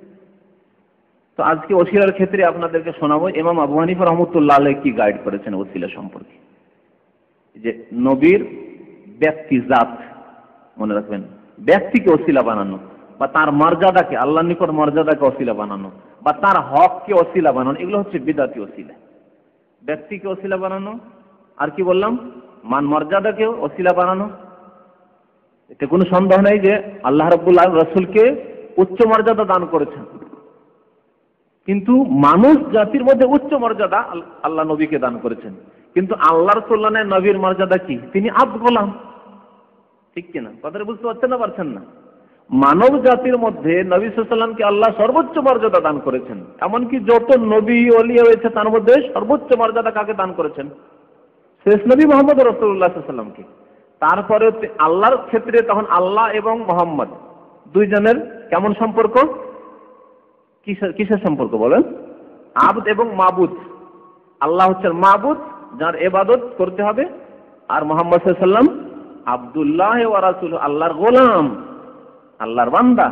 তো আজকে ওসিলার ক্ষেত্রে আপনাদেরকে শোনাবো ইমাম আবু হানিফা রাহমাতুল্লাহ আলাইহি কি গাইড করেছেন ওসিলা সম্পর্কে। যে নবীর ব্যক্তি জাত, মনে রাখবেন, ব্যক্তিকে ওসিলা বানানো বা তার মর্যাদাকে, আল্লাহর নিকট মর্যাদাকে ওসিলা বানানো বা তার হককে ওসিলা বানানো, এগুলো হচ্ছে বিদাতি ওসিলা। ব্যক্তিকে ওসিলা বানানো, আর কি বললাম, মান মর্যাদাকে ওসিলা বানানো। এতে কোনো সন্দেহ নেই যে আল্লাহ রাব্বুল আলামিন রাসূলকে উচ্চ মর্যাদা দান করেছেন, কিন্তু মানুষ জাতির মধ্যে উচ্চ মর্যাদা আল্লাহ নবীকে দান করেছেন। কিন্তু আল্লাহর তুলনায় নবীর মর্যাদা কি? তিনি আব্দ গোলাম। ঠিক কিনা? কথাটা বুঝতে পারছেন না পারছেন না? মানব জাতির মধ্যে নবী সাল্লাল্লাহু আলাইহি ওয়াসাল্লামকে আল্লাহ সর্বোচ্চ মর্যাদা দান করেছেন। এমনকি যত নবী ওলি হয়েছে তার মধ্যে সর্বোচ্চ মর্যাদা কাকে দান করেছেন? শেষ নবী মুহাম্মদ রাসূলুল্লাহ সাল্লাল্লাহু আলাইহি ওয়াসাল্লামকে। তারপরে আল্লাহর ক্ষেত্রে তখন আল্লাহ এবং মুহাম্মদ দুইজনের কেমন সম্পর্ক? কিসের কিসের সম্পর্ক বলেন? আবদ এবং মাবুদ। আল্লাহ হচ্ছেন মাবুদ, যার ইবাদত করতে হবে, আর মুহাম্মদ সাল্লাল্লাহু আলাইহি ওয়াসাল্লাম আব্দুল্লাহ ওয়া রাসূলুহু, আল্লাহর গোলাম, আল্লাহর বান্দা।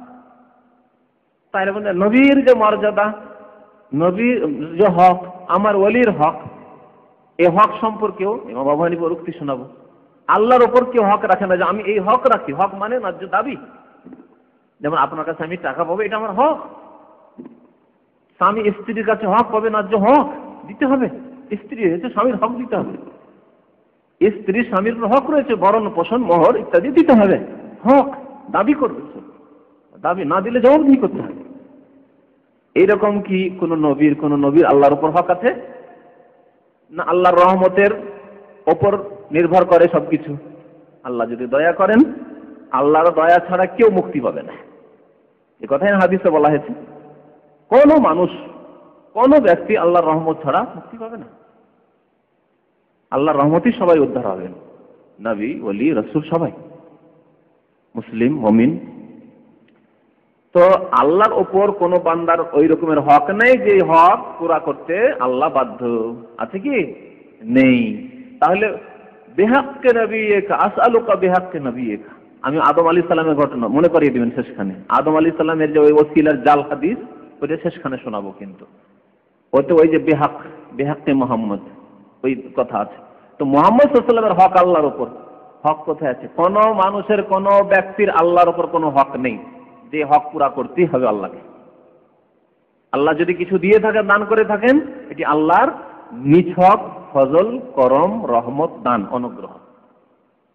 তাই বলে নবীর যে মর্যাদা, নবীর যে হক, আমার ওলির হক, এই হক সম্পর্কেও ইমাম আবু হানিফার উক্তি শোনাবো। আল্লাহর ওপর কেউ হক রাখে না যে আমি এই হক রাখি। হক মানে ন্যায্য দাবি। যেমন আপনার কাছে আমি টাকা পাবো, এটা আমার হক। স্বামী স্ত্রীর কাছে হক পাবে, ন্যায্য হক দিতে হবে। স্ত্রী হচ্ছে স্বামীর হক দিতে হবে। স্ত্রী স্বামীর হক রয়েছে, ভরণ পোষণ মোহর ইত্যাদি দিতে হবে। হক দাবি করবে, দাবি না দিলে জবাবদিহি করতে হবে। এইরকম কি কোন নবীর কোন নবীর আল্লাহর উপর হক আছে? না, আল্লাহর রহমতের ওপর নির্ভর করে সবকিছু। আল্লাহ যদি দয়া করেন, আল্লাহর দয়া ছাড়া কেউ মুক্তি পাবে না। এ কথাই হাদিসে বলা হয়েছে। কোন মানুষ, কোন ব্যক্তি আল্লাহর রহমত ছাড়া মুক্তি পাবে না। আল্লাহর রহমতই সবাই উদ্ধার হবেন, নবী, ওলি, রাসূল সবাই, মুসলিম, মুমিন। তো আল্লাহর ওপর কোন বান্দার ওই রকমের হক নেই যে হক পুরা করতে আল্লাহ বাধ্য আছে কি? নেই। তাহলে বিহাক্কে নবিয়্যিকা আসআলুকা বিহাক্কে নবিয়্যিকা, আমি আদম আলাইহিস সালামের ঘটনা মনে করিয়ে দিবেন শেষখানে। আদম আলাইহিস সালামের যে ওই ওসিলার জাল হাদিস, ওইটা শেষখানে শোনাবো। কিন্তু ওতে ওই যে বিহাক, বিহাক্কে মুহাম্মদ, ওই কথা আছে। তো মুহাম্মদ সাল্লাল্লাহু আলাইহি ওয়াসাল্লামের হক আল্লাহর উপর, হক কোথায় আছে? কোন মানুষের, কোন ব্যক্তির আল্লাহর উপর কোনো হক নেই যে হক পুরা করতেই হবে আল্লাহকে। আল্লাহ যদি কিছু দিয়ে থাকেন, দান করে থাকেন, এটি আল্লাহর নিজ হক, ফজল, করম, রহমত, দান, অনুগ্রহ।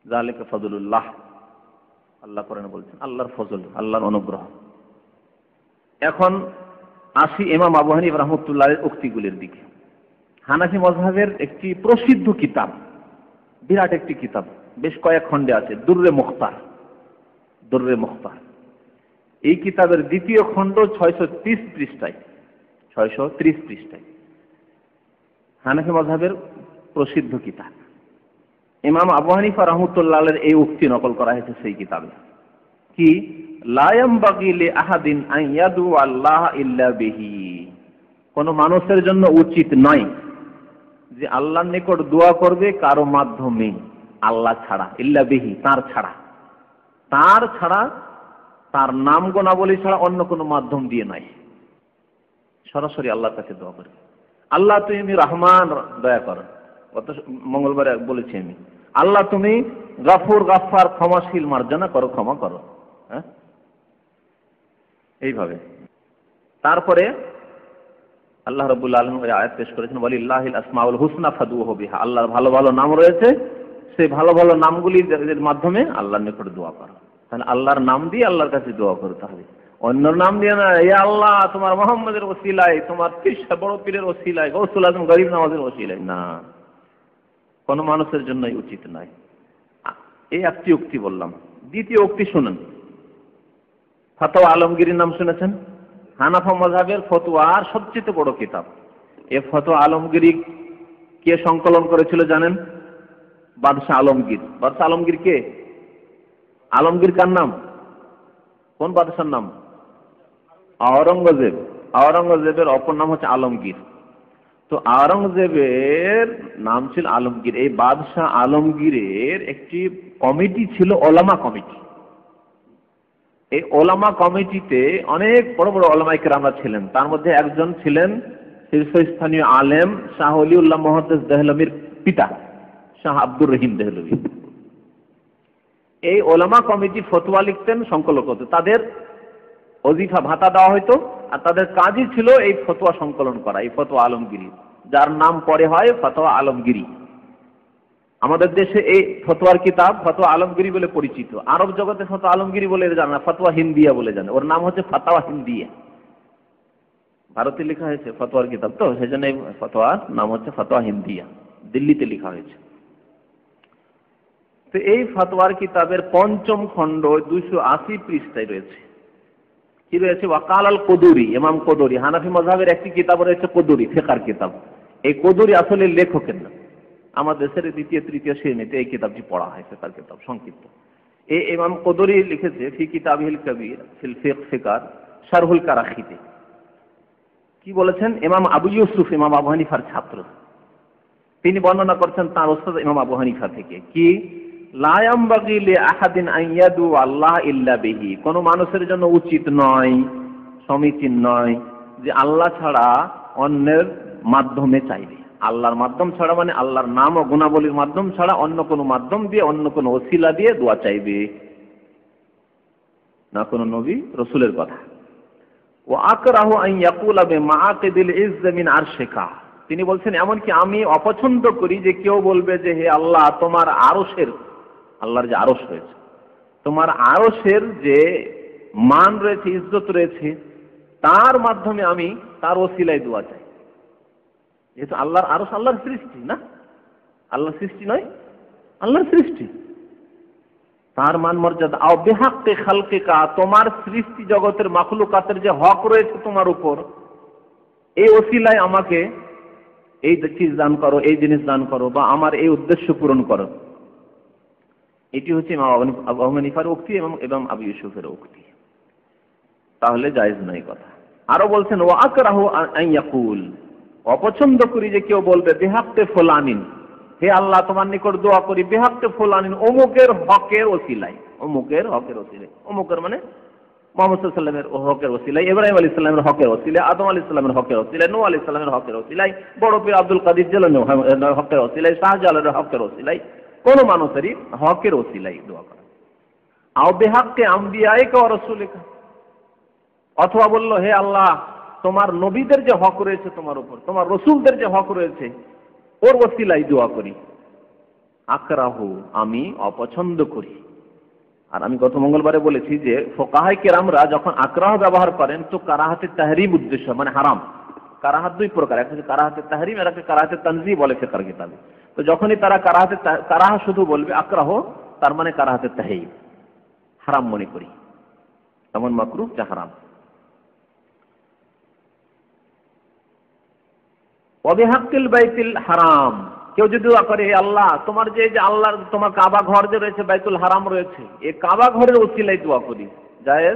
যালিকা ফাদলুল্লাহ, আল্লাহ কোরআনে বলছেন আল্লাহর ফজল, আল্লাহর অনুগ্রহ। এখন আসি ইমাম আবু হানিফা রাহমাতুল্লাহের উক্তিগুলির দিকে। হানাফি মাযহাবের একটি প্রসিদ্ধ কিতাব, বিরাট একটি কিতাব, বেশ কয়েক খণ্ডে আছে, দুররে মুখতার। দুররে মুখতার এই কিতাবের দ্বিতীয় খণ্ড ছয়শো ত্রিশ পৃষ্ঠায়, ছয়শো ত্রিশ পৃষ্ঠায় হানাফি মাযহাবের প্রসিদ্ধ কিতাব। ইমাম আবু হানিফা রাহমাতুল্লাহের এই উক্তি নকল করা হয়েছে সেই কিতাবে, কি লা ইয়ামবাগি লি আহাদিন আন ইয়াদু আল্লাহ ইল্লা বিহি, কোন মানুষের জন্য উচিত নয় যে আল্লাহর নিকট দোয়া করবে কারো মাধ্যমে, আল্লাহ ছাড়া, ইল্লা বিহি তার ছাড়া, তার ছাড়া, তার নাম গুণাবলী ছাড়া অন্য কোনো মাধ্যম দিয়ে নয়। সরাসরি আল্লাহর কাছে দোয়া করবে, আল্লাহ তুমি রহমান, দয়া করো। গত মঙ্গলবারে বলেছি আমি, আল্লাহ তুমি গফুর গাফফার, ক্ষমাশীল, মার্জনা করো, ক্ষমা করো। হ্যাঁ, এইভাবে। তারপরে আল্লাহ রাব্বুল আলামিন ওই আয়াত পেশ করেছেন, ওয়ালিল্লাহিল আসমাউল হুসনা ফাদউহু বিহা, আল্লাহর ভালো ভালো নাম রয়েছে, সেই ভালো ভালো নামগুলির মাধ্যমে আল্লাহর নিকট দোয়া করো। তাহলে আল্লাহর নাম দিয়ে আল্লাহর কাছে দোয়া করতে হবে, অন্য নাম দিয়ে না। এ আল্লাহ তোমার মুহাম্মদের ওসিলায়, তোমার পীর বড় পীরের ওসিলায়, গৌসুল আজম গরিব নওয়াজের ওসিলায়, না, কোন মানুষের জন্যই উচিত নয়। এই একটি উক্তি বললাম। দ্বিতীয় উক্তি শুনুন, ফতোয়া আলমগীরের নাম শুনেছেন? হানাফি মাযহাবের ফতোয়ার সবচেয়ে বড় কিতাব। এই ফতোয়া আলমগীরি কে সংকলন করেছিল জানেন? বাদশাহ আলমগীর। বাদশাহ আলমগীর কে? আলমগীর কার নাম? কোন বাদশার নাম? আওরঙ্গজেব। আওরঙ্গজেবের অপর নাম হচ্ছে আলমগীর। তো আওরঙ্গজেবের নাম ছিল আলমগীর। এই বাদশাহ আলমগীরের একটি কমিটি ছিল, ওলামা কমিটি। এই ওলামা কমিটিতে অনেক বড় বড় ওলামায়ে কেরামরা ছিলেন। তার মধ্যে একজন ছিলেন শীর্ষস্থানীয় আলেম শাহ ওলিউল্লাহ মুহাদ্দিস দেহলভীর পিতা শাহ আব্দুর রহিম দেহলভী। এই ওলামা কমিটি ফতোয়া লিখতেন, সংকলন করতেন, তাদের ওজিফা ভাতা দেওয়া হইতো, আর তাদের কাজই ছিল এই ফতোয়া সংকলন করা, এই ফতোয়া আলমগীরি, যার নাম পরে হয় ফতোয়া আলমগীরি। আমাদের দেশে এই ফতোয়ার কিতাব ফতোয়া আলমগীরি বলে পরিচিত, আরব জগতে ফতোয়া আলমগীরি বলে জানে না, ফতোয়া হিন্দিয়া বলে জানে। ওর নাম হচ্ছে ফাতাওয়া হিন্দিয়া। ভারতে লেখা হয়েছে ফতোয়ার কিতাব, তো সেই জন্য এই ফতোয়ার নাম হচ্ছে ফতোয়া হিন্দিয়া, দিল্লিতে লেখা হয়েছে। তো এই ফতোয়ার কিতাবের পঞ্চম খণ্ড দুইশো আশি পৃষ্ঠায় রয়েছে। কি রয়েছে? ওয়াকাল আল কদুরি, ইমাম কদুরি। হানাফি মাযহাবের একটি কিতাব রয়েছে কদুরি, ফিকহের কিতাব। এই কদুরি আসলে লেখকের নাম। আমার দেশের দ্বিতীয় তৃতীয় শ্রেণীতে এই কিতাবটি পড়া হয়, ফিকহের কিতাব সংক্ষিপ্ত। এই ইমাম কদুরি লিখেছে ফি কিতাবিল কবির ফিল ফিকহ ফিকার শারহুল কারাখিতে। কি বলেছেন? ইমাম আবু ইউসুফ, ইমাম আবু হানিফার ছাত্র, তিনি বর্ণনা করছেন তার ওস্তাদ ইমাম আবু হানিফা থেকে, কি লা ইয়ামবাগি লি আহাদিন আন ইয়াদু আল্লাহ ইল্লা বিহি, কোন মানুষের জন্য উচিত নয়, সমীচীন নয় যে আল্লাহ ছাড়া অন্যের মাধ্যমে চাইবে। আল্লাহর মাধ্যম ছাড়া মানে আল্লাহর নাম ও গুণাবলীর মাধ্যম ছাড়া অন্য কোনো মাধ্যম দিয়ে, অন্য কোনো ওসিলা দিয়ে দোয়া চাইবে না, কোনো নবী রসুলের কথা। ও আকরাহু আন ইয়াকুলা বিমাআকিদিল ইজ্জ মিন আরশিকা, তিনি বলছেন এমনকি আমি অপছন্দ করি যে কেউ বলবে যে হে আল্লাহ তোমার আরশের, আল্লাহর যে আরশ রয়েছে, তোমার আরশের যে মান রয়েছে, ইজ্জত রয়েছে, তার মাধ্যমে আমি তার ওসিলায় দোয়া চাই। যেহেতু আল্লাহর আরশ আল্লাহর সৃষ্টি, না আল্লাহর সৃষ্টি নয়, আল্লাহর সৃষ্টি, তার মান মর্যাদা। আও বিহাক্কি খালকিকা, তোমার সৃষ্টি জগতের মাখলুকাতের যে হক রয়েছে তোমার উপর, এই ওসিলায় আমাকে এই চিজ দান করো, এই জিনিস দান করো, বা আমার এই উদ্দেশ্য পূরণ করো। এটি হচ্ছে ইমাম আবু হানিফার উক্তি এবং ইমাম আবু ইউসুফের উক্তি। তাহলে জায়েজ নয় কথা। আরো বলছেন ওয়া আকরাহু আন ইয়াকুল, অপছন্দ করি যে কেউ বলবে বিহাক্কি ফুলানিন, হে আল্লাহ তোমার নিকট দোয়া করি বিহাক্কি ফুলানিন, অমুকের হকের ওসিলায়, অমুকের হকের ওসিলায়। অমুকের মানে মুহাম্মদ সাল্লাল্লাহু আলাইহি ওয়াসাল্লামের হকের ওসিলায়, ইব্রাহিম আলাইহিস সালামের হকের ওসিলায়, আদম আলাইহিস সালামের হকের ওসিলায়, নূহ আলাইহিস সালামের হকের ওসিলায়, বড় পীর আব্দুল কাদের জিলানীর হকের ওসিলায়, শাহজালালের হকের ওসিলায়, কোন মানুষেরই হকের ওসিলায় দোয়া করা। আও বিহাক্কি আমবিয়াইকা ওয়া রাসূলিকা, অথবা বললো হে আল্লাহ তোমার নবীদের যে হক রয়েছে তোমার উপর, তোমার রসুলদের যে হক রয়েছে, ওর ওসিলায় দোয়া করি। আকরাহু আমি অপছন্দ করি। আর আমি গত মঙ্গলবারে বলেছি যে ফোকাহায়ে কেরামরা যখন আকরাহ ব্যবহার করেন তো কারাহাতে তাহরিম উদ্দেশ্য, মানে হারাম। কারাহাত দুই প্রকার, একটা হচ্ছে কারাহাতে তাহরিম, আর একটা কারাহাতে তানজিহ বলে ফিকহের কিতাবে। তো যখনই তারা কারাহাতে কারাহা শুধু বলবে আকরাহ, তার মানে কারাহাতে তাহরিম, হারাম মনে করি, এমন মাকরুহ যা হারাম। ওয়াবিহাক্কিল বাইতুল হারাম, কেউ যদি দোয়া করে আল্লাহ তোমার যে যে আল্লাহর তোমার কাবা ঘর যে রয়েছে বাইতুল হারাম রয়েছে, এই কাবা ঘরের ওসিলায় দোয়া করি, জায়েজ।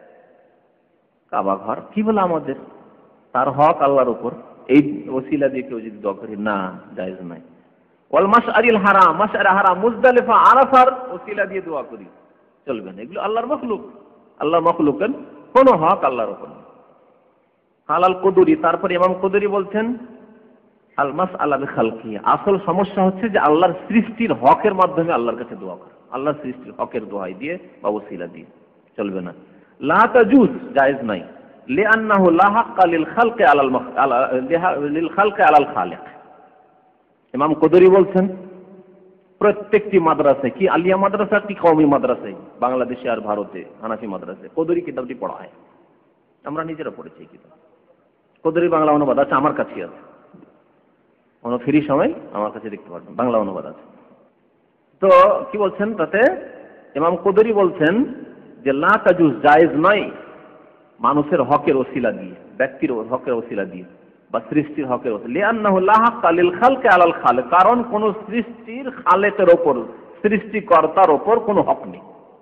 কাবা ঘর কি বলে আমাদের, তার হক আল্লাহর উপর, এই ওসিলা দিয়ে কেউ যদি দোয়া করি, না জায়েজ নাই। ওয়াল মাশআরিল হারাম, মাশআর হারাম মুজদালিফা আরাফার ওসিলা দিয়ে দোয়া করি, চলবে না। এগুলো আল্লাহর মখলুক, আল্লাহর মখলুকের কোনো হক আল্লাহর উপর নেই। হালাল কুদুরি, তারপর ইমাম কুদুরি বলছেন আল মাসআলা বিখালকি, আসল সমস্যা হচ্ছে যে আল্লাহর সৃষ্টির হকের মাধ্যমে আল্লাহর কাছে দোয়া করা, আল্লাহর সৃষ্টির হকের দোহাই দিয়ে বা ওসিলা দিয়ে, চলবে না। লা তাজুজ, জায়েজ নাই। লিআন্নাহু লা হাক্কা লিল খালকি আলাল লিল খালকি আলাল খালিক। ইমাম কুদুরি বলছেন প্রত্যেকটি মাদ্রাসায়, কি আলিয়া মাদ্রাসা কি কওমি মাদ্রাসায়, বাংলাদেশে আর ভারতে হানাফি মাদ্রাসায় কুদুরি কিতাবটি পড়া হয়। আমরা নিজেরা পড়েছি এই কিতাব, কুদুরি বাংলা অনুবাদ আছে, আমার কাছে আছে, কোনো ফ্রি সময় আমার কাছে দেখতে পারবেন, বাংলা অনুবাদ আছে। তো কি বলছেন তাতে, ইমাম কুদুরি বলছেন যে লা তাজুজ, জায়েজ নয় মানুষের হকের ওসিলা দিয়ে, ব্যক্তির হকের ওসিলা দিয়ে বা সৃষ্টির হকের ওসিলা। লিআন্নাহু লা হাক্কা লিল খালকি আলাল খালিক, কারণ কোন সৃষ্টির খালেকের ওপর, সৃষ্টিকর্তার ওপর কোনো হক নেই।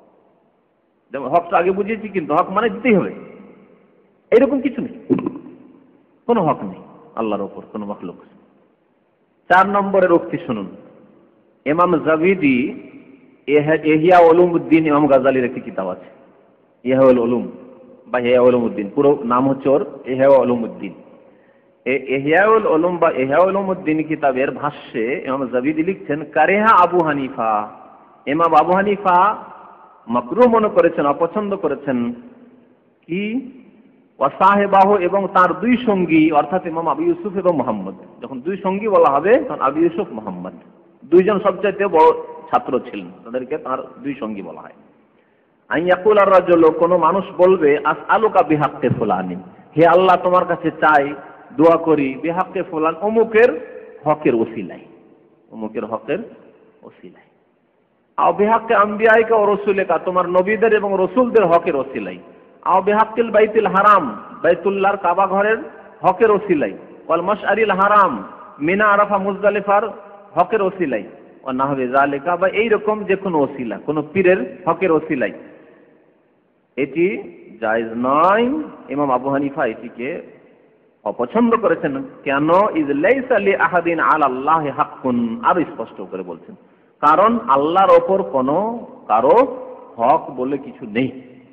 যেমন হকটা আগে বুঝিয়েছি, কিন্তু হক মানে দিতেই হবে, এরকম কিছু নেই, কোনো হক নেই আল্লাহর ওপর কোনো মাখলুক। চার নম্বরের উক্তি শুনুন, ইমাম জাবিদি ইহয়া উলুমউদ্দিন, ইমাম গাজালির একটি কিতাব আছে ইহয়া উলুম বা ইহয়া উলুমউদ্দিন, পুরো নাম হচ্ছে ওর ইহয়া উলুমউদ্দিন। এই ইহয়া উলুম বা ইহয়া উলুমউদ্দিন কিতাবের ভাষ্যে ইমাম জাবিদি লিখছেন কারিহা আবু হানিফা, ইমাম আবু হানিফা মাকরুহ মনে করেছেন, অপছন্দ করেছেন কি ওয়াসাহেবাহু, এবং তার দুই সঙ্গী, অর্থাৎ ইমাম আবু ইউসুফ এবং মুহাম্মদ। যখন দুই সঙ্গী বলা হবে তখন আবু ইউসুফ মুহাম্মদ দুইজন সবচাইতে বড় ছাত্র ছিলেন, তাদেরকে তার দুই সঙ্গী বলা হয়। আন ইয়াকুল আর রাজুল, কোন মানুষ বলবে আসআলুকা বিহাক্কি ফুলানি, হে আল্লাহ তোমার কাছে চাই, দোয়া করি, বিহাক্কি ফুলান, অমুকের হকের ওসিলায়, অমুকের হকের ওসিলায়। আও বিহাক্কি আম্বিয়াইকা ওয়া রাসূলিকা, তোমার নবীদের এবং রাসূলদের হকের ওসিলায়। আও বিহাক্কিল বাইতুল হারাম, বাইতুল্লাহর কাবা ঘরের হকের ওসিলাই। ওয়াল মাশআরিল হারাম, মিনা আরাফা মুজদালিফার হকের ওসিলাই। ওয়া নাহবে যালিকা, বা এই রকম যে কোনো ওসিলা, কোন পীরের হকের ওসিলাই, এটি জায়েজ নয়। ইমাম আবু হানিফা এটিকে অপছন্দ করেছেন। কেন? ইজ লাইসা লি আহাদিন আলাল্লাহি হাক্কুন, আরো স্পষ্ট করে বলছেন, কারণ আল্লাহর ওপর কোনো কারো হক বলে কিছু নেই,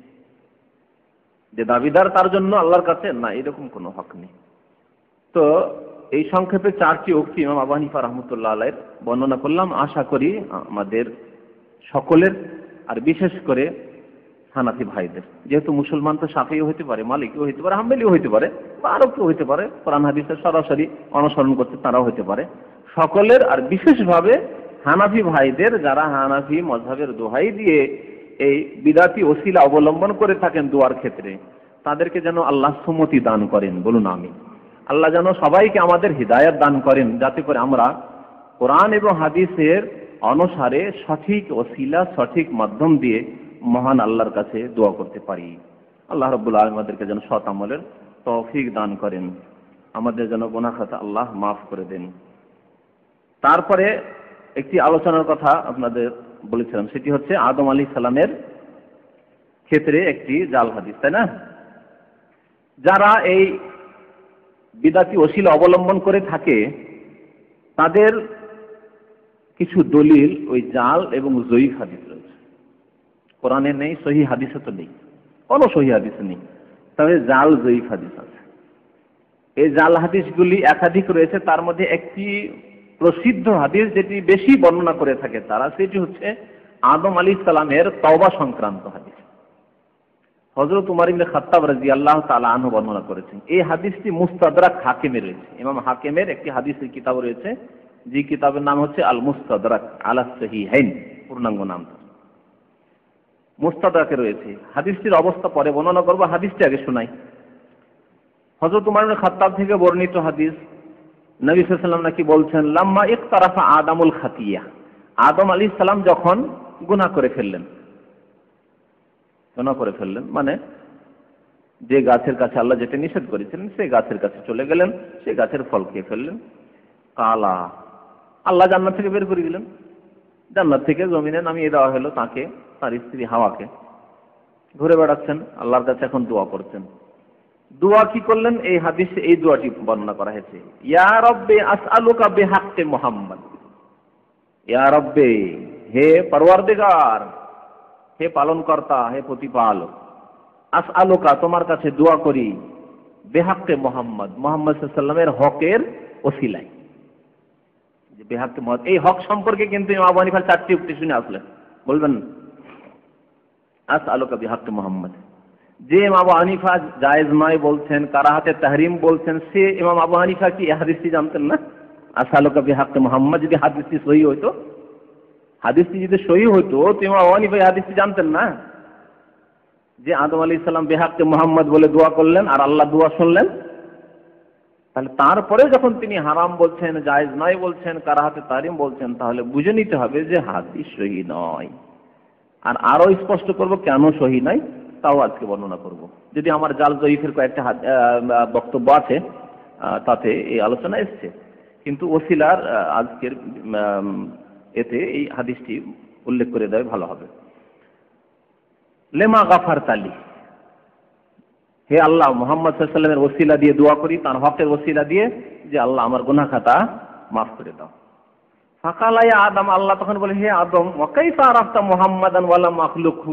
যে দাবিদার তার জন্য আল্লাহর কাছে না, এরকম কোনো হক নেই। তো এই সংক্ষেপে চারটি উক্তি ইমাম আবু হানিফা রাহমাতুল্লাহ আলাইহির বর্ণনা করলাম। আশা করি আমাদের সকলের, আর বিশেষ করে হানাফি ভাইদের, যেহেতু মুসলমান তো শাফিঈ হতে পারে, মালিকিও হতে পারে, হাম্বলিও হতে পারে, বা আরো কেউ হতে পারে, কোরআন হাদিসের সরাসরি অনুসরণ করতে তারাও হতে পারে, সকলের, আর বিশেষভাবে হানাফি ভাইদের, যারা হানাফি মযহাবের দোহাই দিয়ে এই বিদাতি ওসিলা অবলম্বন করে থাকেন দোয়ার ক্ষেত্রে, তাদেরকে যেন আল্লাহ সুমতি দান করেন, বলুন আমিন। আল্লাহ যেন সবাইকে আমাদের হিদায়াত দান করেন, যাতে করে আমরা কোরআন এবং হাদিসের অনুসারে সঠিক ওসিলা, সঠিক মাধ্যম দিয়ে মহান আল্লাহর কাছে দোয়া করতে পারি। আল্লাহ রাব্বুল আলামিন আমাদেরকে যেন সৎ আমলের তৌফিক দান করেন, আমাদের যেন গুনাহ খাতা আল্লাহ মাফ করে দেন। তারপরে একটি আলোচনার কথা আপনাদের বলেছিলাম, সেটি হচ্ছে আদম আলাইহিস সালামের ক্ষেত্রে একটি জাল হাদিস, তাই না? যারা এই বিদাতি ওসিলা অবলম্বন করে থাকে, তাদের কিছু দলিল ওই জাল এবং জয়ীফ হাদিস রয়েছে। কোরআনে নেই, সহিহ হাদিসে তো নেই, কোনো সহিহ হাদিসে নেই, তবে জাল জয়ীফ হাদিস আছে। এই জাল হাদিসগুলি একাধিক রয়েছে, তার মধ্যে একটি প্রসিদ্ধ হাদিস যেটি বেশি বর্ণনা করে থাকে তারা, সেটি হচ্ছে আদম আলাইহিস সালামের তওবা সংক্রান্ত হাদিস। হযরত উমর ইবনে খাত্তাব রাদিয়াল্লাহু তাআলা আনহু বর্ণনা করেছেন। এই হাদিসটি মুস্তাদরাক হাকিমে রয়েছে, ইমাম হাকিমের একটি হাদিসের কিতাব রয়েছে যে কিতাবের নাম হচ্ছে আল মুস্তাদরাক আলা সহিহাইন, পূর্ণাঙ্গ নাম। মুস্তাদরাকে রয়েছে। হাদিসটির অবস্থা পরে বর্ণনা করব, হাদিসটি আগে শোনাই। হযরত উমর ইবনে খাত্তাব থেকে বর্ণিত হাদিস, নবী সাল্লাল্লাহু আলাইহি ওয়াসাল্লাম নাকি বলছেন, লাম্মা ইকতারাফা আদামুল খাতিয়া, আদম আলাইহিস সালাম যখন গুনাহ করে ফেললেন, গুনাহ করে ফেললেন মানে যে গাছের কাছে আল্লাহ যেটা নিষেধ করেছিলেন সেই গাছের কাছে চলে গেলেন, সেই গাছের ফল খেয়ে ফেললেন। কালা, আল্লাহ জান্নাত থেকে বের করে দিলেন, জান্নাত থেকে জমিনে নামিয়ে দেওয়া হলো তাকে, তার স্ত্রী হাওয়াকে। ঘুরে বেড়াচ্ছেন, আল্লাহর কাছে এখন দোয়া করছেন। দোয়া কি করলেন? এই হাদিসে এই দোয়াটি বর্ণনা করা হয়েছে, ইয়া রব্বে আসআলুকা বিহাক্কি মুহাম্মদ, ইয়া রব্বে, হে পরওয়ারদিগার, হে পালনকর্তা, হে প্রতিপালক, আসআলুকা, তোমার কাছে দোয়া করি, বিহাক্কি মুহাম্মদ, মুহাম্মদ সাল্লাল্লাহু আলাইহি ওয়াসাল্লামের হকের ওসিলায়। যে বিহাক্কি মুহাম্মদ, এই হক সম্পর্কে কিন্তু ইমাম আবু হানিফার চারটি উক্তি শুনে আসলেন, বলবেন আসআলুকা বিহাক্কি মুহাম্মদ। যে ইমাম আবু হানিফা জায়েজ নয় বলছেন, কারাহাতে তাহরিম বলছেন, সে ইমাম আবু হানিফা কি এই হাদিসটি জানতেন না? আসআলুকা বিহাক্কি মুহাম্মদ যদি হাদিসটি সহিহ হইতো, হাদিসটি যদি সহিহ হইতো তো ইমাম আবু হানিফা এই হাদিসটি জানতেন না? যে আদম আলাইহিস সালাম বিহাক্কি মুহাম্মদ বলে দোয়া করলেন আর আল্লাহ দোয়া শুনলেন, তাহলে তারপরে যখন তিনি হারাম বলছেন, জায়েজ নয় বলছেন, কারাহাতে তাহরিম বলছেন, তাহলে বুঝে নিতে হবে যে হাদিস সহিহ নয়। আর আরো স্পষ্ট করব কেন সহিহ নয়, তাও আজকে বর্ণনা করব। যদি আমার জাল জয়ীফের কয়েকটা বক্তব্য আছে তাতে এই আলোচনা এসছে, কিন্তু ওসিলার আজকের এতে এই হাদিসটি উল্লেখ করে দেয় ভালো হবে। লেমা গাফার তালি, হে আল্লাহ, মুহাম্মদ সাল্লাল্লাহু আলাইহি ওয়াসাল্লামের ওসিলা দিয়ে দোয়া করি, তার হকের ওসিলা দিয়ে, যে আল্লাহ আমার গুনাহ খাতা মাফ করে দাও। ফাকালা ইয়া আদম, আল্লাহ তখন বলে, হে আদম, ওয়া কাইফা আরাফতা মুহাম্মাদান ওয়া লা মাখলুকহু।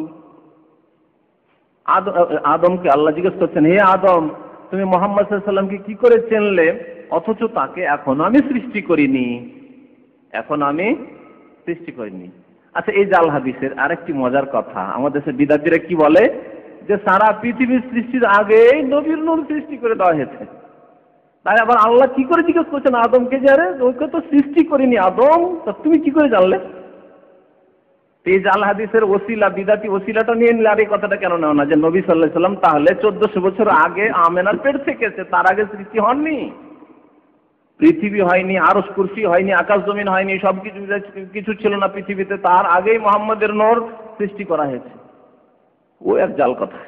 আদমকে আল্লাহ জিজ্ঞেস করছেন, হে আদম, তুমি মুহাম্মদ সাল্লাল্লাহু আলাইহি ওয়াসাল্লামকে কি করে চিনলে, অথচ তাকে এখনো আমি সৃষ্টি করিনি, এখন আমি সৃষ্টি করিনি। আচ্ছা, এই জাল হাদিসের আরেকটি মজার কথা, আমাদের দেশের বিদ্যার্থীরা কি বলে যে সারা পৃথিবীর সৃষ্টির আগেই নবীর নূর সৃষ্টি করে দেওয়া হয়েছে। তাই আবার আল্লাহ কি করে জিজ্ঞেস করছেন আদমকে, যে আরে ওকে তো সৃষ্টি করিনি আদম, তা তুমি কি করে জানলে? এই জাল হাদিসের ওসিলা, বিদাতি ওসিলাটা নিয়ে নিলে আর এই কথাটা কেন নেও না যে নবী সাল্লাল্লাহু আলাইহি ওয়াসাল্লাম তাহলে চোদ্দশো বছর আগে আমেনার পেট থেকেছে, তার আগে সৃষ্টি হননি, পৃথিবী হয়নি, আরশ কুরসি হয়নি, আকাশ জমিন হয়নি, সব কিছু কিছু ছিল না পৃথিবীতে, তার আগেই মুহাম্মদের নূর সৃষ্টি করা হয়েছে। ও এক জাল কথা,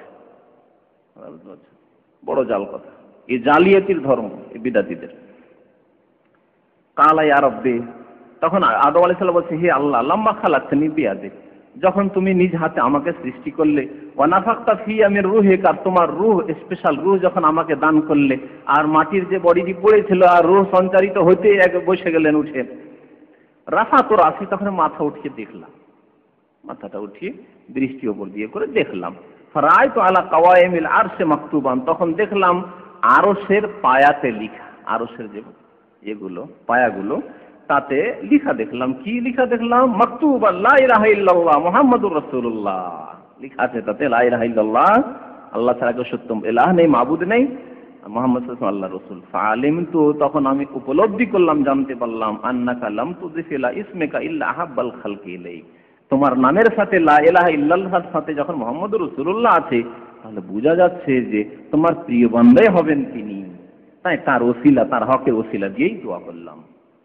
বড় জাল কথা, এই জালিয়াতির ধর্ম এই বিদাতিদের। কালা ইয়া রব্বি, তখন আদম আলাইহিস সালাম বলছে, হে আল্লাহ, লাম্মা খালাকতানি বিয়াদিক, যখন তুমি নিজ হাতে আমাকে সৃষ্টি করলে, ওয়া নাফাখতা ফিয়া মির রূহিক, আর তোমার রূহ, স্পেশাল রূহ যখন আমাকে দান করলে, আর মাটির যে বডিটি পড়েছিল আর রূহ সঞ্চারিত হইতে এক বসে গেলেন উঠে, রাফা তো রাফি, তখন মাথা উঠিয়ে দেখলাম, মাথাটা উঠিয়ে দৃষ্টি ওপর দিয়ে করে দেখলাম, ফারাআইতু আলা কাওয়াইমিল আরশে মাকতুবান, তখন দেখলাম আরশের পায়াতে লিখা, আরশের যে এগুলো পায়াগুলো তাতে লিখা দেখলাম। কি লিখা দেখলাম? মাকতুবান লা ইলাহা ইল্লাল্লাহ মুহাম্মাদুর রাসূলুল্লাহ, লিখা আছে তাতে লা ইলাহা ইল্লাল্লাহ, আল্লাহ ছাড়া কেউ সত্য ইলাহ নেই, মাবুদ নেই, মুহাম্মদ সাল্লাল্লাহু আলাইহি ওয়াসাল্লাম আল্লাহর রাসূল। ফাআলিমতু, তখন আমি উপলব্ধি করলাম, জানতে পারলাম, আন্নাকা লাম তুযিফিলা ইসমিকা ইল্লা আহাব্বাল খালকি ইলাইক, তোমার নামের সাথে লা ইলাহা ইল্লাল্লাহর সাথে যখন মুহাম্মদুর রাসূলুল্লাহ আছে, তাহলে বোঝা যাচ্ছে যে তোমার প্রিয় বান্দাই হবেন তিনি। তাই তার ওসিলা, তার হকের ওসিলা দিয়েই দোয়া করলাম।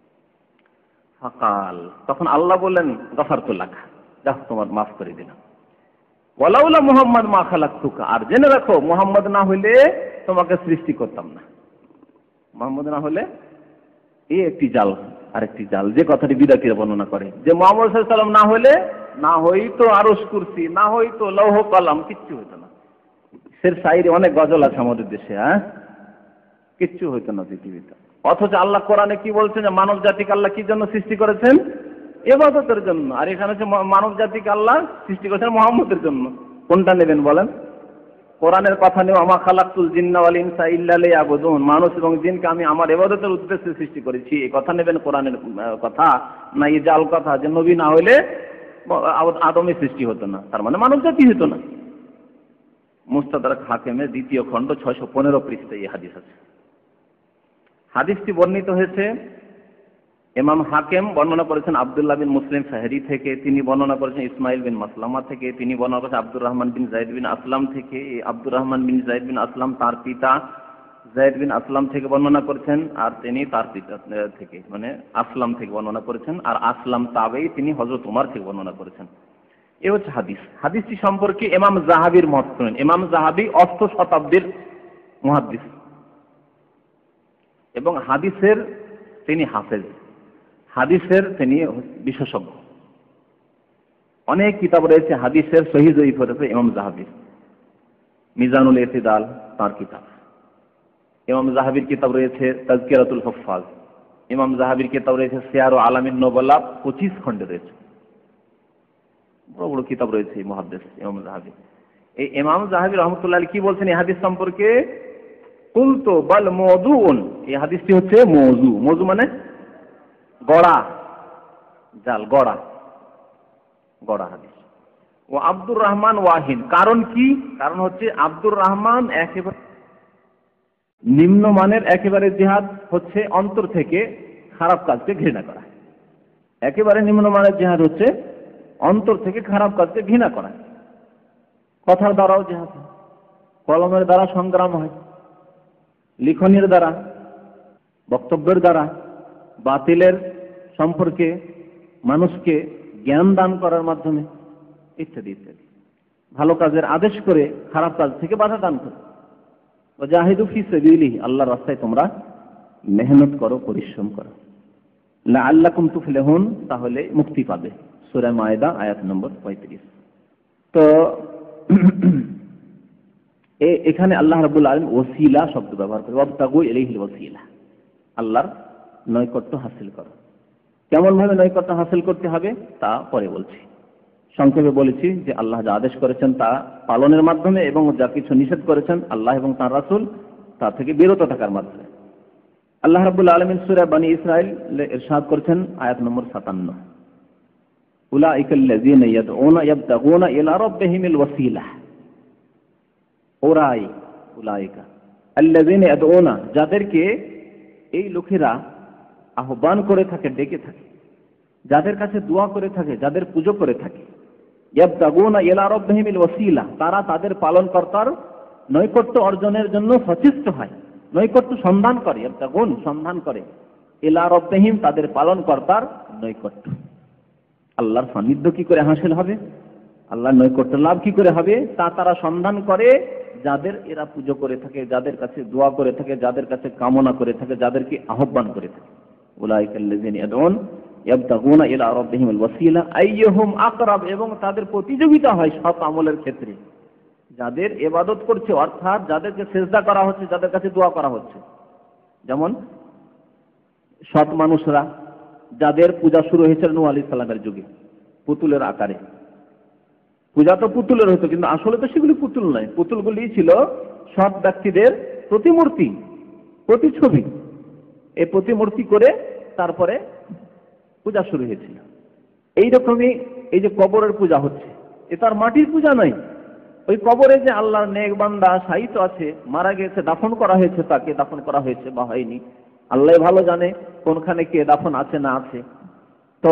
ফাকাল, তখন আল্লাহ বললেন, গফারতু লাক, যাও তোমার মাফ করে দিলাম। ওয়ালাউলা মুহাম্মদ মা খালাকতুকা, আর জেনে রাখো মুহাম্মদ না হইলে তোমাকে সৃষ্টি করতাম না, মুহাম্মদ না হলে। এই একটি জাল, আরেকটি জাল, যে কথাটি বিদাতিরা বর্ণনা করে যে মুহাম্মদ সাল্লাল্লাহু আলাইহি ওয়াসাল্লাম না হলে, না হইতো আরশ কুরসি, না হইতো লৌহ কলম, কিচ্ছু হইতো না। সের শায়রি অনেক গজল আছে আমাদের দেশে, হ্যাঁ, কিচ্ছু হইতো না পৃথিবীতে। অথচ আল্লাহ কোরআনে কি বলছেন যে মানব জাতিকে আল্লাহ কি জন্য সৃষ্টি করেছেন? ইবাদতের জন্য। আর এখানে হচ্ছে মানব জাতিকে আল্লাহ সৃষ্টি করেছেন মুহাম্মদের জন্য। কোনটা নেবেন বলেন? কোরআনের কথা নেব, আমা খালাকতুল জিন্না ওয়াল ইনসা ইল্লা লিয়াবুদুন, মানুষ এবং জিনকে আমি আমার ইবাদতের উদ্দেশ্যে সৃষ্টি করেছি, এই কথা নেবেন কোরআনের কথা, না এই জাল কথা যে নবী না হইলে আদমের সৃষ্টি হতো না, তার মানে মানব জাতি হতো না। মুস্তাদরাক হাকিমের দ্বিতীয় খণ্ড ছয়শো পনেরো পৃষ্ঠায় এই হাদিস আছে। হাদিসটি বর্ণিত হয়েছে ইমাম হাকিম বর্ণনা করেছেন আব্দুল্লাহ বিন মুসলিম ফাহরি থেকে, তিনি বর্ণনা করেছেন ইসমাইল বিন মাসলামা থেকে, তিনি বর্ণনা করেছেন আব্দুর রহমান বিন যায়েদ বিন আসলাম থেকে। এই আব্দুর রহমান বিন যায়েদ বিন আসলাম তার পিতা যায়েদ বিন আসলাম থেকে বর্ণনা করেছেন, আর তিনি তার পিতা থেকে মানে আসলাম থেকে বর্ণনা করেছেন, আর আসলাম তাবেই তিনি হযরত ওমর থেকে বর্ণনা করেছেন। এ হচ্ছে হাদিস। হাদিসটি সম্পর্কে ইমাম যাহাবীর মত শুনেন। ইমাম যাহাবী অষ্টম শতাব্দীর মুহাদ্দিস এবং হাদিসের তিনি হাফেজ, হাদিসের তিনি বিশেষজ্ঞ। অনেক কিতাব রয়েছে হাদিসের সহিহ যঈফ রয়েছে ইমাম যাহাবীর। মিজানুল ইতিদাল তার কিতাব। ইমাম যাহাবীর কিতাব রয়েছে তাজকিরাতুল হুফাজ। ইমাম যাহাবীর কিতাব রয়েছে সিয়ারু আলামিন নুবালা, পঁচিশ খণ্ডে রয়েছে। বড় বড় কিতাব রয়েছে এই মুহাদ্দিস ইমাম যাহাবী। এই ইমাম যাহাবী রাহমাতুল্লাহ আলাইহি কি বলছেন এই হাদিস সম্পর্কে? কুলতু বাল মাওদুউন, এই হাদিসটি হচ্ছে মওযু। মওযু মানে গড়া, জাল গড়া, গড়া হাদিস। ও আব্দুর রহমান ওয়াহিন, কারণ কি? কারণ হচ্ছে আব্দুর রহমান একেবারে নিম্নমানের, একেবারে জিহাদ হচ্ছে অন্তর থেকে খারাপ কাজকে ঘৃণা করা। একেবারে নিম্নমানের জিহাদ হচ্ছে অন্তর থেকে খারাপ কাজকে ঘৃণা করা। কথার দ্বারাও জিহাদ হয়, কলমের দ্বারা সংগ্রাম হয়, লিখনের দ্বারা, বক্তব্যের দ্বারা, বাতিলের সম্পর্কে মানুষকে জ্ঞান দান করার মাধ্যমে ইত্যাদি ইত্যাদি। ভালো কাজের আদেশ করে খারাপ কাজ থেকে বাধা দান করে। ওয়াজাহিদু ফি সাবিলিহি, আল্লাহর রাস্তায় তোমরা মেহনত করো, পরিশ্রম করো। লাআল্লাকুম তুফলিহুন, তাহলে মুক্তি পাবে। সূরা মায়েদা আয়াত নম্বর পঁয়ত্রিশ। তো এখানে আল্লাহ রাব্বুল আলামিন ওসিলা শব্দ ব্যবহার করে, ওয়াবতাগু ইলাইহিল ওসিলা, আল্লাহর নৈকট্য হাসিল করো। কেমন ভাবে নৈকট্য হাসিল করতে হবে তা পরে বলছি। সংক্ষেপে বলেছি যে আল্লাহ যা আদেশ করেছেন তা পালনের মাধ্যমে এবং যা কিছু নিষেধ করেছেন আল্লাহ এবং তার রাসূল তা থেকে বিরত থাকার মাধ্যমে। আল্লাহ রাব্বুল আলামিন সূরা বনী ইসরাইল ইরশাদ করেছেন আয়াত নম্বর সাতান্ন, উলাইকাল্লাযীনা ইয়াদউনা ইয়াবতাগুনা ইলা রাব্বিহিমিল ওয়াসিলা। ওরাই উলাইকা আল্লাযীনা ইয়াদউনা, যাদেরকে এই লোকেরা আহ্বান করে থাকে, ডেকে থাকে, যাদের কাছে দোয়া করে থাকে, যাদের পুজো করে থাকে। ইয়াবতাগুনা ইলা রাব্বিহিমিল ওয়াসিলা, তারা তাদের পালনকর্তার নৈকট্য অর্জনের জন্য সচেষ্ট হয়, নৈকট্য সন্ধান করে। ইয়াবতাগুন সন্ধান করে, ইলা রাব্বিহিম তাদের পালনকর্তার নৈকট্য। আল্লাহর সান্নিধ্য কি করে হাসিল হবে, আল্লাহর নৈকট্য লাভ কি করে হবে তা তারা সন্ধান করে যাদের এরা পুজো করে থাকে, যাদের কাছে দোয়া করে থাকে, যাদের কাছে কামনা করে থাকে, যাদেরকে আহ্বান করে থাকে। উলাইকাল্লাযীনা ইয়াদউন ইয়াবতাগুনা ইলা রাব্বিহিমিল ওয়াসিলা আইয়ুহুম আকরাব, এবং তাদের প্রতিযোগিতা হয় সৎ আমলের ক্ষেত্রে। যাদের ইবাদত করছে অর্থাৎ যাদেরকে সিজদা করা হচ্ছে, যাদের কাছে দোয়া করা হচ্ছে, যেমন সৎ মানুষরা যাদের পূজা শুরু হয়েছিল নূহ আলাইহিস সালামের যুগে পুতুলের আকারে। পূজা তো পুতুলের হতো, কিন্তু আসলে তো সেগুলি পুতুল নয়, পুতুলগুলি ছিল সৎ ব্যক্তিদের প্রতিমূর্তি, প্রতিছবি। এই প্রতিমূর্তি করে তারপরে পূজা শুরু হয়েছিল। এইরকমই এই যে কবরের পূজা হচ্ছে, এ তার মাটির পূজা নয়। ওই কবরে যে আল্লাহর নেক বান্দা শায়িত আছে, মারা গেছে, দাফন করা হয়েছে, তাকে দাফন করা হয়েছে বা হয়নি, আল্লাহ ভালো জানে কোনখানে কে দাফন আছে না আছে। তো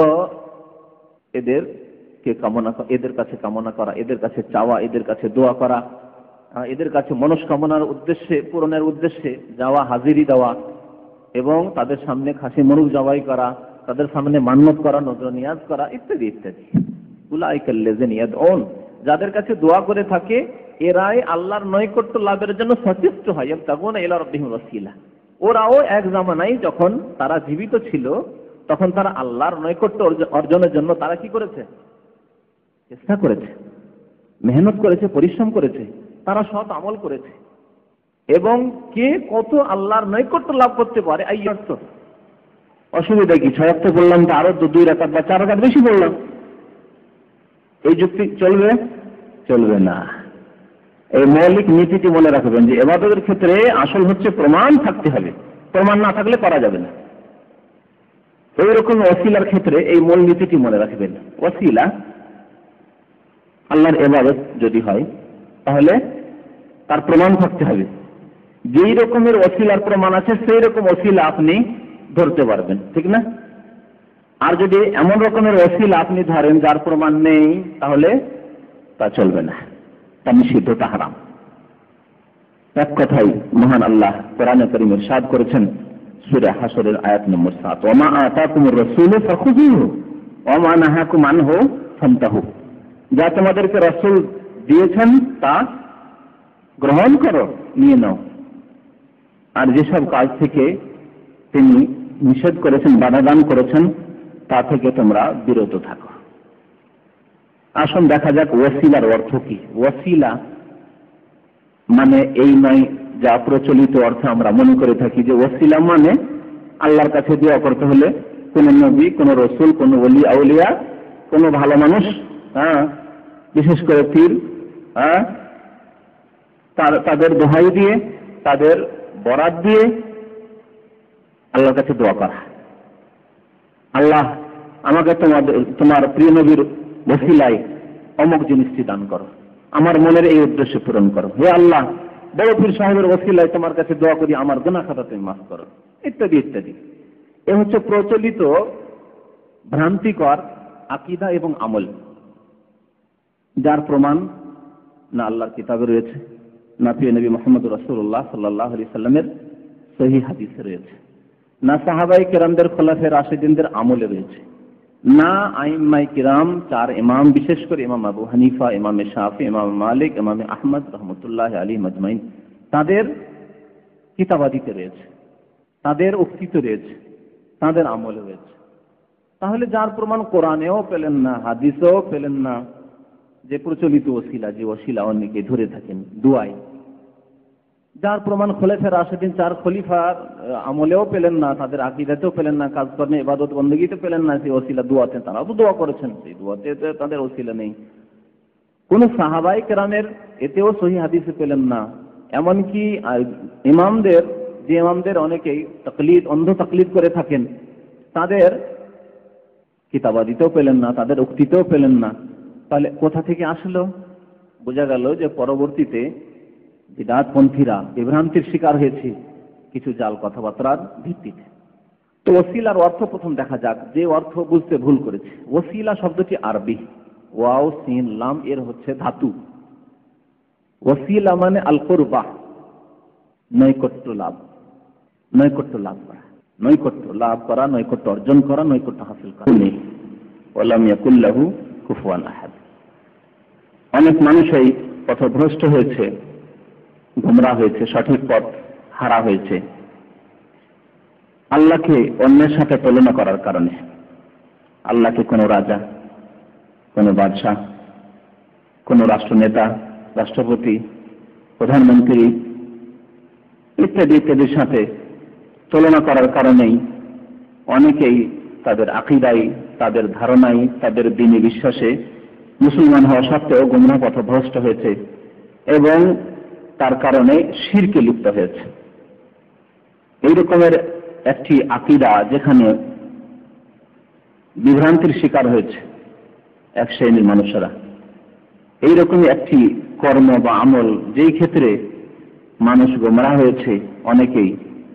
এদের কে কামনা, এদের কাছে কামনা করা, এদের কাছে চাওয়া, এদের কাছে দোয়া করা, এদের কাছে মনস্কামনার উদ্দেশ্যে পূরণের উদ্দেশ্যে যাওয়া, হাজিরি দেওয়া এবং তাদের সামনে খাসি মুরগ জবাই করা, তাদের সামনে মান্নত করা, নজর নিয়াজ করা ইত্যাদি ইত্যাদি। উলাইকাল্লাযীনা ইয়াদউন, যাদের কাছে দোয়া করে থাকে এরাই আল্লাহর নৈকট্য লাভের জন্য সচেষ্ট হয়। ইয়াবতাগুনা ইলা রাব্বিহিমিল ওয়াসিলা, ওরাও এক জামানায় যখন তারা জীবিত ছিল তখন তারা আল্লাহর নৈকট্য অর্জনের জন্য তারা কি করেছে, চেষ্টা করেছে, মেহনত করেছে, পরিশ্রম করেছে, তারা সৎ আমল করেছে। এবং কে কত আল্লাহর নৈকট্য লাভ করতে পারে, এই অর্থ অসুবিধা কি? ছয় অর্থ বললাম তো আরো দুই রাকাত বা চার রাকাত বেশি বললাম, এই যুক্তি চলবে? চলবে না। এই মৌলিক নীতিটি মনে রাখবেন যে ইবাদতের ক্ষেত্রে আসল হচ্ছে প্রমাণ থাকতে হবে, প্রমাণ না থাকলে করা যাবে না। এইরকম ওসিলার ক্ষেত্রে এই মূল নীতিটি মনে রাখবেন। ওসিলা আল্লাহর ইবাদত যদি হয় তাহলে তার প্রমাণ থাকতে হবে। যেই রকমের ওসিলার প্রমাণ আছে সেই রকম ওসিলা আপনি ধরতে পারবেন, ঠিক না? আর যদি এমন রকমের ওসিলা আপনি ধরেন যার প্রমাণ নেই, তাহলে তা চলবে না, তা নিষিদ্ধ, তা হারাম। এক কথাই মহান আল্লাহ কোরআনে কারীমে ইরশাদ করেছেন সূরা হাশরের আয়াত নম্বর সাত, ওয়া মা আতাকুমুর রাসূলু ফাখুযুহু ওয়া মা নাহাকুম আনহু ফান্তাহু। যা তোমাদেরকে রাসূল দিয়েছেন তা গ্রহণ করো, নিয়ে নাও, আর যেসব কাজ থেকে তিনি নিষেধ করেছেন, বাধা দান করেছেন, তা থেকে তোমরা বিরত থাকো। আসুন দেখা যাক ওয়াসিলার অর্থ কি। ওয়াসিলা মানে এই নয় যা প্রচলিত অর্থে আমরা মনে করে থাকি যে ওয়াসিলা মানে আল্লাহর কাছে দোয়া করতে হলে কোন নবী, কোন রসুল, কোন ওলি আউলিয়া, কোন ভালো মানুষ, হ্যাঁ, বিশেষ করে পীর, হ্যাঁ, তাদের দোহাই দিয়ে, তাদের বরাত দিয়ে আল্লাহর কাছে দোয়া করা, আল্লাহ আমাকে তোমাদের তোমার প্রিয় নবীর ওসিলায় অমুক জিনিসটি দান করো, আমার মনের এই উদ্দেশ্য পূরণ করো, হে আল্লাহ বড় পীর সাহেবের ওসিলায় তোমার কাছে দোয়া করি আমার গুনাহ খাতা তুমি মাফ করো, ইত্যাদি ইত্যাদি। এ হচ্ছে প্রচলিত ভ্রান্তিকর আকীদা এবং আমল, যার প্রমাণ না আল্লাহর কিতাবে রয়েছে, না প্রিয় নবী মুহাম্মদ রাসূলুল্লাহ সাল্লাল্লাহু আলাইহি সাল্লামের সহিহ হাদিসে রয়েছে, না সাহাবায়ে কেরামদের খোলাফায়ে রাশিদিনদের আমলে রয়েছে, না আইম্মায়ে কিরাম চার ইমাম, বিশেষ করে ইমাম আবু হানিফা, ইমাম শাফি, ইমাম মালিক, ইমাম আহমদ রাহমাতুল্লাহি আলাইহিম আজমাইন তাদের কিতাবাদিতে রয়েছে, তাদের উক্তিতে রয়েছে, তাদের আমলে রয়েছে। তাহলে যার প্রমাণ কোরআনেও পেলেন না, হাদিসেও পেলেন না, যে প্রচলিত ওসিলা, যে ওসিলা অনেকে ধরে থাকেন দুয়ায়, যার প্রমাণ খোলাফায়ে রাশিদিন চার খলিফার আমলেও পেলেন না, তাদের আকীদাতেও পেলেন না, কাজকর্মে ইবাদত বন্দেগীতে পেলেন না, সেই ওসিলা দুয়াতে তারাও তো দোয়া করেছেন, সেই দুয়াতে তাদের ওসিলা নেই। কোন সাহাবায়ে কেরামের এতেও সহিহ হাদিসে পেলেন না, এমনকি ইমামদের, যে ইমামদের অনেকেই তাকলিদ, অন্ধ তাকলিদ করে থাকেন, তাদের কিতাবাদিতেও পেলেন না, তাদের উক্তিতেও পেলেন না। তাহলে কোথা থেকে আসলো? বোঝা গেল যে পরবর্তীতে বিদআতপন্থীরা বিভ্রান্তির শিকার হয়েছে কিছু জাল কথাবার্তার ভিত্তিতে। তো ওসিলার অর্থ প্রথম দেখা যাক, যে অর্থ বুঝতে ভুল করেছে। ওসিলা শব্দটি আরবি, ওয়াও সিন লাম এর হচ্ছে ধাতু। ওসিলা মানে আল কুরবা, নৈকট্য লাভ, নৈকট্য লাভ করা, নৈকট্য লাভ করা, নৈকট্য অর্জন করা, নৈকট্য হাসিল করা। ওয়ালাম ইয়াকুল লাহু কুফুয়ান আহাদ। অনেক মানুষই পথভ্রষ্ট হয়েছে, গোমরা হয়েছে, সঠিক পথ হারা হয়েছে আল্লাহকে অন্যের সাথে তুলনা করার কারণে। আল্লাহকে কোনো রাজা, কোনো বাদশাহ, কোনো রাষ্ট্রনেতা, রাষ্ট্রপতি, প্রধানমন্ত্রী ইত্যাদি ইত্যাদির সাথে তুলনা করার কারণেই অনেকেই তাদের আকীদায়, তাদের ধারণায়, তাদের দ্বীনি বিশ্বাসে মুসলমান হওয়া সত্ত্বেও গোমরা পথভ্রষ্ট হয়েছে এবং তার কারণে শিরকে লিপ্ত হয়েছে। এই রকমের একটি আকীদা যেখানে বিভ্রান্তির শিকার হয়েছে এক শ্রেণীর মানুষেরা, এইরকমই একটি কর্ম বা আমল যেই ক্ষেত্রে মানুষ গোমরা হয়েছে অনেকেই,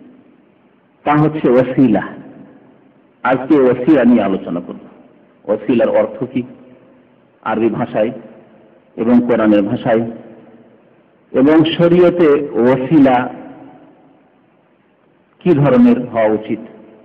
তা হচ্ছে ওসিলা। আজকে ওসিলা নিয়ে আলোচনা করব। ওসিলার অর্থ কি আরবি ভাষায় এবং কোরআনের ভাষায়, এবং শরীয়তে ওসিলা কি ধরনের হওয়া উচিত,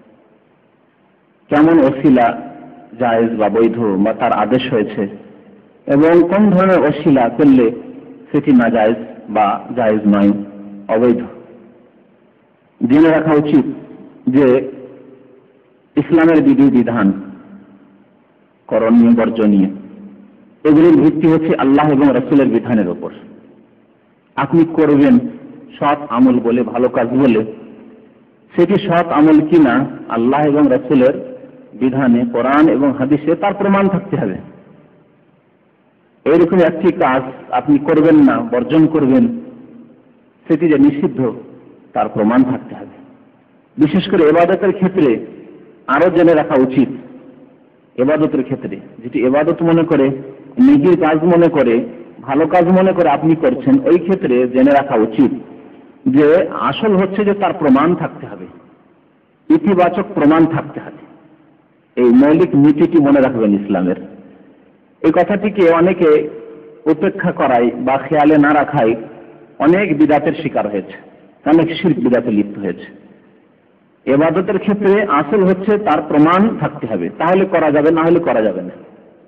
কেমন ওসিলা জায়েজ বা বৈধ বা তার আদেশ হয়েছে, এবং কোন ধরনের ওসিলা করলে সেটি না জায়েজ বা জায়েজ নয়, অবৈধ। জেনে রাখা উচিত যে ইসলামের বিধি বিধান, করণীয় বর্জনীয়, এগুলির ভিত্তি হচ্ছে আল্লাহ এবং রাসূলের বিধানের উপর। আপনি করবেন সৎ আমল বলে, ভালো কাজ বলে, সেটি সৎ আমল কিনা আল্লাহ এবং রাসূলের বিধানে, কোরআন এবং হাদিসে তার প্রমাণ থাকতে হবে। এইরকম একটি কাজ আপনি করবেন না, বর্জন করবেন, সেটি যে নিষিদ্ধ তার প্রমাণ থাকতে হবে। বিশেষ করে ইবাদতের ক্ষেত্রে আরো জেনে রাখা উচিত। ইবাদতের ক্ষেত্রে যেটি ইবাদত মনে করে, নিজের কাজ মনে করে, ভালো কাজ মনে করে আপনি করছেন, ওই ক্ষেত্রে জেনে রাখা উচিত যে আসল হচ্ছে যে তার প্রমাণ থাকতে হবে, ইতিবাচক প্রমাণ থাকতে হবে। এই মৌলিক নীতিটি মনে রাখবেন ইসলামের। এই কথাটিকে অনেকে উপেক্ষা করায় বা খেয়ালে না রাখায় অনেক বিদাতের শিকার হয়েছে, অনেক শিরক বিদাতে লিপ্ত হয়েছে। ইবাদতের ক্ষেত্রে আসল হচ্ছে তার প্রমাণ থাকতে হবে, তাহলে করা যাবে, না হলে করা যাবে না।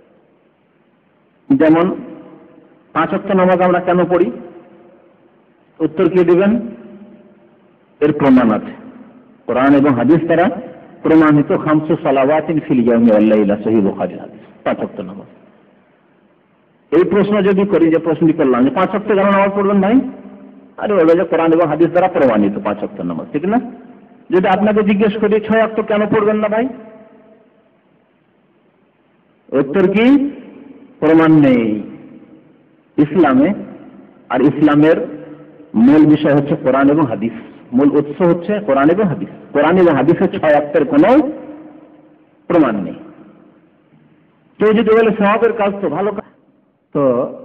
যেমন পাঁচ ওয়াক্ত নামাজ আমরা কেন পড়ি? উত্তর কি দিবেন? এর প্রমাণ আছে, কোরআন এবং হাদিস দ্বারা প্রমাণিত। খামসু সালাওয়াতিন ফিল ইয়াউমি ওয়াল লাইলা, সহিহ বুখারীর হাদিস, পাঁচ ওয়াক্ত নামাজ। এই প্রশ্ন যদি করি, যে প্রশ্নটি করলাম যে পাঁচ ওয়াক্ত কেন নামাজ পড়বেন ভাই, আরে ওই যে কোরআন এবং হাদিস দ্বারা প্রমাণিত পাঁচ ওয়াক্ত নামাজ, ঠিক না? যদি আপনাকে জিজ্ঞেস করি ছয় ওয়াক্ত কেন পড়বেন না ভাই, উত্তর কি? প্রমাণ নেই ইসলামে। আর ইসলামের মূল বিষয় হচ্ছে কোরআন এবং হাদিস, মূল উৎস হচ্ছে কোরআন এবং হাদিস। কোরআন এবং হাদিসের ছয় ওয়াক্তের কোনো প্রমাণ নেই। কেউ যদি বলে সওয়াবের কাজ তো ভালো কাজ, তো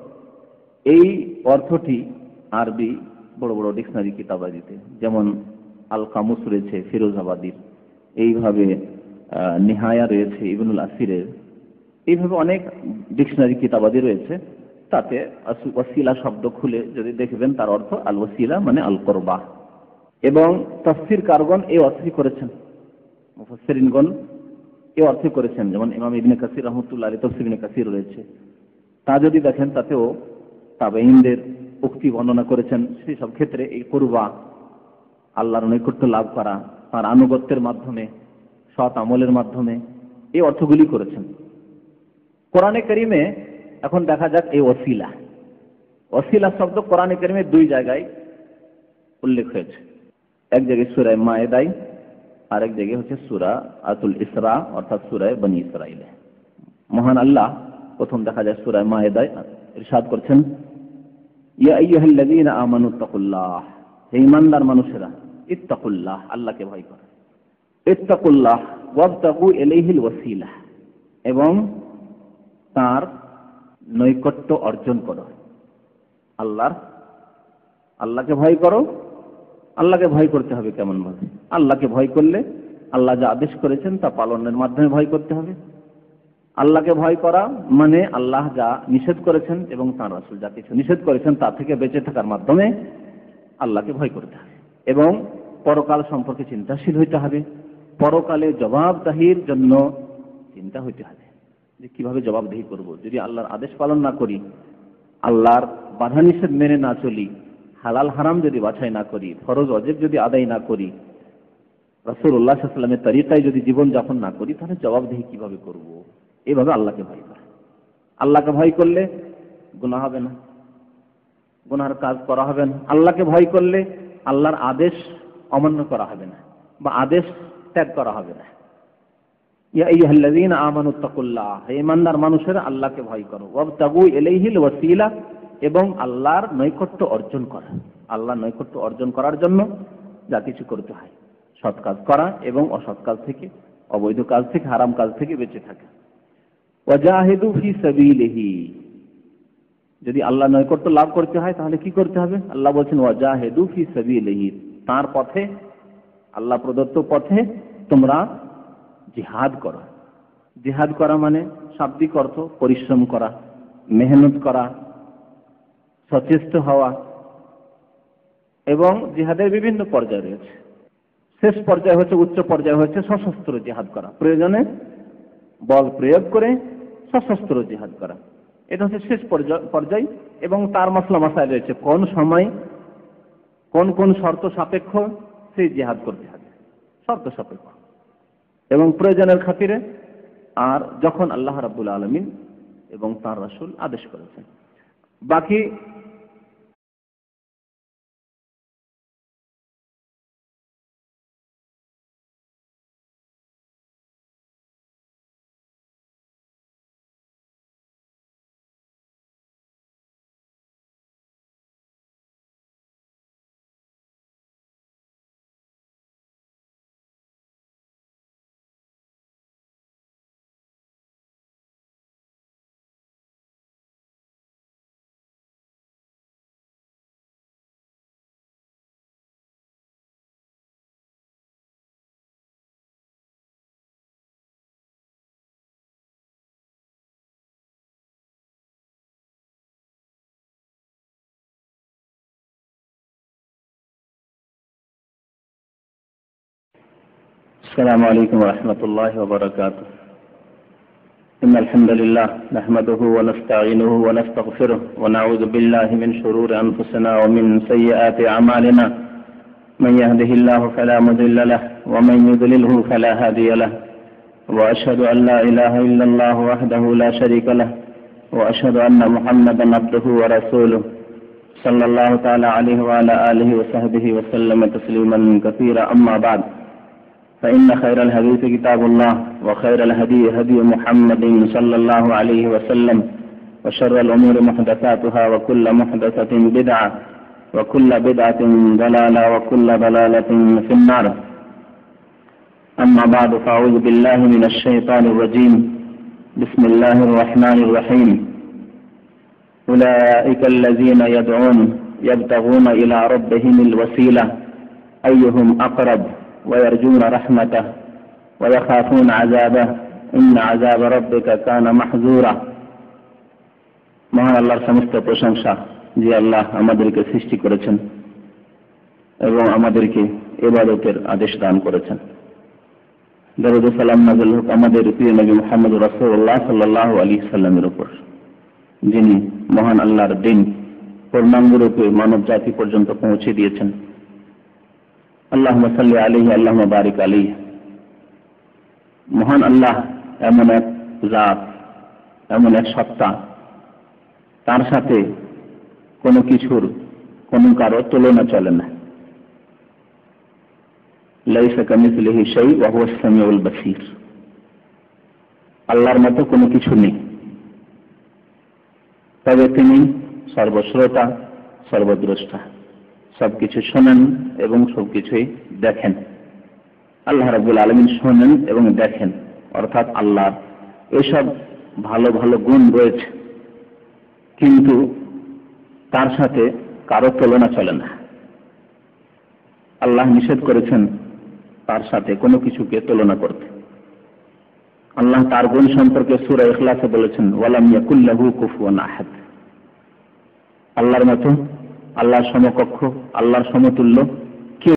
এই অর্থটি আরবি বড় বড় ডিকশনারি কিতাবাদিতে, যেমন আল কামুস রয়েছে ফিরোজাবাদীর, এইভাবে নিহায়া রয়েছে ইবনুল আসিরের, এইভাবে অনেক ডিকশনারি কিতাবাদি রয়েছে। তাতে ওয়াসিলা শব্দ খুলে যদি দেখবেন, তার অর্থ আল ওয়াসিলা মানে আল কুরবা। এবং তাফসীর কারগণ এই অর্থই করেছেন, মুফাসসিরিনগণ এই অর্থে করেছেন। যেমন ইমাম ইবনে কাসির রাহমাতুল্লাহ আলাইহি তাফসীর ইবনে কাসির রয়েছে, তা যদি দেখেন তাতেও তাবেঈনদের উক্তি বর্ণনা করেছেন। সেই সব ক্ষেত্রে এই কুরবা, আল্লাহর নৈকট্য লাভ করা, তার আনুগত্যের মাধ্যমে, সৎ আমলের মাধ্যমে, এই অর্থগুলি করেছেন। কোরআনে কারীমে এখন দেখা যাক এই ওসিলা, ওসিলা শব্দ কোরআনে কারীমে দুই জায়গায় উল্লেখ হয়েছে। এক জায়গায় সূরা মায়েদায়, আর এক জায়গায় হচ্ছে সূরা আতুল ইসরা, অর্থাৎ সূরা বনী ইসরাঈলে। মহান আল্লাহ প্রথম দেখা যায় সূরা মায়েদায় ইরশাদ করছেন, ইয়া আইয়ুহাল্লাযীনা আমানুত্তাকুল্লাহ, হে ঈমানদার মানুষেরা, ইত্তাকুল্লাহ, আল্লাহকে ভয় করো, ইত্তাকুল্লাহ ওয়াবতাগু ইলাইহিল ওয়াসিলা, এবং তার নৈকট্য অর্জন করো। আল্লাহর আল্লাহকে ভয় করো। আল্লাহকে ভয় করতে হবে কেমন ভাবে? আল্লাহকে ভয় করলে আল্লাহ যা আদেশ করেছেন তা পালনের মাধ্যমে ভয় করতে হবে। আল্লাহকে ভয় করা মানে আল্লাহ যা নিষেধ করেছেন এবং তাঁর রাসূল যা কিছু নিষেধ করেছেন তা থেকে বেঁচে থাকার মাধ্যমে আল্লাহকে ভয় করতে হবে। এবং পরকাল সম্পর্কে চিন্তাশীল হইতে হবে, পরকালে জবাবদিহির জন্য চিন্তা হইতে হবে যে কিভাবে জবাবদিহি করব। যদি আল্লাহর আদেশ পালন না করি, আল্লাহর বাধা নিষেধ মেনে না চলি, হালাল হারাম যদি বাছাই না করি, ফরজ ওয়াজিব যদি আদায় না করি, রাসূলুল্লাহ সাল্লাল্লাহু আলাইহি ওয়াসাল্লামের তরিকায় যদি জীবন যাপন না করি, তাহলে জবাবদিহি কিভাবে করব? এইভাবে আল্লাহকে ভয় করা। আল্লাহকে ভয় করলে গুনাহ হবে না, গুনাহর কাজ করা হবে না। আল্লাহকে ভয় করলে আল্লাহর আদেশ অমান্য করা হবে না, বা আদেশ ত্যাগ করা হবে না। ইয়া আইয়ুহাল্লাযীনা আমানুত্তাকুল্লাহ, হে ঈমানদার মানুষেরা আল্লাহকে ভয় করো, ওয়াবতাগু ইলাইহিল ওয়াসিলা, এবং আল্লাহর নৈকট্য অর্জন করা। আল্লাহর নৈকট্য অর্জন করার জন্য যা কিছু করতে হয়, সৎ কাজ করা এবং অসৎ কাজ থেকে, অবৈধ কাজ থেকে, হারাম কাজ থেকে বেঁচে থাকা। ওয়াজাহিদু ফি সাবিলিহি, যদি আল্লাহ নৈকট্য লাভ করতে হয় তাহলে কি করতে হবে? আল্লাহ বলছেন ওয়াজাহিদু ফি সাবিলিহি, তার পথে, আল্লাহ প্রদত্ত পথে তোমরা জিহাদ করো। জিহাদ করা মানে শাব্দিক অর্থ পরিশ্রম করা, মেহনত করা, সচেষ্ট হওয়া। এবং জিহাদের বিভিন্ন পর্যায় রয়েছে। শেষ পর্যায়ে হচ্ছে, উচ্চ পর্যায়ে হচ্ছে সশস্ত্র জিহাদ করা, প্রয়োজনে বল প্রয়োগ করে সশস্ত্র জিহাদ করা। এটা হচ্ছে শেষ পর্যায়। এবং তার মাসলা মাসাইল রয়েছে, কোন সময় কোন কোন শর্ত সাপেক্ষ সেই জিহাদ করতে হবে, শর্ত সাপেক্ষ এবং প্রয়োজনের খাতিরে, আর যখন আল্লাহ রাব্বুল আলামিন এবং তার রাসূল আদেশ করেছেন। বাকি السلام عليكم ورحمة الله وبركاته. إن الحمد لله نحمده ونستعينه ونستغفره ونعوذ بالله من شرور أنفسنا ومن سيئات أعمالنا. من يهده الله فلا مضل له ومن يضلله فلا هادي له. وأشهد أن لا إله إلا الله وحده لا شريك له وأشهد أن محمدا عبده ورسوله صلى الله تعالى عليه وعلى آله وصحبه وسلم تسليما كثيرا. أما بعد، فإن خير الحديث كتاب الله وخير الهدي هدي محمد صلى الله عليه وسلم وشر الأمور محدثاتها وكل محدثة بدعة وكل بدعة ضلالة وكل ضلالة في النار. أما بعد، فأعوذ بالله من الشيطان الرجيم. بسم الله الرحمن الرحيم. أولئك الذين يدعون يبتغون إلى ربهم الوسيلة أيهم أقرب ويرجون رحمته ويخافون عذابه إن عذاب ربك كان محذورا. মহান আল্লাহর সমস্ত প্রশংসা, যে আল্লাহ আমাদেরকে সৃষ্টি করেছেন এবং আমাদেরকে ইবাদতের আদেশ দান করেছেন। দরুদ ও সালাম নাযিল হোক আমাদের প্রিয় নবী মুহাম্মদ রাসূলুল্লাহ সাল্লাল্লাহু আলাইহি সাল্লামের উপর, যিনি মহান আল্লাহর দিন পূর্ণাঙ্গরূপে মানব জাতি পর্যন্ত পৌঁছে দিয়েছেন। আল্লাহুম্মা সাল্লি আলাইহি আল্লাহুম্মা বারিক আলাইহি। মহান আল্লাহ এমন এক জাত, এমন এক সত্তা, তার সাথে কোনো কিছুর কোনো কারো তুলনা চলে না। লাইসা কামিসলিহি শাই ওয়া হুয়াস সামিউল বাসীর। আল্লাহর মতো কোনো কিছু নেই, তবে তিনি সর্বশ্রোতা, সর্বদ্রষ্টা, সবকিছু শোনেন এবং সবকিছুই দেখেন। আল্লাহ রাব্বুল আলামিন শোনেন এবং দেখেন, অর্থাৎ আল্লাহর এসব ভালো ভালো গুণ রয়েছে, কিন্তু তার সাথে কারো তুলনা চলে না। আল্লাহ নিষেধ করেছেন তার সাথে কোনো কিছুকে তুলনা করতে। আল্লাহ তার গুণ সম্পর্কে সূরা ইখলাসে বলেছেন, ওয়ালাম ইয়াকুল লাহু কুফুয়ান আহাদ। আল্লাহর মতো, আল্লাহর সমকক্ষ, আল্লাহর সমতুল্য